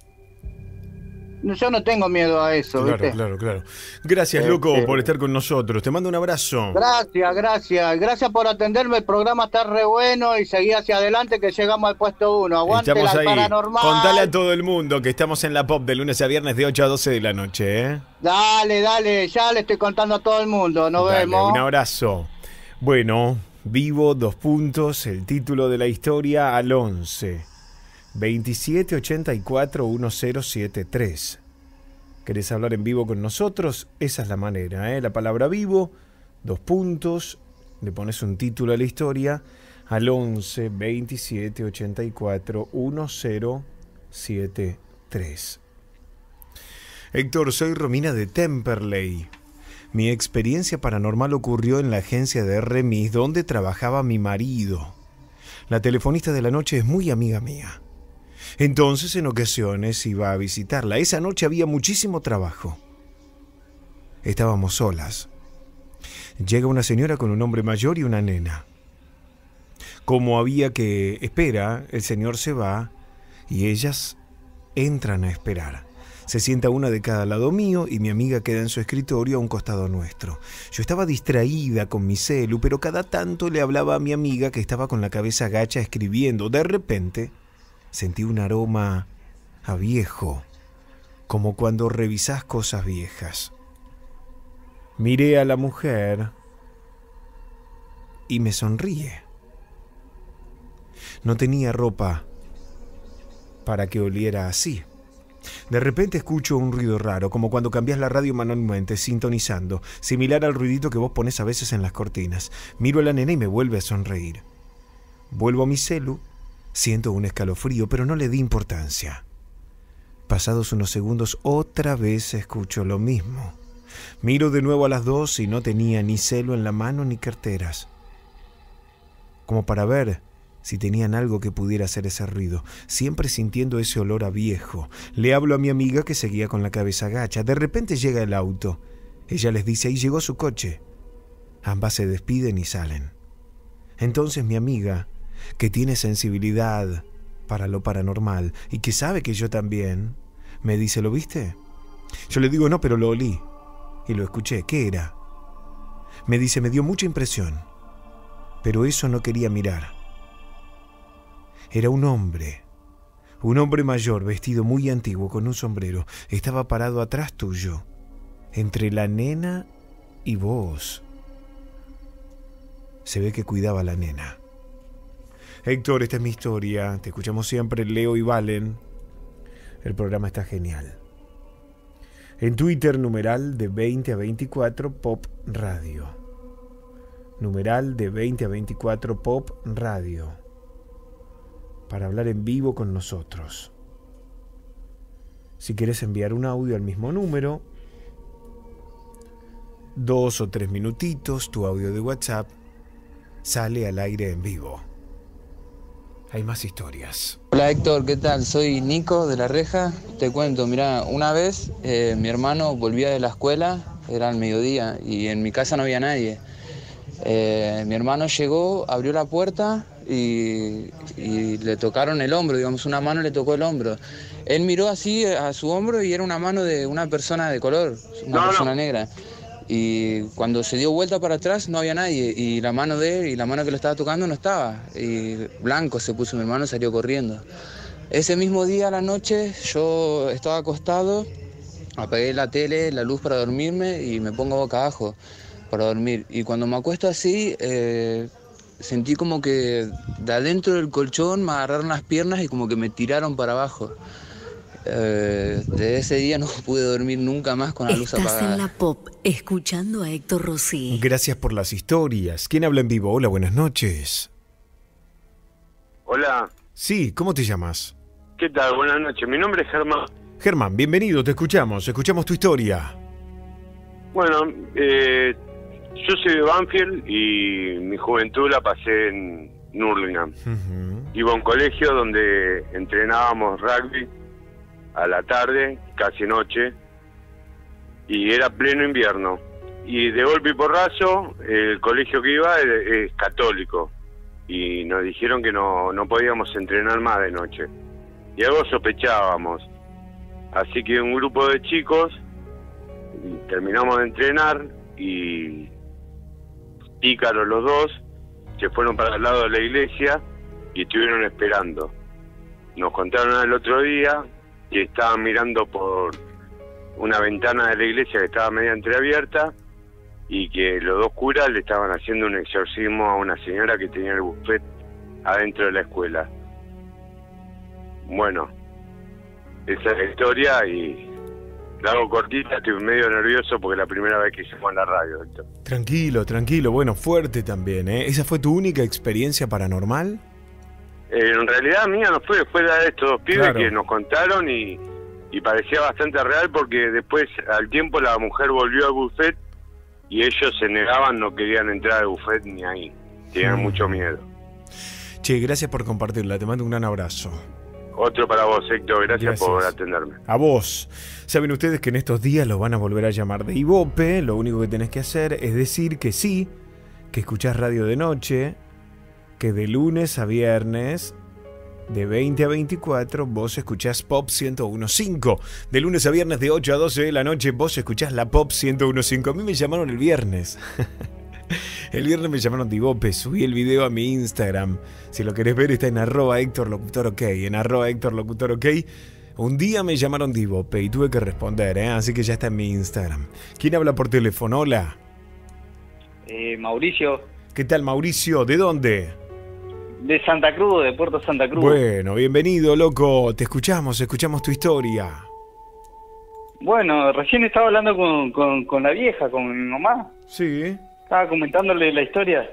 yo no tengo miedo a eso, Claro, ¿viste? claro, claro. Gracias, Eh, loco, eh. por estar con nosotros. Te mando un abrazo. Gracias, gracias. Gracias por atenderme. El programa está re bueno y seguí hacia adelante que llegamos al puesto uno. Aguante Estamos la ahí. paranormal. Contale a todo el mundo que estamos en la pop de lunes a viernes de ocho a doce de la noche, ¿eh? Dale, dale. Ya le estoy contando a todo el mundo. Nos Dale, vemos. un abrazo. Bueno, vivo, dos puntos, el título de la historia al once. veintisiete ochenta y cuatro diez setenta y tres. ¿Querés hablar en vivo con nosotros? Esa es la manera, ¿eh? La palabra vivo, dos puntos, le pones un título a la historia al once veintisiete ochenta y cuatro diez setenta y tres. Héctor, soy Romina de Temperley. Mi experiencia paranormal ocurrió en la agencia de remis donde trabajaba mi marido. La telefonista de la noche es muy amiga mía. Entonces, en ocasiones iba a visitarla. Esa noche había muchísimo trabajo. Estábamos solas. Llega una señora con un hombre mayor y una nena. Como había que espera, el señor se va y ellas entran a esperar. Se sienta una de cada lado mío y mi amiga queda en su escritorio a un costado nuestro. Yo estaba distraída con mi celu, pero cada tanto le hablaba a mi amiga que estaba con la cabeza gacha escribiendo. De repente sentí un aroma a viejo, como cuando revisás cosas viejas. Miré a la mujer y me sonríe. No tenía ropa para que oliera así. De repente escucho un ruido raro, como cuando cambias la radio manualmente, sintonizando, similar al ruidito que vos pones a veces en las cortinas. Miro a la nena y me vuelve a sonreír. Vuelvo a mi celu, siento un escalofrío, pero no le di importancia. Pasados unos segundos, otra vez escucho lo mismo. Miro de nuevo a las dos y no tenía ni celu en la mano ni carteras. Como para ver si tenían algo que pudiera hacer ese ruido, siempre sintiendo ese olor a viejo. Le hablo a mi amiga que seguía con la cabeza gacha. De repente llega el auto. Ella les dice, ahí llegó su coche. Ambas se despiden y salen. Entonces mi amiga, que tiene sensibilidad para lo paranormal y que sabe que yo también, me dice, ¿lo viste? Yo le digo, no, pero lo olí. y lo escuché. ¿Qué era? Me dice, me dio mucha impresión, pero eso no quería mirar. Era un hombre, un hombre mayor, vestido muy antiguo, con un sombrero. Estaba parado atrás tuyo, entre la nena y vos. Se ve que cuidaba a la nena. Héctor, esta es mi historia. Te escuchamos siempre, Leo y Valen. El programa está genial. En Twitter, numeral de veinte a veinticuatro Pop Radio. Numeral de veinte a veinticuatro Pop Radio. Para hablar en vivo con nosotros. Si quieres enviar un audio al mismo número, dos o tres minutitos, tu audio de WhatsApp sale al aire en vivo. Hay más historias. Hola Héctor, ¿qué tal? Soy Nico de La Reja. Te cuento, mira, una vez eh, mi hermano volvía de la escuela, era el mediodía, y en mi casa no había nadie. Eh, mi hermano llegó, abrió la puerta y, y le tocaron el hombro, digamos, una mano le tocó el hombro. Él miró así a su hombro y era una mano de una persona de color, una no, persona no. negra. Y cuando se dio vuelta para atrás no había nadie, y la mano de él y la mano que lo estaba tocando no estaba, y blanco se puso mi hermano y salió corriendo. Ese mismo día a la noche yo estaba acostado, apagué la tele, la luz para dormirme y me pongo boca abajo para dormir. Y cuando me acuesto así, eh, sentí como que de adentro del colchón me agarraron las piernas y como que me tiraron para abajo. Eh, desde ese día no pude dormir nunca más con la luz Estás apagada. en la Pop, escuchando a Héctor Rossi. Gracias por las historias. ¿Quién habla en vivo? Hola, buenas noches. Hola, Sí, ¿cómo te llamas? ¿qué tal? Buenas noches. Mi nombre es Germán. Germán, bienvenido, te escuchamos. Escuchamos tu historia. Bueno, eh, yo soy de Banfield y mi juventud la pasé en Hurlingham. Iba a un colegio donde entrenábamos rugby a la tarde, casi noche, y era pleno invierno. Y de golpe y porrazo, el colegio que iba es, es católico, y nos dijeron que no, no podíamos entrenar más de noche. Y algo sospechábamos. Así que un grupo de chicos terminamos de entrenar y pícaros los dos se fueron para el lado de la iglesia y estuvieron esperando. Nos contaron el otro día que estaban mirando por una ventana de la iglesia que estaba media entreabierta y que los dos curas le estaban haciendo un exorcismo a una señora que tenía el buffet adentro de la escuela. Bueno, esa es la historia y la hago cortita, estoy medio nervioso porque es la primera vez que hicimos en la radio. Héctor. Tranquilo, tranquilo. Bueno, fuerte también, ¿eh? ¿Esa fue tu única experiencia paranormal? Eh, en realidad mía no fue, fue la de estos dos pibes Claro. que nos contaron y, y parecía bastante real porque después al tiempo la mujer volvió al buffet y ellos se negaban, no querían entrar al buffet ni ahí, tenían Mm. mucho miedo. Che, gracias por compartirla. Te mando un gran abrazo. Otro para vos, Héctor, gracias, Gracias. por atenderme. A vos. Saben ustedes que en estos días los van a volver a llamar de Ibope. Lo único que tenés que hacer es decir que sí, que escuchás radio de noche, que de lunes a viernes, de veinte a veinticuatro, vos escuchás Pop ciento uno punto cinco. De lunes a viernes de ocho a doce de la noche, vos escuchás la Pop ciento uno punto cinco. A mí me llamaron el viernes. El viernes me llamaron de Ibope, subí el video a mi Instagram. Si lo querés ver está en arroba Héctor Locutor OK. En arroba Héctor Locutor OK. Un día me llamaron de Ibope y tuve que responder, ¿eh? Así que ya está en mi Instagram. ¿Quién habla por teléfono? Hola. Eh, Mauricio, ¿Qué tal, Mauricio? ¿De dónde? de Santa Cruz, de Puerto Santa Cruz. Bueno, bienvenido, loco. Te escuchamos, escuchamos tu historia. Bueno, recién estaba hablando con, con, con la vieja, con mi mamá. Sí. Estaba comentándole la historia.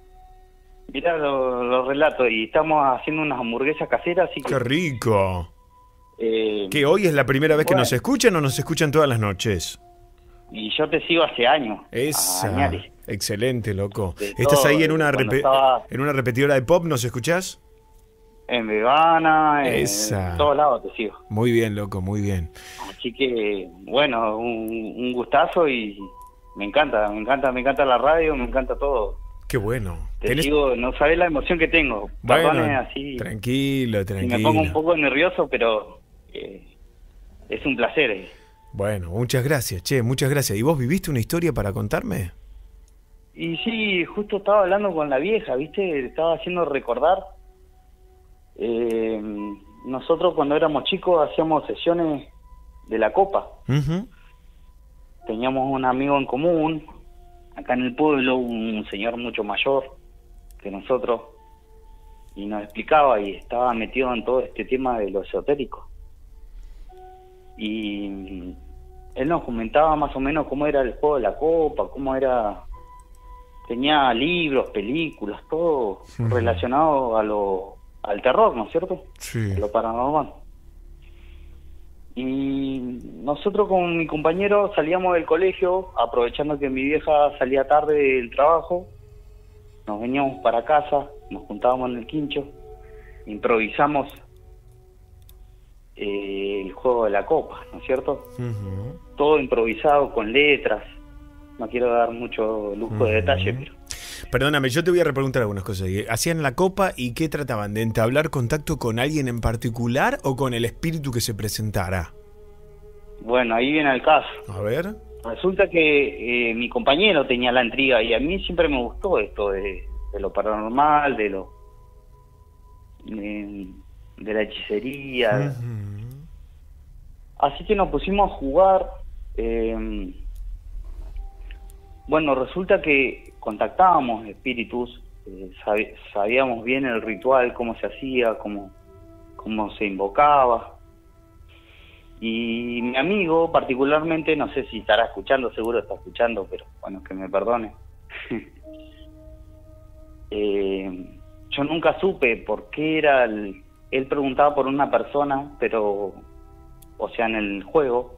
Mirá los lo relatos y estamos haciendo unas hamburguesas caseras, así que... ¡Qué rico! Eh, ¿Que hoy es la primera vez que bueno. nos escuchan o nos escuchan todas las noches? Y yo te sigo hace años. Esa. Añares. Excelente, loco. De ¿Estás todo, ahí en una, cuando repe- estaba- en una repetidora de pop? ¿Nos escuchás? En Vegana, en, Esa. en todos lados te sigo. Muy bien, loco, muy bien. Así que, bueno, un, un gustazo y me encanta, me encanta, me encanta la radio, me encanta todo. Qué bueno. Te Tenés- digo, no sabés la emoción que tengo. Bueno, Perdone así, tranquilo, si tranquilo. me pongo un poco nervioso, pero eh, es un placer. eh. Bueno, muchas gracias, che, muchas gracias. ¿Y vos viviste una historia para contarme? Y sí, justo estaba hablando con la vieja, ¿viste? Estaba haciendo recordar. Eh, nosotros cuando éramos chicos hacíamos sesiones de la copa. Uh-huh. Teníamos un amigo en común, acá en el pueblo, un señor mucho mayor que nosotros, y nos explicaba y estaba metido en todo este tema de lo esotérico. Y él nos comentaba más o menos cómo era el juego de la copa, cómo era... Tenía libros, películas, todo uh-huh. relacionado a lo, al terror, ¿no es cierto? Sí. A lo paranormal. Y nosotros con mi compañero salíamos del colegio, aprovechando que mi vieja salía tarde del trabajo, nos veníamos para casa, nos juntábamos en el quincho, improvisamos eh, el juego de la copa, ¿no es cierto? Uh-huh. Todo improvisado, con letras. No quiero dar mucho lujo de detalle, pero... Perdóname, yo te voy a repreguntar algunas cosas. ¿Hacían la copa y qué trataban? ¿De entablar contacto con alguien en particular o con el espíritu que se presentara? Bueno, ahí viene el caso. A ver. Resulta que eh, mi compañero tenía la intriga y a mí siempre me gustó esto de, de lo paranormal, de lo... de, de la hechicería. Uh-huh. Así que nos pusimos a jugar... Eh, Bueno, resulta que contactábamos espíritus, eh, sab- sabíamos bien el ritual, cómo se hacía, cómo, cómo se invocaba. Y mi amigo particularmente, no sé si estará escuchando, seguro está escuchando, pero bueno, que me perdone. eh, yo nunca supe por qué era el... Él preguntaba por una persona, pero, o sea, en el juego...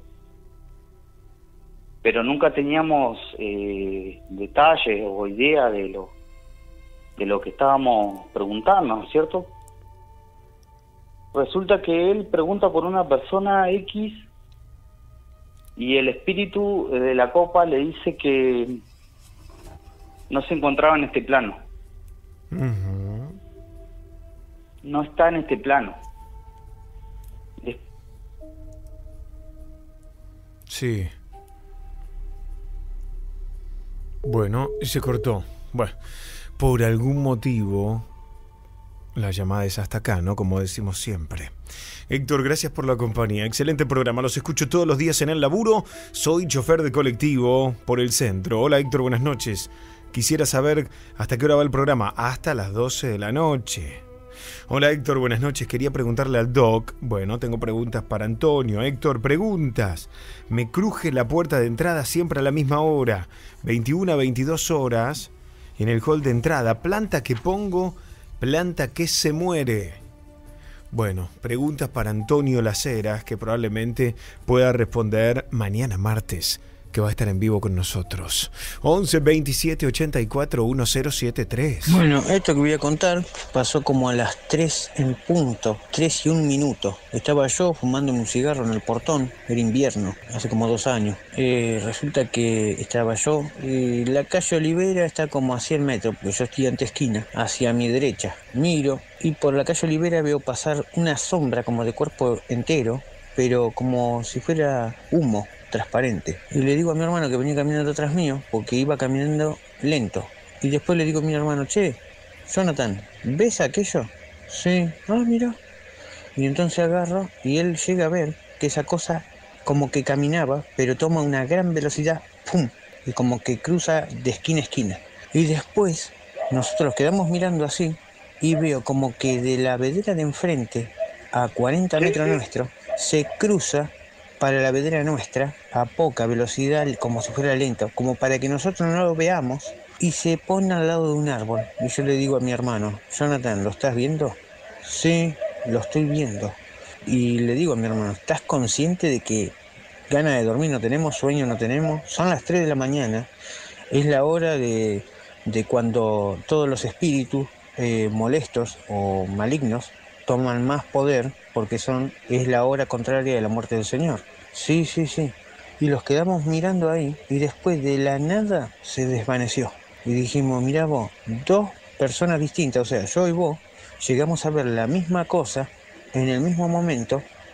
pero nunca teníamos eh, detalles o idea de lo de lo que estábamos preguntando, ¿no es cierto? Resulta que él pregunta por una persona X y el espíritu de la copa le dice que no se encontraba en este plano. Uh-huh. No está en este plano. Sí. Bueno, y se cortó. Bueno, por algún motivo la llamada es hasta acá, ¿no? Como decimos siempre. Héctor, gracias por la compañía. Excelente programa. Los escucho todos los días en el laburo. Soy chofer de colectivo por el centro. Hola, Héctor, buenas noches. Quisiera saber hasta qué hora va el programa. Hasta las doce de la noche. Hola, Héctor, buenas noches. Quería preguntarle al doc. Bueno, tengo preguntas para Antonio. Héctor, preguntas. Me cruje la puerta de entrada siempre a la misma hora. veintiuna a veintidós horas. En el hall de entrada. Planta que pongo, planta que se muere. Bueno, preguntas para Antonio Las Heras, que probablemente pueda responder mañana martes, que va a estar en vivo con nosotros. once veintisiete ochenta y cuatro diez setenta y tres. Bueno, esto que voy a contar pasó como a las tres en punto, tres y un minuto. Estaba yo fumando un cigarro en el portón, era invierno, hace como dos años. Eh, resulta que estaba yo, y la calle Olivera está como a cien metros, porque yo estoy ante esquina, hacia mi derecha. Miro y por la calle Olivera veo pasar una sombra como de cuerpo entero, pero como si fuera humo transparente. Y le digo a mi hermano que venía caminando atrás mío, porque iba caminando lento. Y después le digo a mi hermano, che, Jonathan, ¿ves aquello? Sí. Ah, mira. Y entonces agarro y él llega a ver que esa cosa como que caminaba, pero toma una gran velocidad, ¡pum! Y como que cruza de esquina a esquina. Y después nosotros quedamos mirando así y veo como que de la vedera de enfrente a cuarenta metros nuestro se cruza para la vedera nuestra a poca velocidad, como si fuera lento, como para que nosotros no lo veamos, y se pone al lado de un árbol. Y yo le digo a mi hermano, Jonathan, ¿lo estás viendo? Sí, lo estoy viendo. Y le digo a mi hermano, ¿estás consciente de que ganas de dormir no tenemos, sueño no tenemos? Son las tres de la mañana, es la hora de, de cuando todos los espíritus eh, molestos o malignos toman más poder, porque son es la hora contraria de la muerte del Señor. Sí, sí, sí. Y los quedamos mirando ahí, y después de la nada se desvaneció. Y dijimos, mirá vos, dos personas distintas, o sea, yo y vos, llegamos a ver la misma cosa en el mismo momento,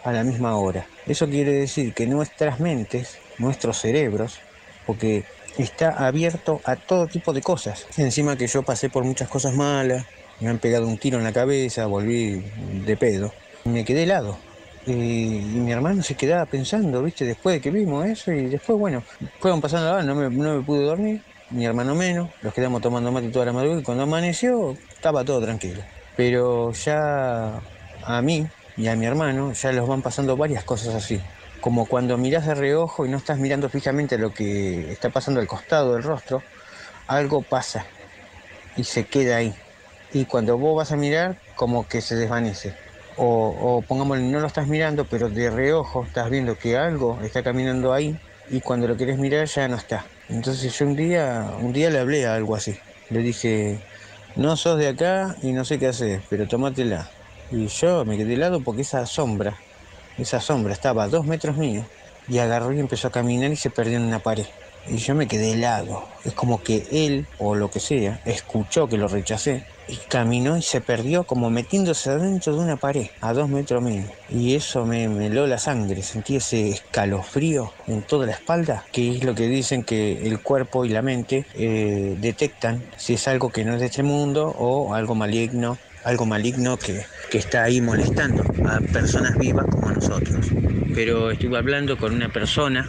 a la misma hora. Eso quiere decir que nuestras mentes, nuestros cerebros, porque está abierto a todo tipo de cosas. Encima que yo pasé por muchas cosas malas, me han pegado un tiro en la cabeza, volví de pedo, me quedé helado. Y, y mi hermano se quedaba pensando, ¿viste? Después de que vimos eso, y después, bueno, fueron pasando la hora, no me, no me pude dormir, mi hermano menos, los quedamos tomando mate toda la madrugada, y cuando amaneció estaba todo tranquilo. Pero ya a mí y a mi hermano ya los van pasando varias cosas así. Como cuando mirás de reojo y no estás mirando fijamente lo que está pasando al costado del rostro, algo pasa y se queda ahí. Y cuando vos vas a mirar, como que se desvanece. O, o pongámosle, no lo estás mirando, pero de reojo estás viendo que algo está caminando ahí y cuando lo querés mirar ya no está. Entonces yo un día, un día le hablé a algo así. Le dije, no sos de acá y no sé qué hacer, pero tomátela. Y yo me quedé helado porque esa sombra, esa sombra estaba a dos metros mío y agarró y empezó a caminar y se perdió en una pared. Y yo me quedé helado. Es como que él, o lo que sea, escuchó que lo rechacé y caminó y se perdió como metiéndose adentro de una pared, a dos metros mío. Y eso me, me heló la sangre, sentí ese escalofrío en toda la espalda, que es lo que dicen que el cuerpo y la mente eh, detectan si es algo que no es de este mundo o algo maligno, algo maligno que, que está ahí molestando a personas vivas como nosotros. Pero estuve hablando con una persona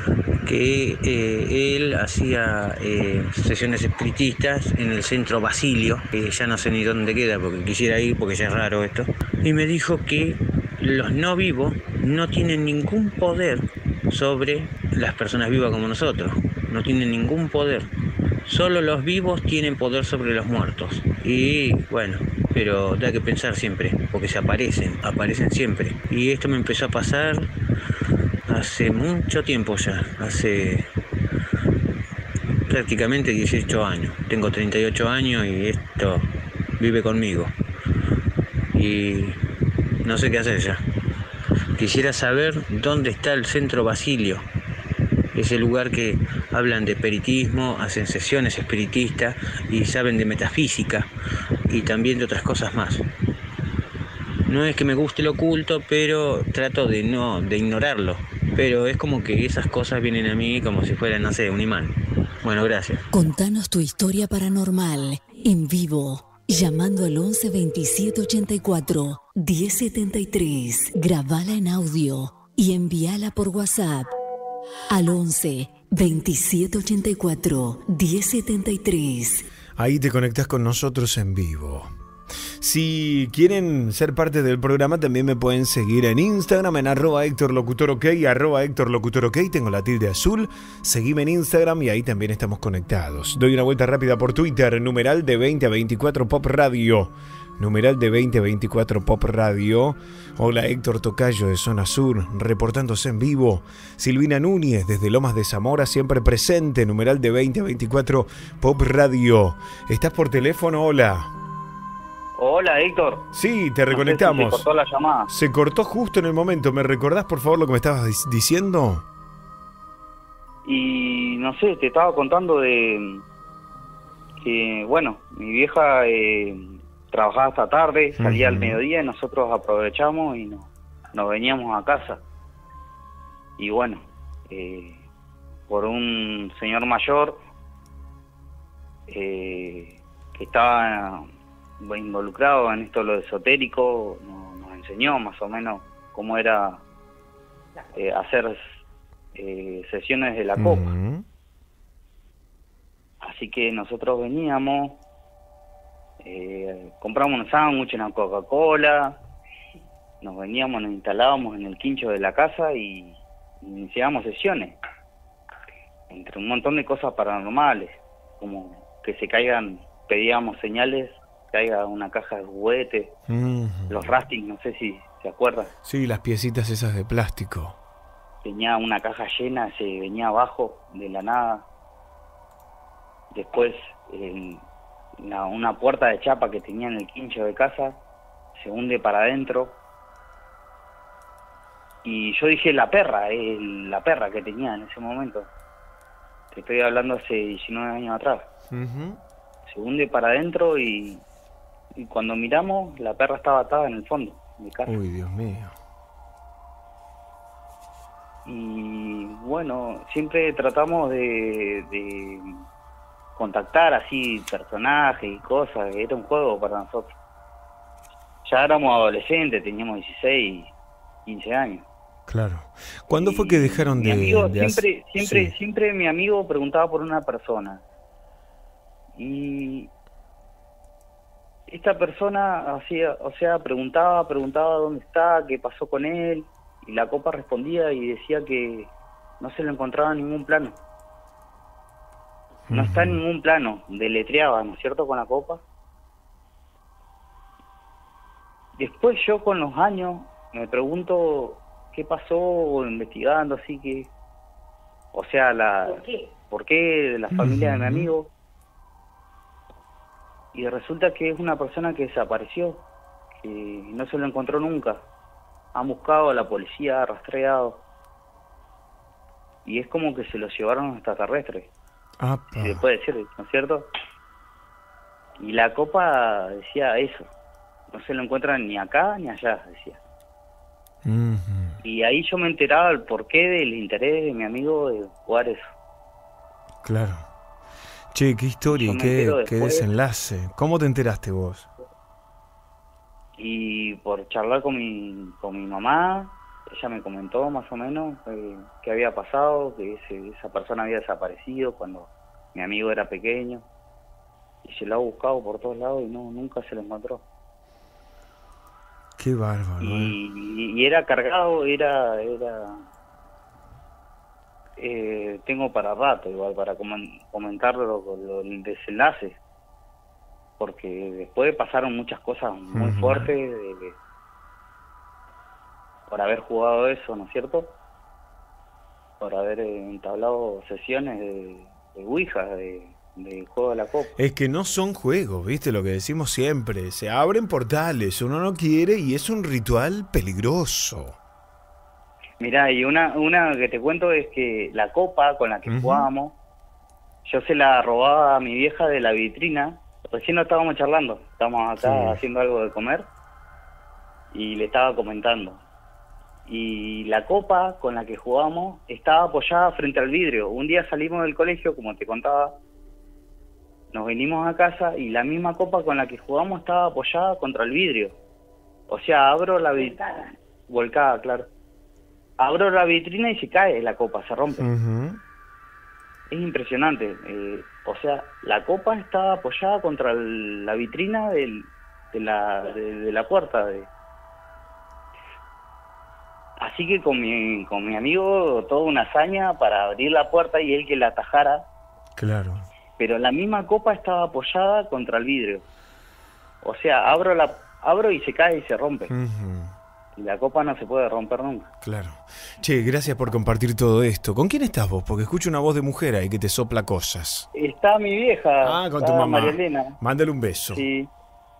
que eh, él hacía eh, sesiones espiritistas en el centro Basilio, que ya no sé ni dónde queda porque quisiera ir porque ya es raro esto, y me dijo que los no vivos no tienen ningún poder sobre las personas vivas como nosotros, no tienen ningún poder, solo los vivos tienen poder sobre los muertos. Y bueno, pero da que pensar siempre, porque se aparecen, aparecen siempre. Y esto me empezó a pasar hace mucho tiempo ya, hace prácticamente dieciocho años. Tengo treinta y ocho años y esto vive conmigo. Y no sé qué hacer ya. Quisiera saber dónde está el centro Basilio, ese lugar que hablan de espiritismo, hacen sesiones espiritistas y saben de metafísica y también de otras cosas más. No es que me guste lo oculto, pero trato de no, de ignorarlo. Pero es como que esas cosas vienen a mí como si fueran, no sé, un imán. Bueno, gracias. Contanos tu historia paranormal en vivo, llamando al once veintisiete ochenta y cuatro diez setenta y tres. Grabala en audio y envíala por WhatsApp al once veintisiete ochenta y cuatro diez setenta y tres. Ahí te conectás con nosotros en vivo. Si quieren ser parte del programa, también me pueden seguir en Instagram en arroba Héctor Locutor OK, arroba Héctor Locutor OK, tengo la tilde azul, seguime en Instagram y ahí también estamos conectados. Doy una vuelta rápida por Twitter, numeral de veinte a veinticuatro Pop Radio, numeral de veinte a veinticuatro Pop Radio. Hola, Héctor Tocayo de Zona Sur, reportándose en vivo. Silvina Núñez desde Lomas de Zamora, siempre presente, numeral de veinte a veinticuatro Pop Radio. ¿Estás por teléfono? Hola. Hola, Héctor. Sí, te reconectamos. No sé si se cortó la llamada. Se cortó justo en el momento. ¿Me recordás, por favor, lo que me estabas diciendo? Y no sé, te estaba contando de que, bueno, mi vieja eh, trabajaba hasta tarde, salía uh-huh. al mediodía y nosotros aprovechamos y nos, nos veníamos a casa. Y bueno, eh, por un señor mayor eh, que estaba involucrado en esto lo esotérico, nos, nos enseñó más o menos cómo era eh, hacer eh, sesiones de la copa. Uh-huh. Así que nosotros veníamos, eh, compramos un sándwich, una Coca-Cola, nos veníamos, nos instalábamos en el quincho de la casa y iniciábamos sesiones, entre un montón de cosas paranormales, como que se caigan, pedíamos señales, caiga una caja de juguetes, uh-huh. los rastings, no sé si se acuerdan. Sí, las piecitas esas de plástico. Tenía una caja llena, se venía abajo de la nada. Después, eh, una, una puerta de chapa que tenía en el quincho de casa se hunde para adentro. Y yo dije la perra, eh, la perra que tenía en ese momento. Te estoy hablando hace diecinueve años atrás. Uh-huh. Se hunde para adentro y... Y cuando miramos, la perra estaba atada en el fondo de casa. Uy, Dios mío. Y bueno, siempre tratamos de, de contactar así personajes y cosas. Era un juego para nosotros. Ya éramos adolescentes, teníamos dieciséis, quince años. Claro. ¿Cuándo fue que dejaron Mi de...? amigo, de hacer- siempre, siempre, Sí. siempre mi amigo preguntaba por una persona. Y esta persona hacía, o sea, preguntaba, preguntaba dónde está, qué pasó con él, y la copa respondía y decía que no se lo encontraba en ningún plano. No está en ningún plano, deletreaba, ¿no es cierto?, con la copa. Después yo con los años me pregunto qué pasó investigando, así que, o sea, la, ¿por qué? ¿Por qué la familia de mi amigo? Y resulta que es una persona que desapareció, que no se lo encontró nunca. Han buscado a la policía, ha rastreado. Y es como que se lo llevaron los extraterrestres, Apa. si se puede decir, ¿no es cierto? Y la copa decía eso. No se lo encuentran ni acá ni allá, decía. Ujú. Y ahí yo me enteraba el porqué del interés de mi amigo de jugar eso. Claro. Che, qué historia Yo y me qué, entero qué después. desenlace. ¿Cómo te enteraste vos? Y por charlar con mi, con mi mamá, ella me comentó más o menos eh, qué había pasado, que ese, esa persona había desaparecido cuando mi amigo era pequeño. Y se lo ha buscado por todos lados y no nunca se lo encontró. Qué bárbaro. ¿eh? Y, y era cargado, era... era eh, tengo para rato igual para comen- comentarlo lo, lo- el desenlace, porque después pasaron muchas cosas muy Ujú. fuertes de- de- por haber jugado eso, ¿no es cierto? Por haber eh, entablado sesiones de, de Ouija, de, de juego de la copa. Es que no son juegos, ¿viste? Lo que decimos siempre. Se abren portales, uno no quiere y es un ritual peligroso. Mirá, y una, una que te cuento es que la copa con la que Ujú. jugábamos, yo se la robaba a mi vieja de la vitrina. Recién no estábamos charlando, estábamos acá Sí. haciendo algo de comer y le estaba comentando. Y la copa con la que jugábamos estaba apoyada frente al vidrio. Un día salimos del colegio, como te contaba, nos vinimos a casa y la misma copa con la que jugamos estaba apoyada contra el vidrio. O sea, abro la vitrina. Volcada, claro. Abro la vitrina y se cae la copa, se rompe. Ujú. Es impresionante. eh, o sea, la copa estaba apoyada contra el- la vitrina del, de, la, de, de la puerta. De... Así que con mi, con mi amigo, toda una hazaña para abrir la puerta y él que la atajara. Claro. Pero la misma copa estaba apoyada contra el vidrio. O sea, abro la abro y se cae y se rompe. Ujú. Y la copa no se puede romper nunca. Claro. Che, gracias por compartir todo esto. ¿Con quién estás vos? Porque escucho una voz de mujer ahí que te sopla cosas. Está mi vieja. Ah, con tu está mamá. María Elena. Mándale un beso. Sí.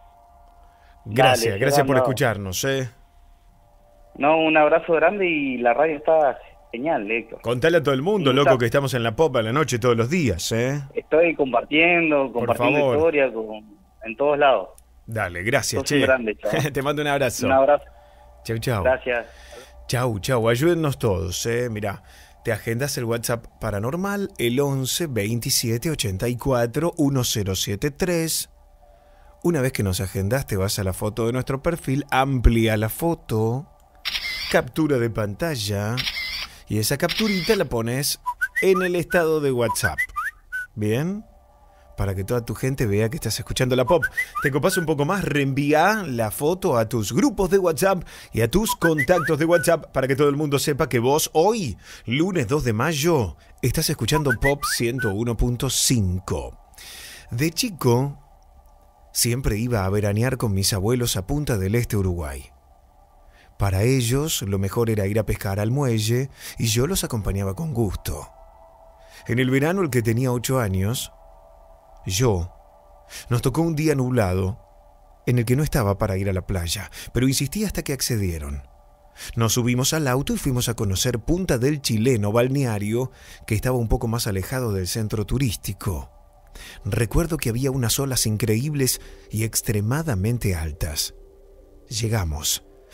Gracias, Dale, gracias por Fernando. escucharnos, ¿eh? No, un abrazo grande y la radio está genial, Héctor. Contale a todo el mundo, Sí, loco, está- que estamos en la popa a la noche todos los días, ¿eh? Estoy compartiendo, compartiendo favor. historia con, en todos lados. Dale, gracias, Sos un che. grande, chao. Te mando un abrazo. Un abrazo. Chau, chau. Gracias. Chau, chau. Ayúdennos todos, ¿eh? Mirá, te agendas el WhatsApp paranormal, el once veintisiete ochenta y cuatro diez setenta y tres. Una vez que nos agendas, te vas a la foto de nuestro perfil, amplía la foto, captura de pantalla, y esa capturita la pones en el estado de WhatsApp. ¿Bien? Para que toda tu gente vea que estás escuchando la pop. Te copas un poco más, reenvía la foto a tus grupos de WhatsApp y a tus contactos de WhatsApp para que todo el mundo sepa que vos hoy, lunes dos de mayo, estás escuchando Pop ciento uno punto cinco. De chico, siempre iba a veranear con mis abuelos a Punta del Este, Uruguay. Para ellos, lo mejor era ir a pescar al muelle y yo los acompañaba con gusto. En el verano, el que tenía ocho años, yo, nos tocó un día nublado en el que no estaba para ir a la playa, pero insistí hasta que accedieron. Nos subimos al auto y fuimos a conocer Punta del Chileno, balneario que estaba un poco más alejado del centro turístico. Recuerdo que había unas olas increíbles y extremadamente altas. Llegamos.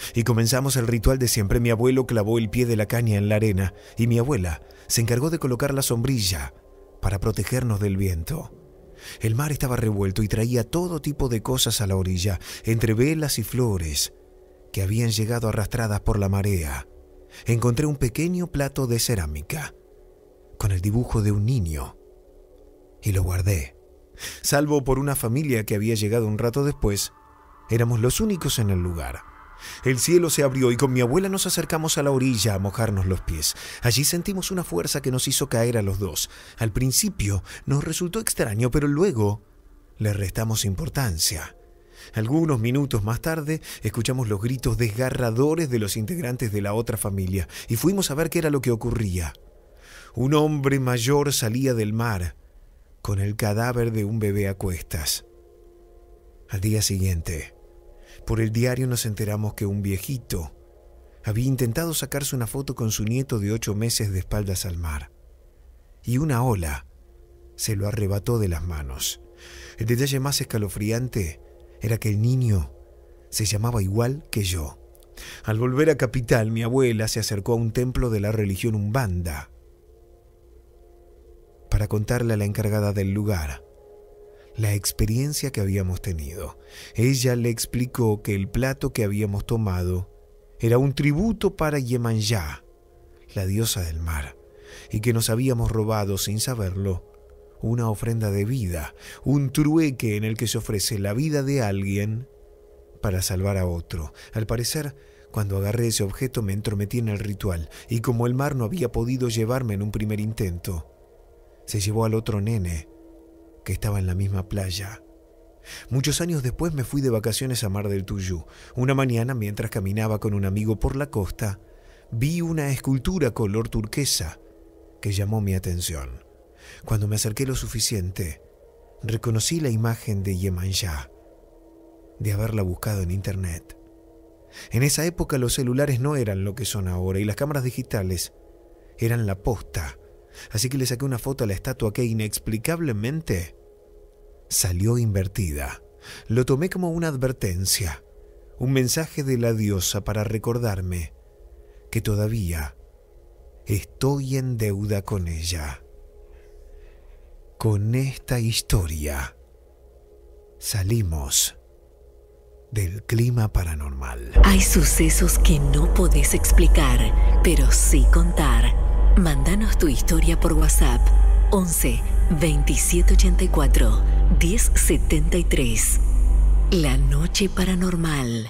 Y comenzamos el ritual de siempre. Mi abuelo clavó el pie de la caña en la arena y mi abuela se encargó de colocar la sombrilla para protegernos del viento. El mar estaba revuelto y traía todo tipo de cosas a la orilla, entre velas y flores que habían llegado arrastradas por la marea. Encontré un pequeño plato de cerámica con el dibujo de un niño y lo guardé. Salvo por una familia que había llegado un rato después, éramos los únicos en el lugar. El cielo se abrió y con mi abuela nos acercamos a la orilla a mojarnos los pies. Allí sentimos una fuerza que nos hizo caer a los dos. Al principio nos resultó extraño, pero luego le restamos importancia. Algunos minutos más tarde escuchamos los gritos desgarradores de los integrantes de la otra familia y fuimos a ver qué era lo que ocurría. Un hombre mayor salía del mar con el cadáver de un bebé a cuestas. Al día siguiente, por el diario nos enteramos que un viejito había intentado sacarse una foto con su nieto de ocho meses de espaldas al mar. Y una ola se lo arrebató de las manos. El detalle más escalofriante era que el niño se llamaba igual que yo. Al volver a Capital, mi abuela se acercó a un templo de la religión Umbanda para contarle a la encargada del lugar la experiencia que habíamos tenido. Ella le explicó que el plato que habíamos tomado era un tributo para Yemanjá, la diosa del mar, y que nos habíamos robado, sin saberlo, una ofrenda de vida, un trueque en el que se ofrece la vida de alguien para salvar a otro. Al parecer, cuando agarré ese objeto me entrometí en el ritual, y como el mar no había podido llevarme en un primer intento, se llevó al otro nene que estaba en la misma playa. Muchos años después me fui de vacaciones a Mar del Tuyú. Una mañana, mientras caminaba con un amigo por la costa, vi una escultura color turquesa que llamó mi atención. Cuando me acerqué lo suficiente, reconocí la imagen de Yemanjá, de haberla buscado en internet. En esa época los celulares no eran lo que son ahora y las cámaras digitales eran la posta. Así que le saqué una foto a la estatua que inexplicablemente salió invertida. Lo tomé como una advertencia, un mensaje de la diosa para recordarme que todavía estoy en deuda con ella. Con esta historia salimos del clima paranormal. Hay sucesos que no podés explicar, pero sí contar. Mándanos tu historia por WhatsApp once veintisiete ochenta y cuatro diez setenta y tres. La noche paranormal.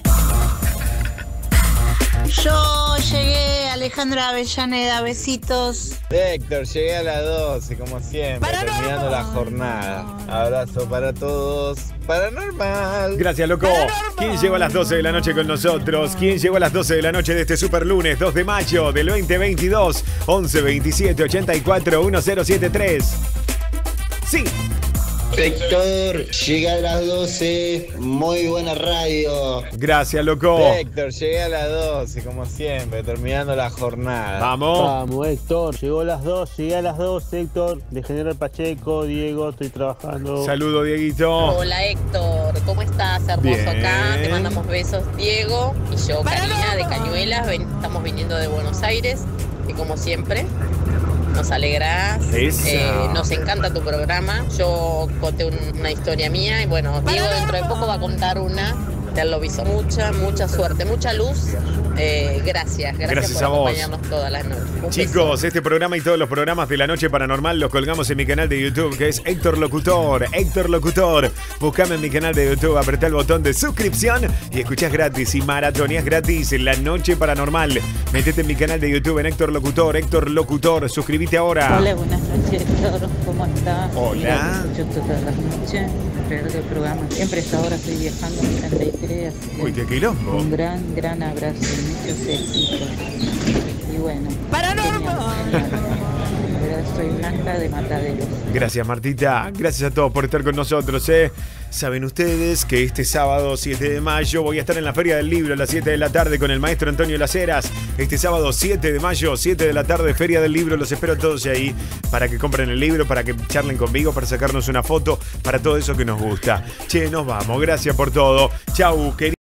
Yo llegué, Alejandra Avellaneda, besitos. Héctor, llegué a las doce, como siempre, terminando la jornada. Abrazo para todos. Paranormal. Gracias, loco. Paranormal. ¿Quién llegó a las doce de la noche con nosotros? ¿Quién llegó a las doce de la noche de este super lunes dos de mayo del veinte veintidós? once veintisiete ochenta y cuatro mil setenta y tres. Sí. Héctor, llega a las doce, muy buena radio. Gracias, loco. Héctor, llegué a las doce, como siempre, terminando la jornada. Vamos. Vamos, Héctor, llegó a las dos, llegué a las dos, Héctor, de General Pacheco, Diego, estoy trabajando. Saludo, Dieguito. Hola, Héctor, ¿cómo estás? Hermoso. Bien. Acá, te mandamos besos, Diego y yo, Karina, de Cañuelas, ven, estamos viniendo de Buenos Aires, y como siempre, nos alegrás, eh, nos encanta tu programa. Yo conté un, una historia mía y bueno, Diego dentro de poco va a contar una del Lobizón. Mucha, mucha suerte, mucha luz. Eh, gracias, gracias, gracias por a vos. acompañarnos todas las noches. Un Chicos, beso. este programa y todos los programas de la noche paranormal los colgamos en mi canal de YouTube, que es Héctor Locutor. Héctor Locutor. Buscame en mi canal de YouTube, apretá el botón de suscripción y escuchás gratis y maratoneás gratis en la noche paranormal. Metete en mi canal de YouTube en Héctor Locutor. Héctor Locutor, suscríbete ahora. Hola, buenas noches, Héctor. ¿Cómo estás? Hola. Yo todas las noches, alrededor del programa. Siempre a esta hora estoy viajando en treinta y tres. Así que Uy, qué quilombo. un gran, gran abrazo y muchos éxitos. Y bueno. ¡Paranormal! Soy Blanca de Mataderos. Gracias, Martita. Gracias a todos por estar con nosotros, ¿eh? Saben ustedes que este sábado siete de mayo voy a estar en la Feria del Libro a las siete de la tarde con el maestro Antonio Las Heras. Este sábado siete de mayo, siete de la tarde, Feria del Libro. Los espero a todos ahí para que compren el libro, para que charlen conmigo, para sacarnos una foto, para todo eso que nos gusta. Che, nos vamos. Gracias por todo. Chau, queridos.